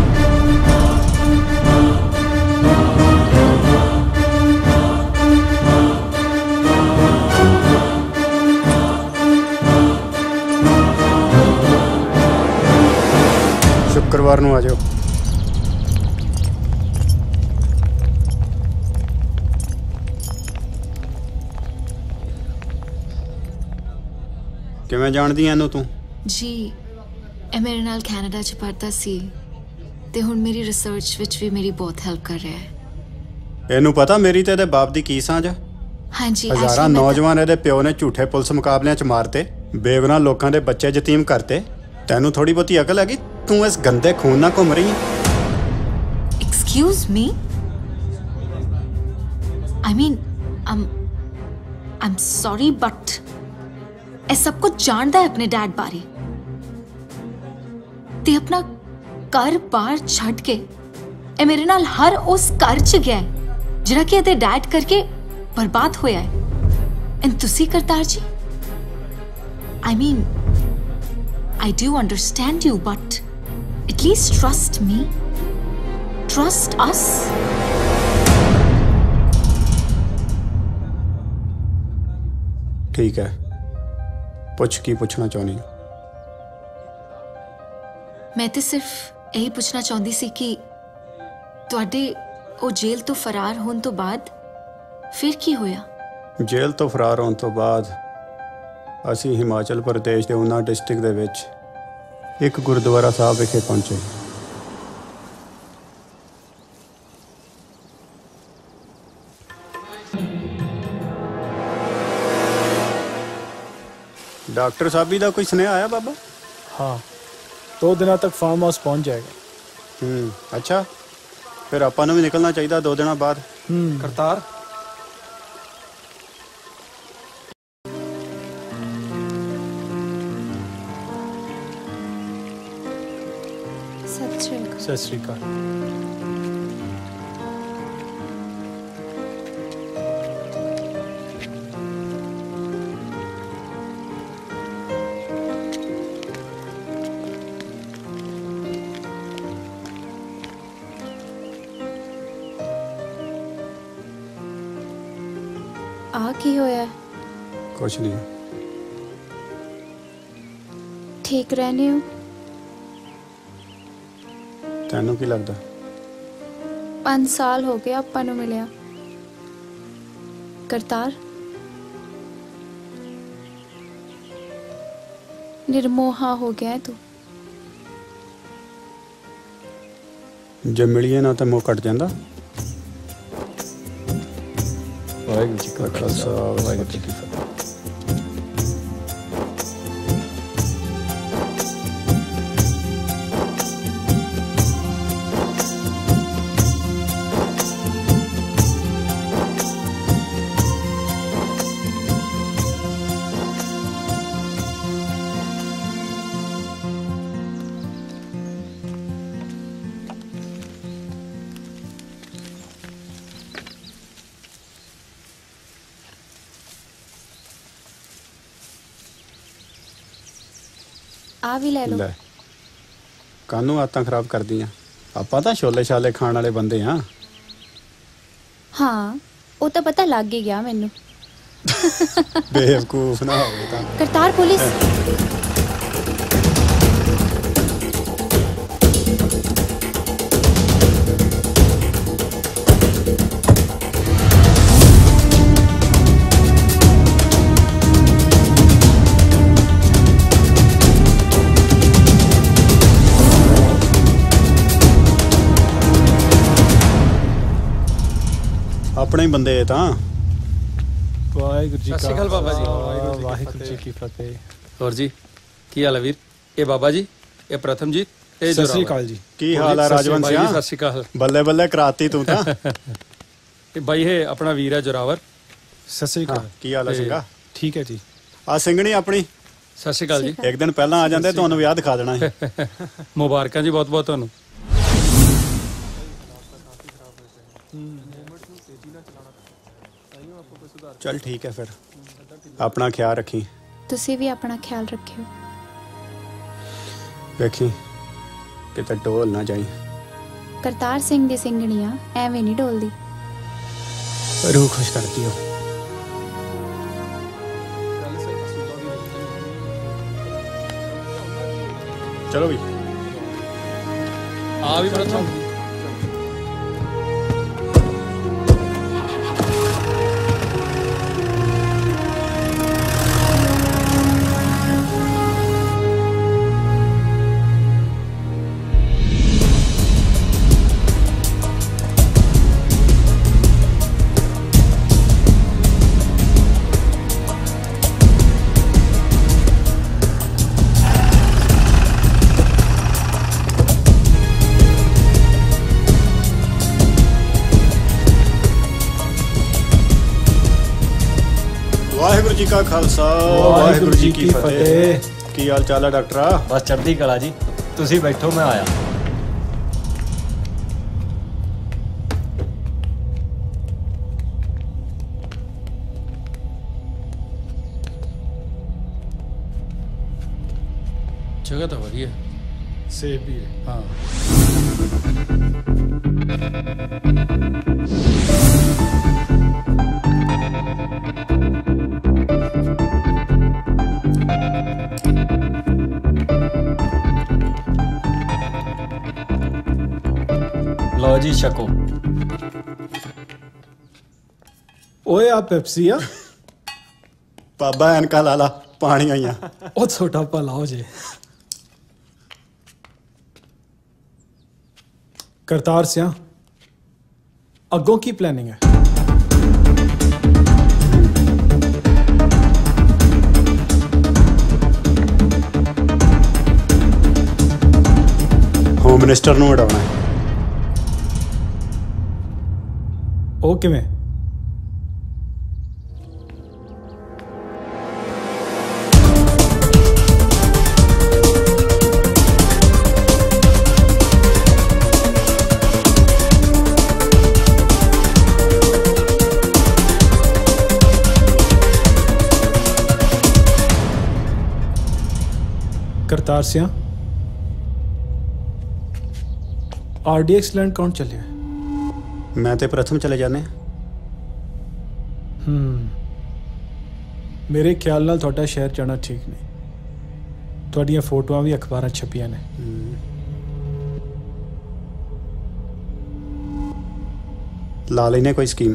शुक्रवार ਨੂੰ ਆ ਜਾਓ। ਕਿਵੇਂ ਜਾਣਦੀ ਐ ਇਹਨੂੰ ਤੂੰ? ਜੀ ਇਹ ਮੇਰੇ ਨਾਲ ਕੈਨੇਡਾ 'ਚ ਪੜ੍ਹਦਾ ਸੀ ਤੇ ਹੁਣ ਮੇਰੀ ਰਿਸਰਚ ਵਿੱਚ ਵੀ ਮੇਰੀ ਬਹੁਤ ਹੈਲਪ ਕਰ ਰਿਹਾ ਹੈ। ਇਹਨੂੰ ਪਤਾ ਮੇਰੀ ਤੇ ਇਹਦੇ ਬਾਪ ਦੀ ਕੀ ਸਾਂਝ ਆ? ਹਾਂਜੀ ਹਜ਼ਾਰਾਂ ਨੌਜਵਾਨ ਇਹਦੇ ਪਿਓ ਨੇ ਝੂਠੇ ਪੁਲਿਸ ਮੁਕਾਬਲਿਆਂ 'ਚ ਮਾਰਤੇ, ਬੇਗੁਨਾਹ ਲੋਕਾਂ ਦੇ ਬੱਚੇ ਯਤੀਮ ਕਰਤੇ। ਤੈਨੂੰ ਥੋੜੀ ਬਹੁਤੀ ਅਕਲ ਹੈਗੀ? ਤੂੰ ਇਸ ਗੰਦੇ ਖੂਨ ਨਾਲ ਘੁੰਮ ਰਹੀ ਹੈ। Excuse me? I mean, I'm, I'm sorry, but ਇਹ ਸਭ ਕੁਝ ਜਾਣਦਾ ਹੈ ਆਪਣੇ ਡੈਡ ਬਾਰੇ ਤੇ ਆਪਣਾ ਘਰ ਬਾਰ ਛੱਡ ਕੇ ਇਹ ਮੇਰੇ ਨਾਲ ਹਰ ਉਸ ਘਰ 'ਚ ਗਿਆ ਹੈ ਜਿਹੜਾ ਕਿ ਇਹਦੇ ਡੈਡ ਕਰਕੇ ਬਰਬਾਦ ਹੋਇਆ ਹੈ। ਐਂਡ ਤੁਸੀਂ ਕਰਤਾਰ ਜੀ, I mean, I do understand you, but at least trust me. Trust us. ठीक है, ਪੁੱਛ ਕੀ ਪੁੱਛਣਾ ਚਾਹੁੰਦੀ? ਮੈਂ ਤੇ ਸਿਰਫ ਇਹੀ ਪੁੱਛਣਾ ਚਾਹੁੰਦੀ ਸੀ ਕਿ ਤੁਹਾਡੇ ਉਹ ਜੇਲ੍ਹ ਤੋਂ ਫਰਾਰ ਹੋਣ ਤੋਂ ਬਾਅਦ ਫਿਰ ਕੀ ਹੋਇਆ? ਜੇਲ੍ਹ ਤੋਂ ਫਰਾਰ ਹੋਣ ਤੋਂ ਬਾਅਦ ਅਸੀਂ ਹਿਮਾਚਲ ਪ੍ਰਦੇਸ਼ ਦੇ ਉਨਾ ਡਿਸਟ੍ਰਿਕਟ ਦੇ ਵਿੱਚ ਇੱਕ ਗੁਰਦੁਆਰਾ ਸਾਹਿਬ ਵਿਖੇ ਪਹੁੰਚੇ। डॉक्टर साहब का कोई स्नेह आया बाबा? हाँ, दो दिनों तक फार्म हाउस पहुंच जाएगा। हम्म, अच्छा फिर आपा भी निकलना चाहिए दो दिनों बाद। करतार सत श्री अकाल। ਆ ਕੀ ਹੋਇਆ? कुछ नहीं। ठीक रहने हो? ਤੈਨੂੰ ਕੀ ਲੱਗਦਾ? पांच साल हो गए ਆਪਾਂ ਨੂੰ ਮਿਲਿਆ। करतार निर्मोहा हो गया है तू। ਜੇ ਮਿਲੀਏ ਨਾ ਤਾਂ ਮੋਹ ਕੱਟ ਜਾਂਦਾ। ਵਾਹਿਗੁਰੂ ਜੀ ਕਾ ਖਾਲਸਾ ਵਾਹਿਗੁਰੂ ਜੀ ਕੀ ਫਤਿਹ। ਆ ਵੀ ਲੈ ਲਓ। ਲੈ ਕਾਨੂੰ ਆਤਾਂ ਖਰਾਬ ਕਰਦੀਆਂ। ਆਪਾਂ ਤਾਂ ਛੋਲੇ ਛਾਲੇ ਖਾਣ ਵਾਲੇ ਬੰਦੇ ਆ। ਹਾਂ ਉਹ ਤਾਂ ਪਤਾ ਲੱਗ ਹੀ ਗਿਆ ਮੈਨੂੰ। ਬੇਵਕੂਫ ਨਾ ਹੋਵੇ ਤਾਂ। ਕਰਤਾਰ ਪੁਲਿਸ। ਆਪਣੇ ਹੀ ਬੰਦੇ ਇਹ ਤਾਂ। ਵਾਹਿਗੁਰੂ ਜੀ ਸਤਿ ਸ਼੍ਰੀ ਅਕਾਲ ਬਾਬਾ ਜੀ। ਵਾਹਿਗੁਰੂ ਜੀ ਕੀ ਫਤਿਹ। ਹੋਰ ਜੀ ਕੀ ਹਾਲ ਹੈ ਵੀਰ? ਇਹ ਬਾਬਾ ਜੀ, ਇਹ ਪ੍ਰਥਮਜੀਤ, ਇਹ ਸਤਿ ਸ਼੍ਰੀ ਅਕਾਲ ਜੀ। ਕੀ ਹਾਲ ਹੈ ਰਾਜਵੰਸ਼ ਸਿੰਘ? ਸਤਿ ਸ਼੍ਰੀ ਅਕਾਲ। ਬੱਲੇ ਬੱਲੇ ਕਰਾਤੀ ਤੂੰ ਤਾਂ। ਇਹ ਬਾਈ ਇਹ ਆਪਣਾ ਵੀਰ ਹੈ ਜੋਰਾਵਰ। ਸਤਿ ਸ਼੍ਰੀ ਅਕਾਲ। ਕੀ ਹਾਲ ਹੈ ਸਿੰਘਾ? ਠੀਕ ਹੈ ਜੀ। ਆ ਸਿੰਘਣੀ ਆਪਣੀ। ਸਤਿ ਸ਼੍ਰੀ ਅਕਾਲ ਜੀ। ਇੱਕ ਦਿਨ ਪਹਿਲਾਂ ਆ ਜਾਂਦੇ ਤੁਹਾਨੂੰ ਵਿਆਹ ਦਿਖਾ ਦੇਣਾ ਸੀ। ਮੁਬਾਰਕਾਂ ਜੀ ਬਹੁਤ ਬਹੁਤ ਤੁਹਾਨੂੰ। चल ठीक है फिर अपना ख्याल रखी। तुसी भी अपना ख्याल रखियो। देखी किते डोल ना जाई। करतार सिंह दी सिंगणियां एवें नहीं डोलदी। रूह खुश करती हो। चलो भी आ भी प्रथम। वाहिगुरु जी का खालसा वाहिगुरु जी की फतेह। की हाल चाल है डॉक्टरा? बस चढ़ती कला जी। तुसी बैठो मैं आया। जगह तो बढ़िया सेब भी है। हाँ लो जी छको। ओए आ पेप्सी आ। बाबा एनका लाला पानी आईया। ओ छोटा भला हो जे। करतार सिया अगों की प्लानिंग है? होम मिनिस्टर ਨੂੰ ਹਟਾਉਣਾ ਹੈ। ਉਹ ਕਿਵੇਂ? करतार सिया आरडीएक्स लैंड कौन चले? मैं ते प्रथम चले जाने। हम्म ਮੇਰੇ ਖਿਆਲ ਨਾਲ ਤੁਹਾਡਾ ਸ਼ਹਿਰ ਜਾਣਾ ਠੀਕ ਨਹੀਂ। ਤੁਹਾਡੀਆਂ ਫੋਟੋਆਂ ਵੀ ਅਖਬਾਰਾਂ 'ਚ ਛਪੀਆਂ ਨੇ। ਲਾ ਲੈਨੇ ਕੋਈ ਸਕੀਮ।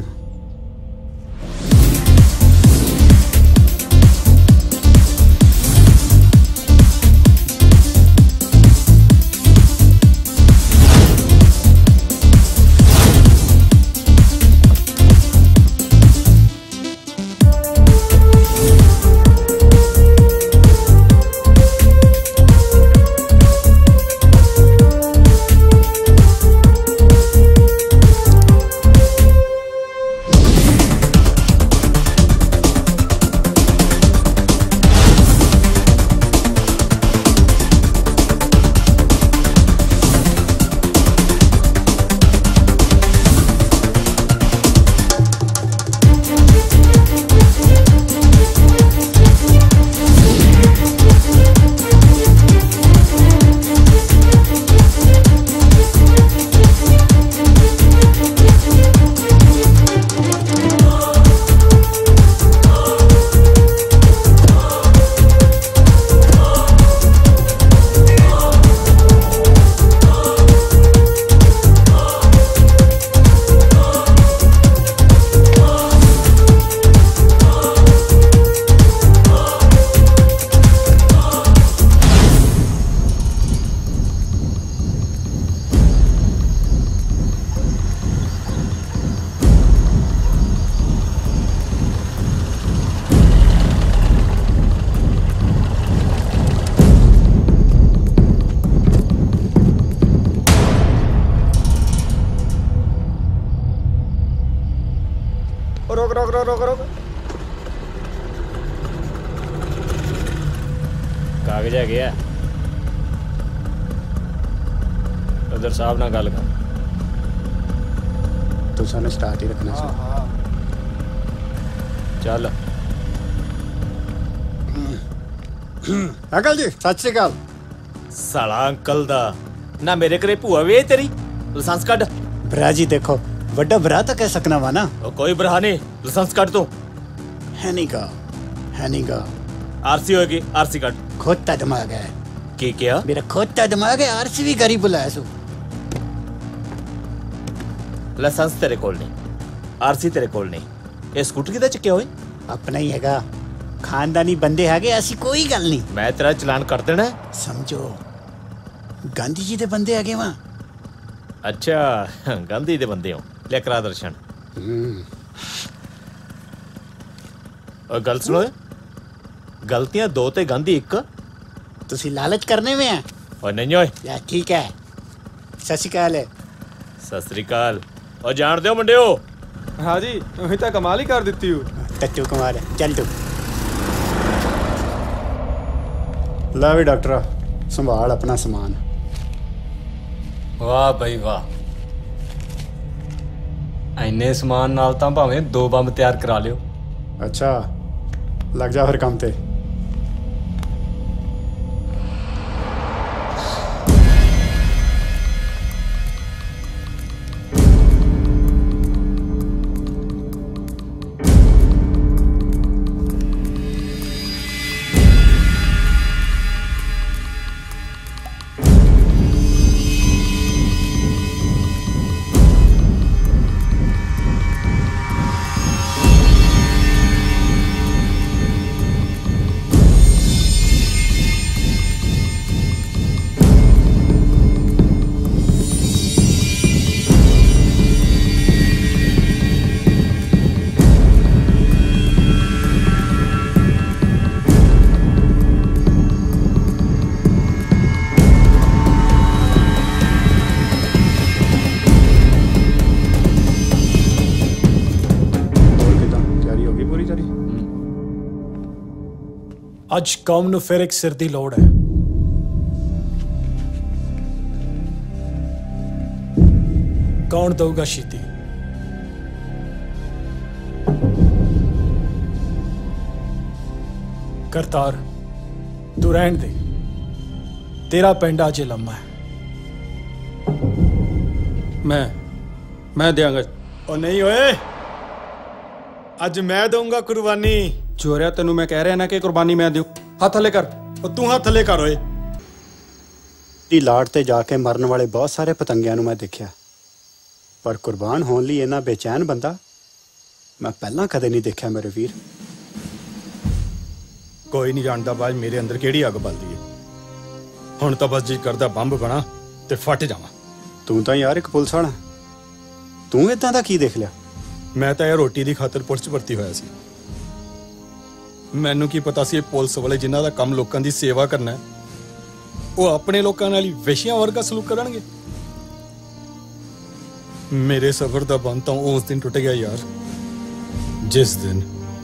रोक रोक रोक रोक रोक कागज है गया उधर साहब ना गल कर तू सानू स्टार्ट ही रखना सी। चल अंकल जी सत श्री अकाल। साला अंकल दा ना मेरे घरे भूआ वे तेरी लाइसेंस कट। भरा जी देखो बड़ा भरा तो कह सकना वा ना। कोई भरा नहीं लाइसेंस कट तो है नहीं का है नहीं का आरसी होगी आरसी कट। खोता दिमाग है की क्या मेरा खोता दिमाग है। आरसी भी गरीब बुलाया सू। लाइसेंस तेरे कोल नहीं आरसी तेरे कोल नहीं ये स्कूटर किदा चुक्या होए अपना ही हैगा खानदानी बंदे हैगे ऐसी कोई गल नहीं। मैं तेरा चलान कर देना समझो गांधी जी दे बंदे हैगे वहां। अच्छा गांधी दे बंदे हो ले करा दर्शन। और गल सुनो गलतियां दो ते गांधी एक तुसी लालच करने में है और नहीं होए या ठीक है। सत श्री अकाल है सत श्री अकाल और जान दो मुंडियो। हाँ जी वही तो कमाल ही कर देती हूँ। टट्टू कुमार चल तू ला भी डॉक्टरा संभाल अपना सामान। वाह भाई वाह इन्ने समान नाल तां भावें दो बंब तैयार करा लियो। अच्छा लग जा फिर काम ते। ਅੱਜ ਕੌਮ ਨੂੰ ਫਿਰ ਇੱਕ ਸਿਰ ਦੀ ਲੋੜ ਹੈ। ਕੌਣ ਦਊਗਾ ਸ਼ੀਤੀ? ਕਰਤਾਰ ਤੂੰ ਰਹਿਣ ਦੇ ਤੇਰਾ ਪਿੰਡ ਅਜੇ ਲੰਮਾ ਹੈ। मैं मैं देंगा। ਉਹ ਨਹੀਂ ਓਏ ਅੱਜ ਮੈਂ ਦਊਂਗਾ ਕੁਰਬਾਨੀ। ਚੋਰਿਆ ਤੈਨੂੰ ਮੈਂ ਕਹਿ ਰਿਹਾ ਨਾ ਕਿ ਕੁਰਬਾਨੀ ਮੈਂ ਦਿਓ। ਹੱਥ ਥੱਲੇ ਕਰ। ਉਹ ਤੂੰ ਹੱਥ ਥੱਲੇ ਕਰ ਓਏ। ਦੀ ਲਾੜ ਤੇ ਜਾ ਕੇ ਮਰਨ ਵਾਲੇ ਬਹੁਤ ਸਾਰੇ ਪਤੰਗਿਆਂ ਨੂੰ ਮੈਂ ਦੇਖਿਆ, ਪਰ ਕੁਰਬਾਨ ਹੋਣ ਲਈ ਇੰਨਾ ਬੇਚੈਨ ਬੰਦਾ ਮੈਂ ਪਹਿਲਾਂ ਕਦੇ ਨਹੀਂ ਦੇਖਿਆ ਮੇਰੇ ਵੀਰ। ਕੋਈ ਨਹੀਂ ਜਾਣਦਾ ਬਾਜ ਮੇਰੇ ਅੰਦਰ ਕਿਹੜੀ ਅੱਗ ਬਲਦੀ ਹੈ। ਹੁਣ ਤਾਂ ਬਸ ਜੀ ਕਰਦਾ ਬੰਬ ਬਣਾ ਤੇ ਫਟ ਜਾਵਾਂ। ਤੂੰ ਤਾਂ ਯਾਰ ਇੱਕ ਪੁਲਿਸ ਵਾਲਾ, ਤੂੰ ਇਦਾਂ ਦਾ ਕੀ ਦੇਖ ਲਿਆ? ਮੈਂ ਤਾਂ ਇਹ ਰੋਟੀ ਦੀ ਖਾਤਰ ਪੁਲਿਸ 'ਚ ਭਰਤੀ ਹੋਇਆ ਸੀ। ਮੈਨੂੰ ਕੀ ਪਤਾ ਸੀ ਇਹ ਪੁਲਿਸ ਵਾਲੇ ਜਿਨ੍ਹਾਂ ਦਾ ਕੰਮ ਲੋਕਾਂ ਦੀ ਸੇਵਾ ਕਰਨਾ ਹੈ, ਉਹ ਆਪਣੇ ਲੋਕਾਂ ਨਾਲ ਹੀ ਵੇਸ਼ੀਆਂ ਵਰਗਾ ਸਲੂਕ ਕਰਨਗੇ। ਮੇਰੇ ਸਫ਼ਰ ਦਾ ਬੰਦ ਤਾਂ ਉਸ ਦਿਨ ਟੁੱਟ ਗਿਆ ਯਾਰ, ਜਿਸ ਦਿਨ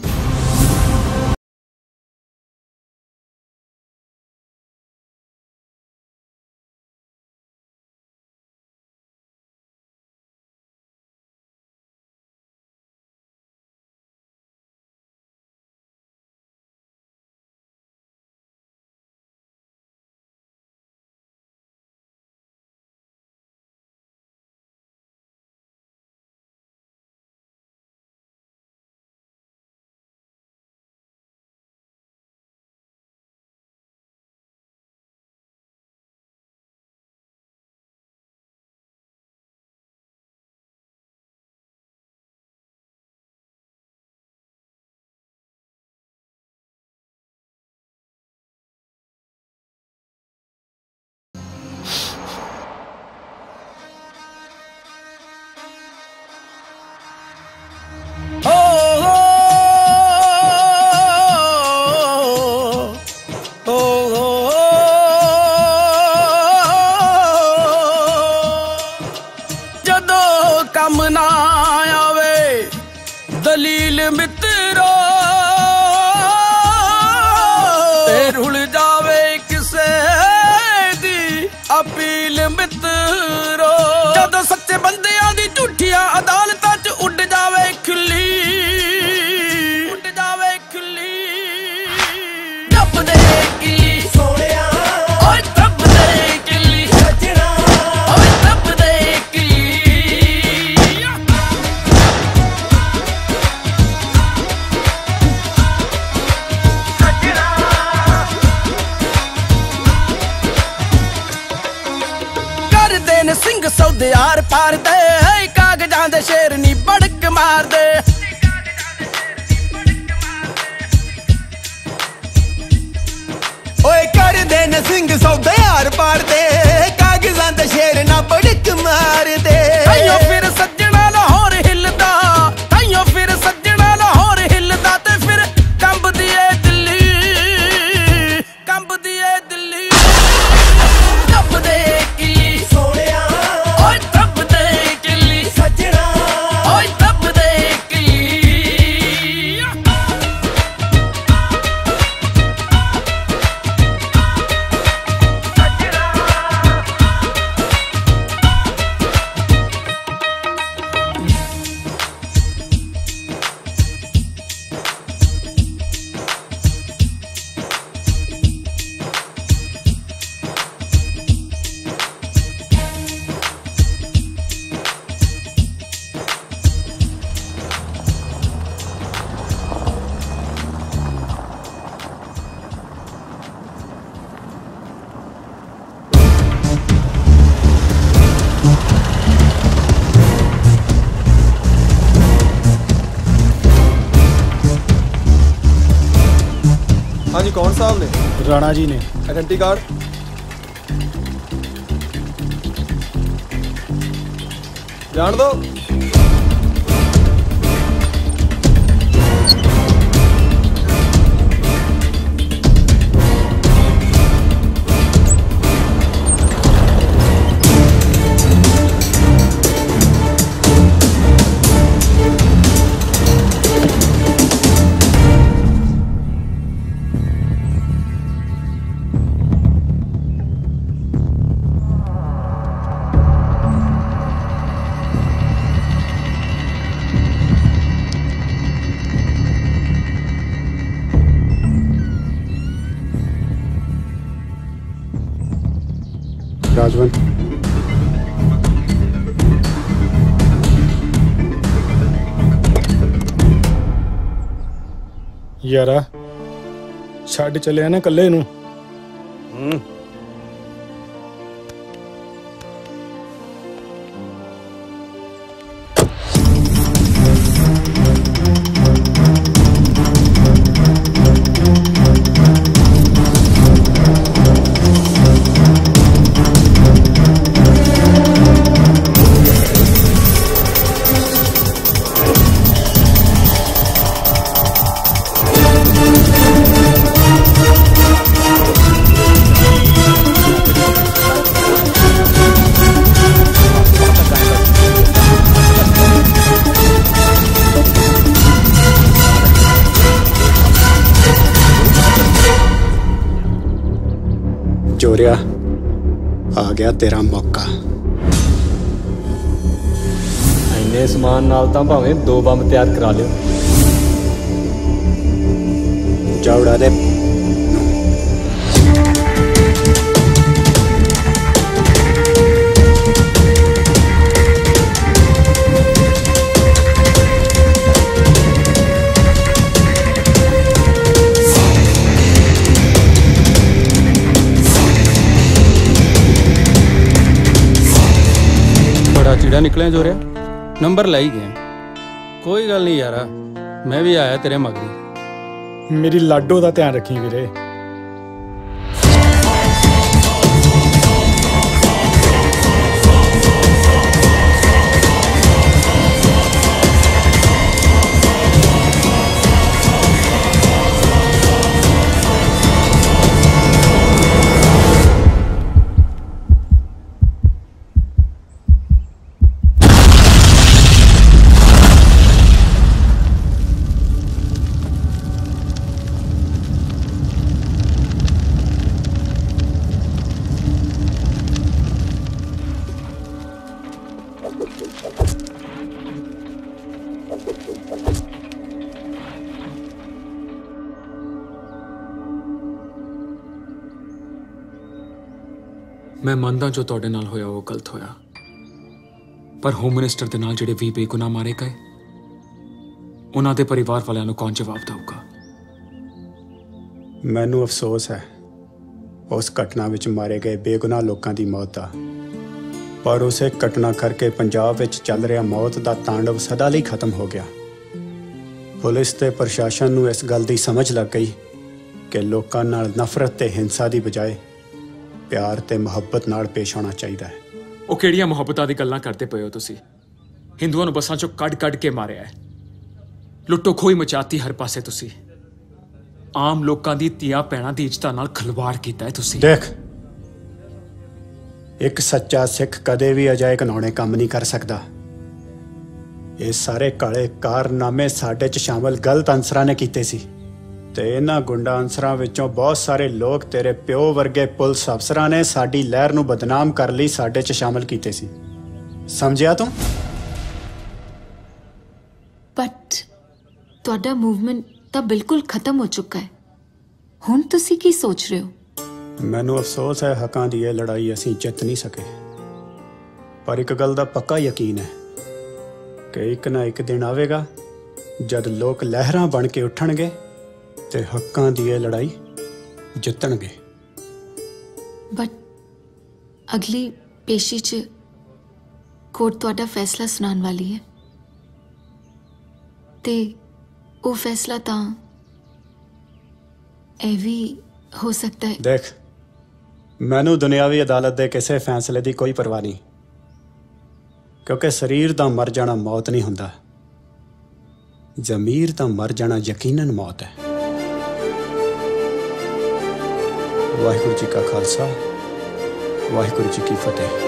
कौन साहब ने? राणा जी ने। Identity card? जान दो। राजवंत, यारा छड़ चलिया ना कल्ले नू। जोरिया आ गया तेरा मौका। इन्ने समान नाल तां भावें दो बंब तैयार करा लियो। जा उड़ा दे। चिड़ा निकले जोरिया, नंबर लाई गए। कोई गल नहीं यारा, मैं भी आया तेरे मगरी। मेरी लाडो का ध्यान रखी वीरे। मैं ਮੰਨਦਾ ਜੋ ਤੁਹਾਡੇ ਨਾਲ ਹੋਇਆ ਉਹ ਗਲਤ ਹੋਇਆ, ਪਰ ਹੋਮ ਮਿਨਿਸਟਰ ਦੇ ਨਾਲ ਜਿਹੜੇ ਵੀਹ ਬੇਗੁਨਾਹ ਮਾਰੇ ਗਏ ਉਹਨਾਂ ਦੇ ਪਰਿਵਾਰ ਵਾਲਿਆਂ ਨੂੰ ਕੌਣ ਜਵਾਬ ਦੇਊਗਾ? ਮੈਨੂੰ ਅਫਸੋਸ ਹੈ ਉਸ ਘਟਨਾ ਵਿੱਚ ਮਾਰੇ ਗਏ ਬੇਗੁਨਾਹ ਲੋਕਾਂ ਦੀ ਮੌਤ ਦਾ, ਪਰ ਉਸੇ ਘਟਨਾ ਕਰਕੇ ਪੰਜਾਬ ਵਿੱਚ ਚੱਲ ਰਿਹਾ ਮੌਤ ਦਾ ਤਾਂਡਵ ਸਦਾ ਲਈ ਖਤਮ ਹੋ ਗਿਆ। ਪੁਲਿਸ ਤੇ ਪ੍ਰਸ਼ਾਸਨ ਨੂੰ ਇਸ ਗੱਲ ਦੀ ਸਮਝ ਲੱਗ ਗਈ ਕਿ ਲੋਕਾਂ ਨਾਲ ਨਫ਼ਰਤ ਤੇ ਹਿੰਸਾ ਦੀ ਬਜਾਏ ਪਿਆਰ ਤੇ ਮੁਹੱਬਤ ਨਾਲ ਪੇਸ਼ ਆਉਣਾ ਚਾਹੀਦਾ ਹੈ। ਉਹ ਕਿਹੜੀਆਂ ਮੁਹੱਬਤਾਂ ਦੀ ਗੱਲਾਂ ਕਰਦੇ ਪਏ ਹੋ ਤੁਸੀਂ? ਹਿੰਦੂਆਂ ਨੂੰ ਬੱਸਾਂ ਚੋਂ ਕੱਢ ਕੱਢ ਕੇ ਮਾਰਿਆ ਹੈ, ਲੁੱਟੋ ਖੋਹੀ ਮਚਾਤੀ ਹਰ ਪਾਸੇ ਤੁਸੀਂ। ਆਮ ਲੋਕਾਂ ਦੀ ਧੀਆਂ ਭੈਣਾਂ ਦੀ ਇੱਜ਼ਤਾਂ ਨਾਲ ਖਿਲਵਾੜ ਕੀਤਾ ਹੈ ਤੁਸੀਂ। ਦੇਖ, ਇੱਕ ਸੱਚਾ ਸਿੱਖ ਕਦੇ ਵੀ ਅਜਿਹੇ ਘਿਨਾਉਣੇ ਕੰਮ ਨਹੀਂ ਕਰ ਸਕਦਾ। ਇਹ ਸਾਰੇ ਕਾਲੇ ਕਾਰਨਾਮੇ ਸਾਡੇ 'ਚ ਸ਼ਾਮਲ ਗਲਤ ਅਨਸਰਾਂ ਨੇ ਕੀਤੇ ਸੀ ਤੇ ਇਹਨਾਂ ਗੁੰਡਾ ਅਨਸਰਾਂ ਵਿੱਚੋਂ ਬਹੁਤ ਸਾਰੇ ਲੋਕ ਤੇਰੇ ਪਿਓ ਵਰਗੇ ਪੁਲਿਸ ਅਫਸਰਾਂ ਨੇ ਸਾਡੀ ਲਹਿਰ ਨੂੰ ਬਦਨਾਮ ਕਰ ਲਈ ਸਾਡੇ 'ਚ ਸ਼ਾਮਲ ਕੀਤੇ ਸੀ। ਸਮਝਿਆ ਤੂੰ? ਬਟ ਤੁਹਾਡਾ ਮੂਵਮੈਂਟ ਤਾਂ ਬਿਲਕੁਲ ਖਤਮ ਹੋ ਚੁੱਕਾ ਹੈ। ਹੁਣ ਤੁਸੀਂ ਕੀ ਸੋਚ ਰਹੇ ਹੋ? ਮੈਨੂੰ ਅਫਸੋਸ ਹੈ ਹੱਕਾਂ ਦੀ ਇਹ ਲੜਾਈ ਅਸੀਂ ਜਿੱਤ ਨਹੀਂ ਸਕੇ, ਪਰ ਇੱਕ ਗੱਲ ਦਾ ਪੱਕਾ ਯਕੀਨ ਹੈ ਕਿ ਇੱਕ ਨਾ ਇੱਕ ਦਿਨ ਆਵੇਗਾ ਜਦ ਲੋਕ ਲਹਿਰਾਂ ਬਣ ਕੇ ਉੱਠਣਗੇ ਤੇ ਹੱਕਾਂ ਦੀ ਇਹ ਲੜਾਈ ਜਿੱਤਣਗੇ। ਬਟ ਅਗਲੀ ਪੇਸ਼ੀ 'ਚ ਕੋਰਟ ਤੁਹਾਡਾ ਫੈਸਲਾ ਸੁਣਾਉਣ ਵਾਲੀ ਹੈ ਤੇ ਉਹ ਫੈਸਲਾ ਤਾਂ ਇਹ ਵੀ ਹੋ ਸਕਦਾ ਹੈ। ਦੇਖ, ਮੈਨੂੰ ਦੁਨਿਆਵੀ ਅਦਾਲਤ ਦੇ ਕਿਸੇ ਫੈਸਲੇ ਦੀ ਕੋਈ ਪਰਵਾਹ ਨਹੀਂ, ਕਿਉਂਕਿ ਸਰੀਰ ਦਾ ਮਰ ਜਾਣਾ ਮੌਤ ਨਹੀਂ ਹੁੰਦਾ, ਜ਼ਮੀਰ ਦਾ ਮਰ ਜਾਣਾ ਯਕੀਨਨ ਮੌਤ ਹੈ। ਵਾਹਿਗੁਰੂ ਜੀ ਕਾ ਖਾਲਸਾ, ਵਾਹਿਗੁਰੂ ਜੀ ਕੀ ਫਤਿਹ।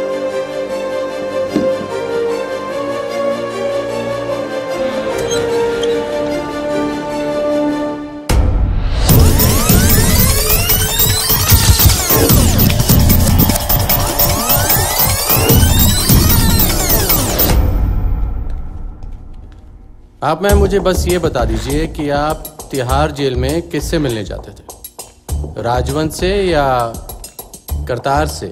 आप मैम मुझे बस ये बता दीजिए कि आप तिहाड़ जेल में किससे मिलने जाते थे, राजवंश से या करतार से?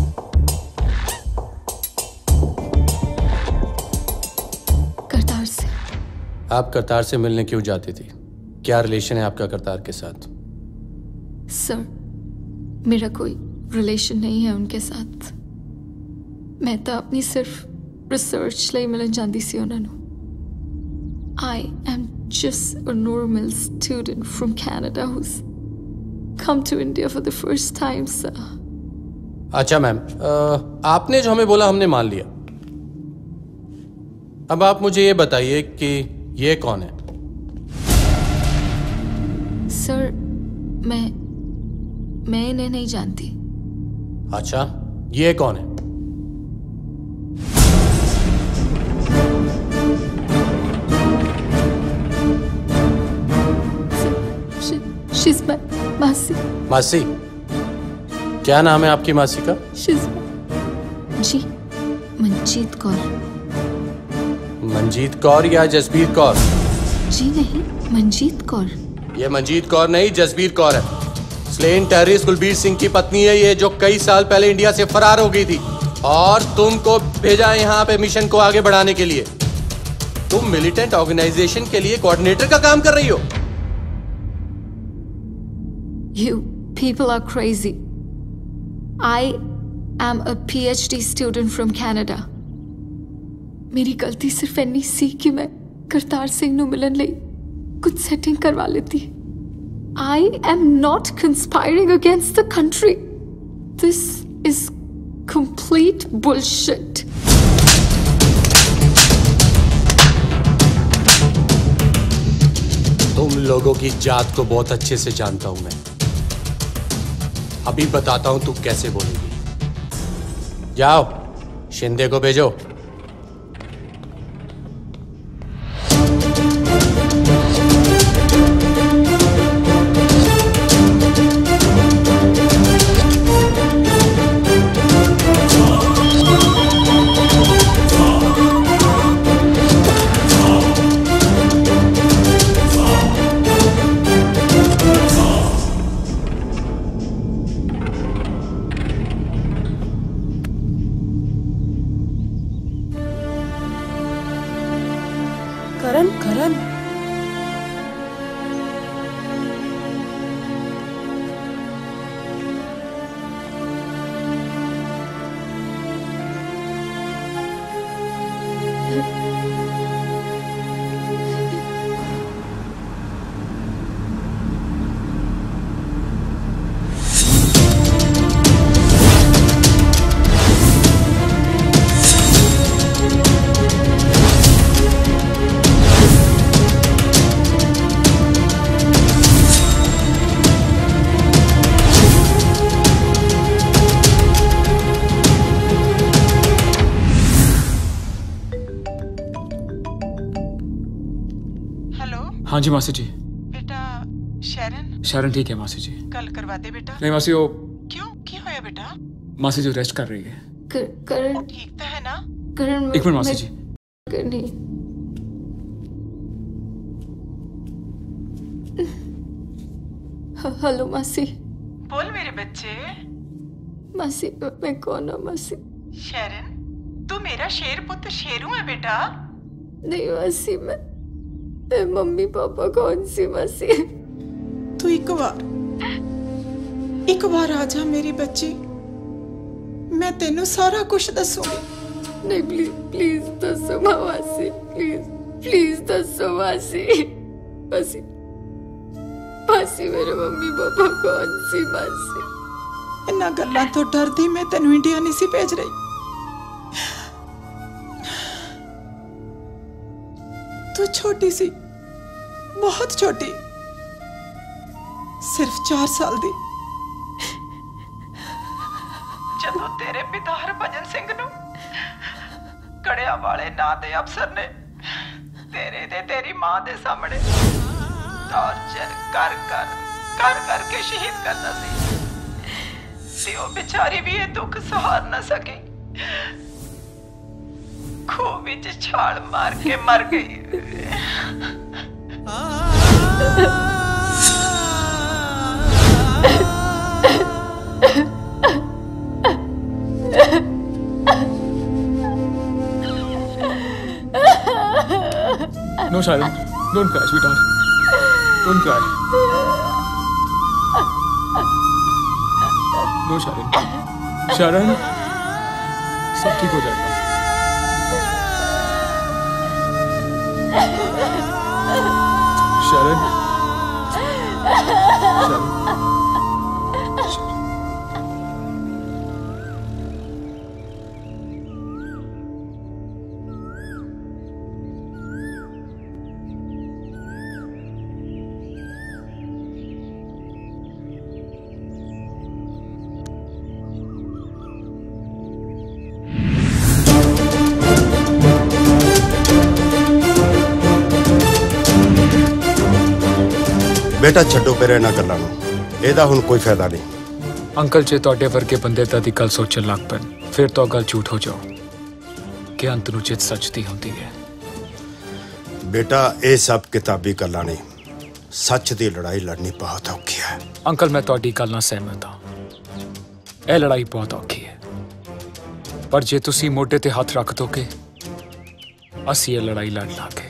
करतार से। आप करतार से मिलने क्यों जाती थी? क्या रिलेशन है आपका करतार के साथ? सर, मेरा कोई रिलेशन नहीं है उनके साथ। मैं तो अपनी सिर्फ रिसर्च ਲਈ ਮਿਲਣ ਜਾਂਦੀ ਸੀ ਉਹਨਾਂ ਨੂੰ। I am just a normal student from Canada who's come to India for the first time, sir. अच्छा मैम, आपने जो हमें बोला हमने मान लिया। अब आप मुझे ये बताइए कि ये कौन है? सर, मैं मैं इन्हें नहीं जानती। अच्छा, ये कौन है? She's my मासी। मासी? क्या नाम है आपकी मासी का? She's जी मंजीत कौर। मंजीत कौर या जसबीर कौर? जी नहीं, मंजीत कौर। ये मंजीत कौर नहीं, जसबीर कौर है। स्लेन टेररिस्ट कुलबीर सिंह की पत्नी है ये, जो कई साल पहले इंडिया से फरार हो गई थी और तुमको भेजा है यहाँ पे मिशन को आगे बढ़ाने के लिए। तुम मिलिटेंट ऑर्गेनाइजेशन के लिए कोऑर्डिनेटर का काम कर रही हो। You people are crazy. I am a PhD student from Canada. मेरी गलती सिर्फ इतनी सी कि मैं करतार सिंह ਨੂੰ ਮਿਲਣ ਲਈ कुछ सेटिंग करवा लेती। I am not conspiring against the country. This is complete bullshit. तुम लोगों की जात को बहुत अच्छे से जानता हूं मैं। अभी बताता हूं तू कैसे बोलेगी। जाओ, शिंदे को भेजो। करण करण हाँ जी मासी जी। बेटा शरण शरण ठीक है मासी जी। कल करवा दे बेटा। नहीं मासी, वो क्यों क्या होया बेटा? मासी जी रेस्ट कर रही है। कर, करण ठीक तो है ना? करण एक मिनट मासी जी। करनी हेलो मासी। बोल मेरे बच्चे। मासी मैं कौन हूँ मासी? शरण, तू मेरा शेर पुत्र शेरू है बेटा। नहीं मासी, मैं मम्मी पापा कौन सी मासी? तू एक बार एक बार आ जा मेरी बच्ची, मैं तेनू सारा कुछ दसूंगी। नहीं प्लीज प्लीज दसो मासी, प्लीज प्लीज दसो मासी। मासी मासी मेरे मम्मी पापा कौन सी मासी? इन्ना गल्लां तो डरदी मैं तेनू इंडिया नहीं सी भेज रही। तू छोटी सी, बहुत छोटी, सिर्फ चार साल दी। जदों तेरे पिता हरभजन सिंह नू कड़िया वाले ना दे अफसर ने तेरे ते तेरी मां दे सामने टॉर्चर कर कर कर कर के शहीद करना सी, ते ओ बेचारी भी ये दुख सहार ना सकी, खूह विच छाल मार के मर गई। No, Sharon. Don't cry, sweetheart. Don't cry. No, Sharon. Sharon. सब ठीक हो जाएगा। Sharon. Sharon. बेटा छड्डो परे ना गल्लां नूं, ਇਹਦਾ ਹੁਣ ਕੋਈ ਫਾਇਦਾ ਨਹੀਂ। अंकल जे ਤੁਹਾਡੇ ਵਰਗੇ ਬੰਦੇ ਤਾਂ ਦੀ ਗੱਲ ਸੋਚਣ ਲੱਗ ਪੈਣ ਫਿਰ ਤਾਂ ਗੱਲ ਝੂਠ ਹੋ ਜਾਓ ਕਿ ਅੰਤ ਨੂੰ ਜਿੱਤ ਸੱਚ ਦੀ ਹੁੰਦੀ ਹੈ। बेटा ਇਹ ਸਭ ਕਿਤਾਬੀ ਗੱਲਾਂ ਨੇ, ਸੱਚ ਦੀ ਲੜਾਈ ਲੜਨੀ ਬਹੁਤ ਔਖੀ ਹੈ। ਅੰਕਲ ਮੈਂ ਤੁਹਾਡੀ ਗੱਲ ਨਾਲ ਸਹਿਮਤ ਹਾਂ, ਇਹ ਲੜਾਈ ਬਹੁਤ ਔਖੀ ਹੈ, ਪਰ ਜੇ ਤੁਸੀਂ ਮੋਢੇ ਤੇ ਹੱਥ ਰੱਖ ਦੋਗੇ ਅਸੀਂ ਇਹ ਲੜਾਈ ਲੜ ਲਾਂਗੇ।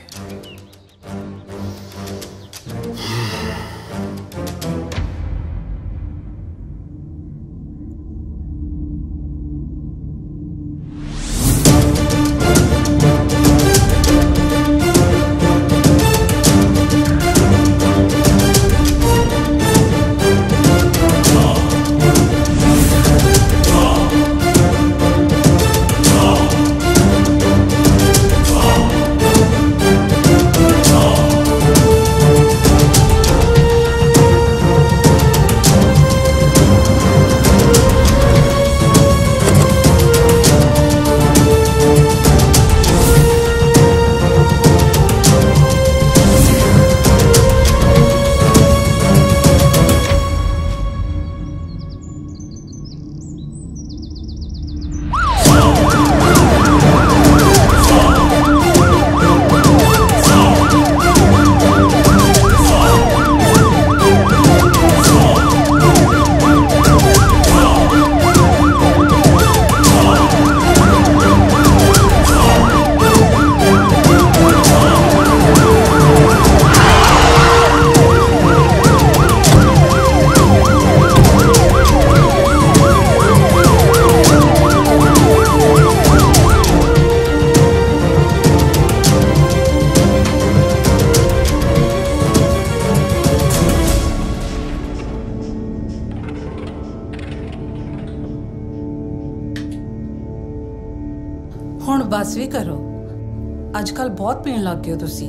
ਹੁਣ ਬਸ ਵੀ ਕਰੋ, ਅੱਜ ਕੱਲ ਬਹੁਤ ਪੀਣ ਲੱਗ ਗਏ ਹੋ ਤੁਸੀਂ।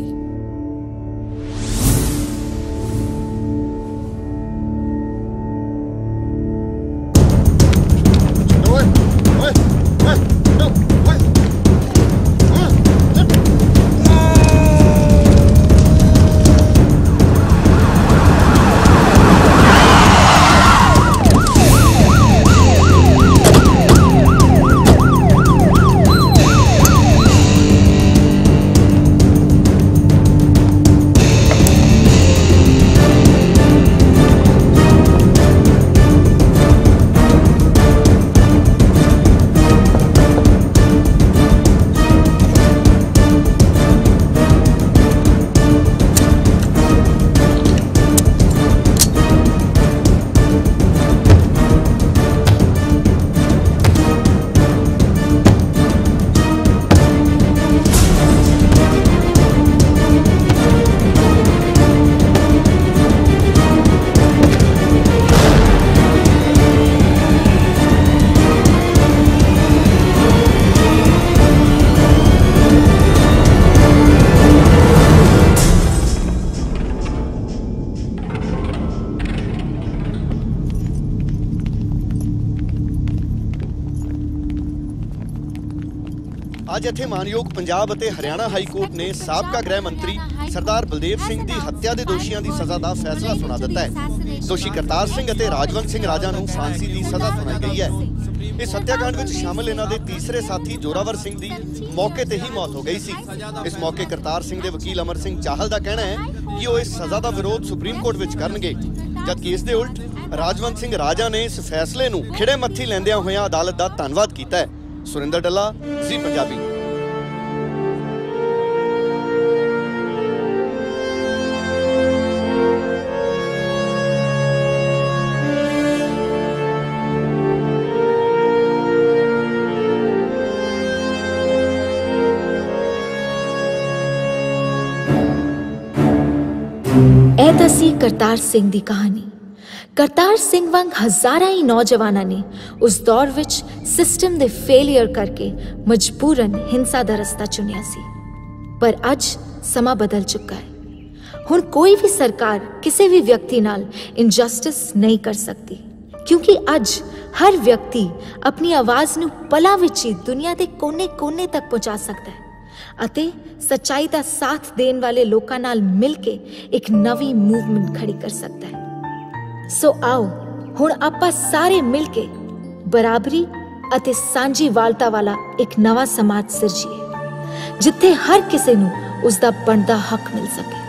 ਅੱਜ ਇੱਥੇ ਮਾਨਯੋਗ ਪੰਜਾਬ ਅਤੇ ਹਰਿਆਣਾ ਹਾਈ ਕੋਰਟ ਨੇ ਸਾਬਕਾ ਗ੍ਰਹਿ ਮੰਤਰੀ ਸਰਦਾਰ ਬਲਦੇਵ ਸਿੰਘ ਦੀ ਹੱਤਿਆ ਦੇ ਦੋਸ਼ੀਆਂ ਦੀ ਸਜ਼ਾ ਦਾ ਫੈਸਲਾ ਸੁਣਾ ਦਿੱਤਾ ਹੈ। ਦੋਸ਼ੀ ਕਰਤਾਰ ਸਿੰਘ ਅਤੇ ਰਾਜਵੰਤ ਸਿੰਘ ਰਾਜਾ ਨੂੰ ਫਾਂਸੀ ਦੀ ਸਜ਼ਾ ਸੁਣਾਈ ਗਈ ਹੈ। ਇਸ ਹੱਤਿਆਕਾਂਡ ਵਿੱਚ ਸ਼ਾਮਲ ਇਹਨਾਂ ਦੇ ਤੀਸਰੇ ਸਾਥੀ ਜੋਰਾਵਰ ਸਿੰਘ ਦੀ ਮੌਕੇ ਤੇ ਹੀ ਮੌਤ ਹੋ ਗਈ ਸੀ। ਇਸ ਮੌਕੇ ਕਰਤਾਰ ਸਿੰਘ ਦੇ ਵਕੀਲ ਅਮਰ ਸਿੰਘ ਚਾਹਲ ਦਾ ਕਹਿਣਾ ਹੈ ਕਿ ਉਹ ਇਸ ਸਜ਼ਾ ਦਾ ਵਿਰੋਧ ਸੁਪਰੀਮ ਕੋਰਟ ਵਿੱਚ ਕਰਨਗੇ, ਜਦਕਿ ਇਸ ਦੇ ਉਲਟ ਰਾਜਵੰਤ ਸਿੰਘ ਰਾਜਾ ਨੇ ਇਸ ਫੈਸਲੇ ਨੂੰ ਖਿੜੇ ਮੱਥੀ ਲੈਂਦਿਆਂ ਹੋਇਆਂ ਅਦਾਲਤ ਦਾ ਧੰਨਵਾਦ ਕੀਤਾ ਹੈ। ਸੁਰਿੰਦਰ ਡੱਲਾ, ਜ਼ੀ ਪੰਜਾਬੀ। ਇਹ ਦਸੀ ਕਰਤਾਰ ਸਿੰਘ ਦੀ ਕਹਾਣੀ। ਕਰਤਾਰ ਸਿੰਘ ਵਾਂਗ ਹਜ਼ਾਰਾਂ ਹੀ ਨੌਜਵਾਨਾਂ ਨੇ ਉਸ ਦੌਰ ਵਿੱਚ ਸਿਸਟਮ ਦੇ ਫੇਲਿਅਰ ਕਰਕੇ ਮਜਬੂਰਨ ਹਿੰਸਾ ਦਾ ਰਸਤਾ ਚੁਣਿਆ ਸੀ। ਪਰ ਅੱਜ ਸਮਾਂ ਬਦਲ ਚੁੱਕਾ ਹੈ। ਹੁਣ ਕੋਈ ਵੀ ਸਰਕਾਰ ਕਿਸੇ ਵੀ ਵਿਅਕਤੀ ਨਾਲ ਇਨਜਸਟਿਸ ਨਹੀਂ ਕਰ ਸਕਦੀ, ਕਿਉਂਕਿ ਅੱਜ ਹਰ ਵਿਅਕਤੀ ਆਪਣੀ ਆਵਾਜ਼ ਨੂੰ ਪਲਾਂ ਵਿੱਚ ਹੀ ਦੁਨੀਆ ਦੇ ਕੋਨੇ-ਕੋਨੇ ਤੱਕ ਪਹੁੰਚਾ ਸਕਦਾ ਹੈ ਅਤੇ ਸੱਚਾਈ ਦਾ ਸਾਥ ਦੇਣ ਵਾਲੇ ਲੋਕਾਂ ਨਾਲ ਮਿਲ ਕੇ ਇੱਕ ਨਵੀਂ ਮੂਵਮੈਂਟ ਖੜੀ ਕਰ ਸਕਦਾ ਹੈ। ਸੋ ਆਓ ਹੁਣ ਆਪਾਂ ਸਾਰੇ ਮਿਲ ਕੇ ਬਰਾਬਰੀ ਅਤੇ ਸਾਂਝੀਵਾਲਤਾ ਵਾਲਾ ਇੱਕ ਨਵਾਂ ਸਮਾਜ ਸਿਰਜੀਏ, ਜਿੱਥੇ ਹਰ ਕਿਸੇ ਨੂੰ ਉਸ ਦਾ ਬਣਦਾ ਹੱਕ ਮਿਲ ਸਕੇ।